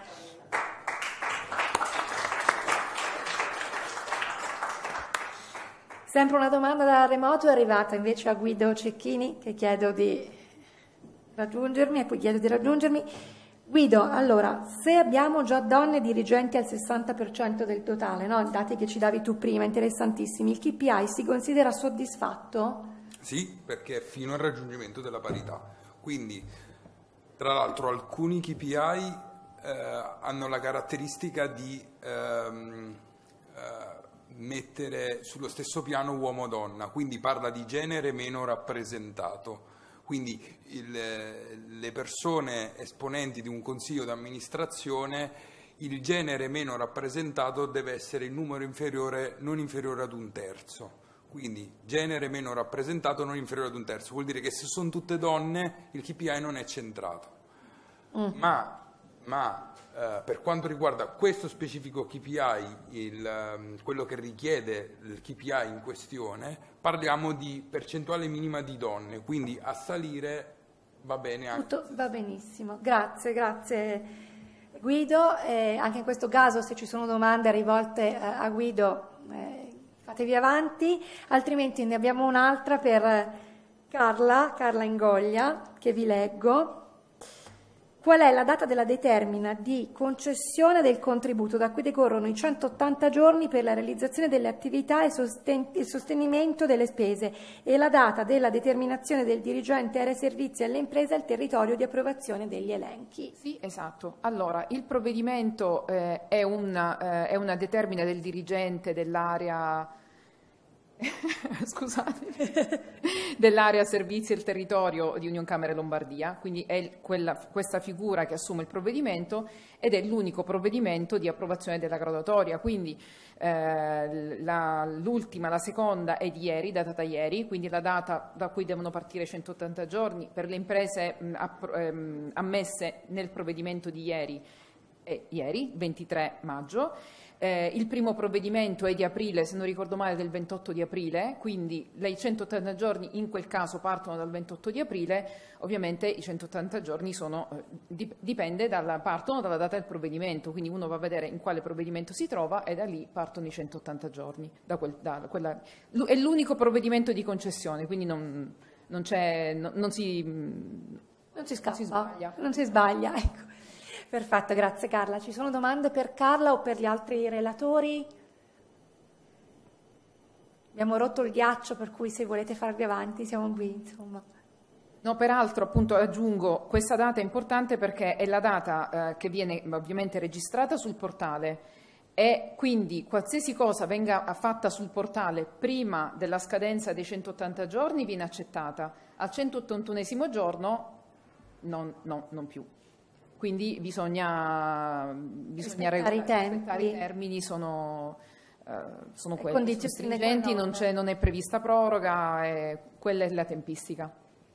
Sempre una domanda da remoto è arrivata invece a Guido Cecchini, che chiedo di raggiungermi, a cui chiedo di raggiungermi. Guido, allora, se abbiamo già donne dirigenti al 60% del totale, no? I dati che ci davi tu prima, interessantissimi, il KPI si considera soddisfatto? Sì, perché è fino al raggiungimento della parità. Quindi, tra l'altro, alcuni KPI hanno la caratteristica di mettere sullo stesso piano uomo-donna, quindi parla di genere meno rappresentato. Quindi le persone esponenti di un consiglio d'amministrazione, il genere meno rappresentato deve essere il numero inferiore, non inferiore ad un terzo. Quindi genere meno rappresentato non inferiore ad un terzo. Vuol dire che se sono tutte donne il KPI non è centrato. Ma per quanto riguarda questo specifico KPI, quello che richiede il KPI in questione, parliamo di percentuale minima di donne, quindi a salire va bene anche. Tutto va benissimo, grazie Guido. Anche in questo caso se ci sono domande rivolte a Guido fatevi avanti, altrimenti ne abbiamo un'altra per Carla Ingoglia, che vi leggo. Qual è la data della determina di concessione del contributo da cui decorrono i 180 giorni per la realizzazione delle attività e il sostenimento delle spese e la data della determinazione del dirigente area servizi alle imprese al territorio di approvazione degli elenchi? Sì, esatto. Allora, il provvedimento è una determina del dirigente dell'area dell'area servizi e il territorio di Unioncamere Lombardia, quindi è questa figura che assume il provvedimento ed è l'unico provvedimento di approvazione della graduatoria, quindi la seconda è di ieri, datata ieri, quindi la data da cui devono partire 180 giorni per le imprese ammesse nel provvedimento di ieri, 23 maggio. Il primo provvedimento è di aprile, se non ricordo male del 28 di aprile, quindi i 180 giorni in quel caso partono dal 28 di aprile, ovviamente i 180 giorni partono dalla data del provvedimento, quindi uno va a vedere in quale provvedimento si trova e da lì partono i 180 giorni. È l'unico provvedimento di concessione, quindi non si sbaglia, ecco. Perfetto, grazie Carla. Ci sono domande per Carla o per gli altri relatori? Abbiamo rotto il ghiaccio, per cui se volete farvi avanti siamo qui, insomma. No, peraltro appunto aggiungo, questa data è importante perché è la data che viene ovviamente registrata sul portale e quindi qualsiasi cosa venga fatta sul portale prima della scadenza dei 180 giorni viene accettata, al 181esimo giorno non più. Quindi bisogna rispettare i termini, sono quelli, sono stringenti, non è prevista proroga, quella è la tempistica.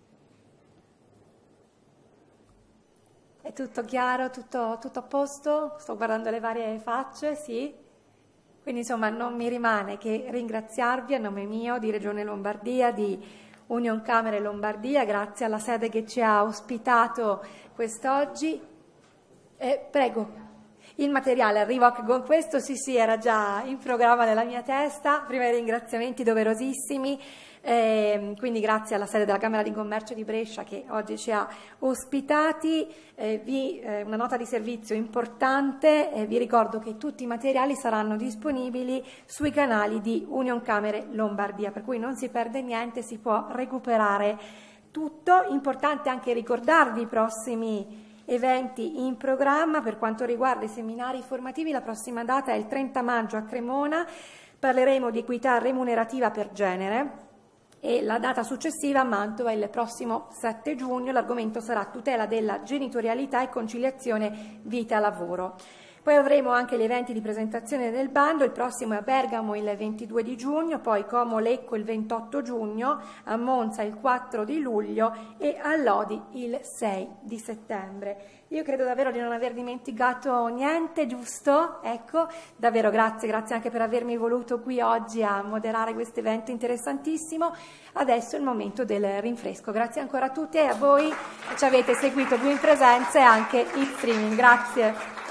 È tutto chiaro, tutto a posto? Sto guardando le varie facce, sì. Quindi insomma non mi rimane che ringraziarvi a nome mio, di Regione Lombardia, di Union Camere Lombardia, grazie alla sede che ci ha ospitato quest'oggi. Prego. Il materiale arriva con questo, sì, era già in programma nella mia testa, prima i ringraziamenti doverosissimi, quindi grazie alla sede della Camera di Commercio di Brescia che oggi ci ha ospitati, una nota di servizio importante, vi ricordo che tutti i materiali saranno disponibili sui canali di Union Camere Lombardia, per cui non si perde niente, si può recuperare tutto. Importante anche ricordarvi i prossimi eventi in programma. Per quanto riguarda i seminari formativi, la prossima data è il 30 maggio a Cremona, parleremo di equità remunerativa per genere, e la data successiva a Mantova il prossimo 7 giugno, l'argomento sarà tutela della genitorialità e conciliazione vita-lavoro. Poi avremo anche gli eventi di presentazione del bando, il prossimo è a Bergamo il 22 di giugno, poi Como Lecco il 28 giugno, a Monza il 4 di luglio e a Lodi il 6 di settembre. Io credo davvero di non aver dimenticato niente, giusto? Ecco, davvero grazie anche per avermi voluto qui oggi a moderare questo evento interessantissimo. Adesso è il momento del rinfresco. Grazie ancora a tutti e a voi che ci avete seguito qui in presenza e anche in streaming. Grazie.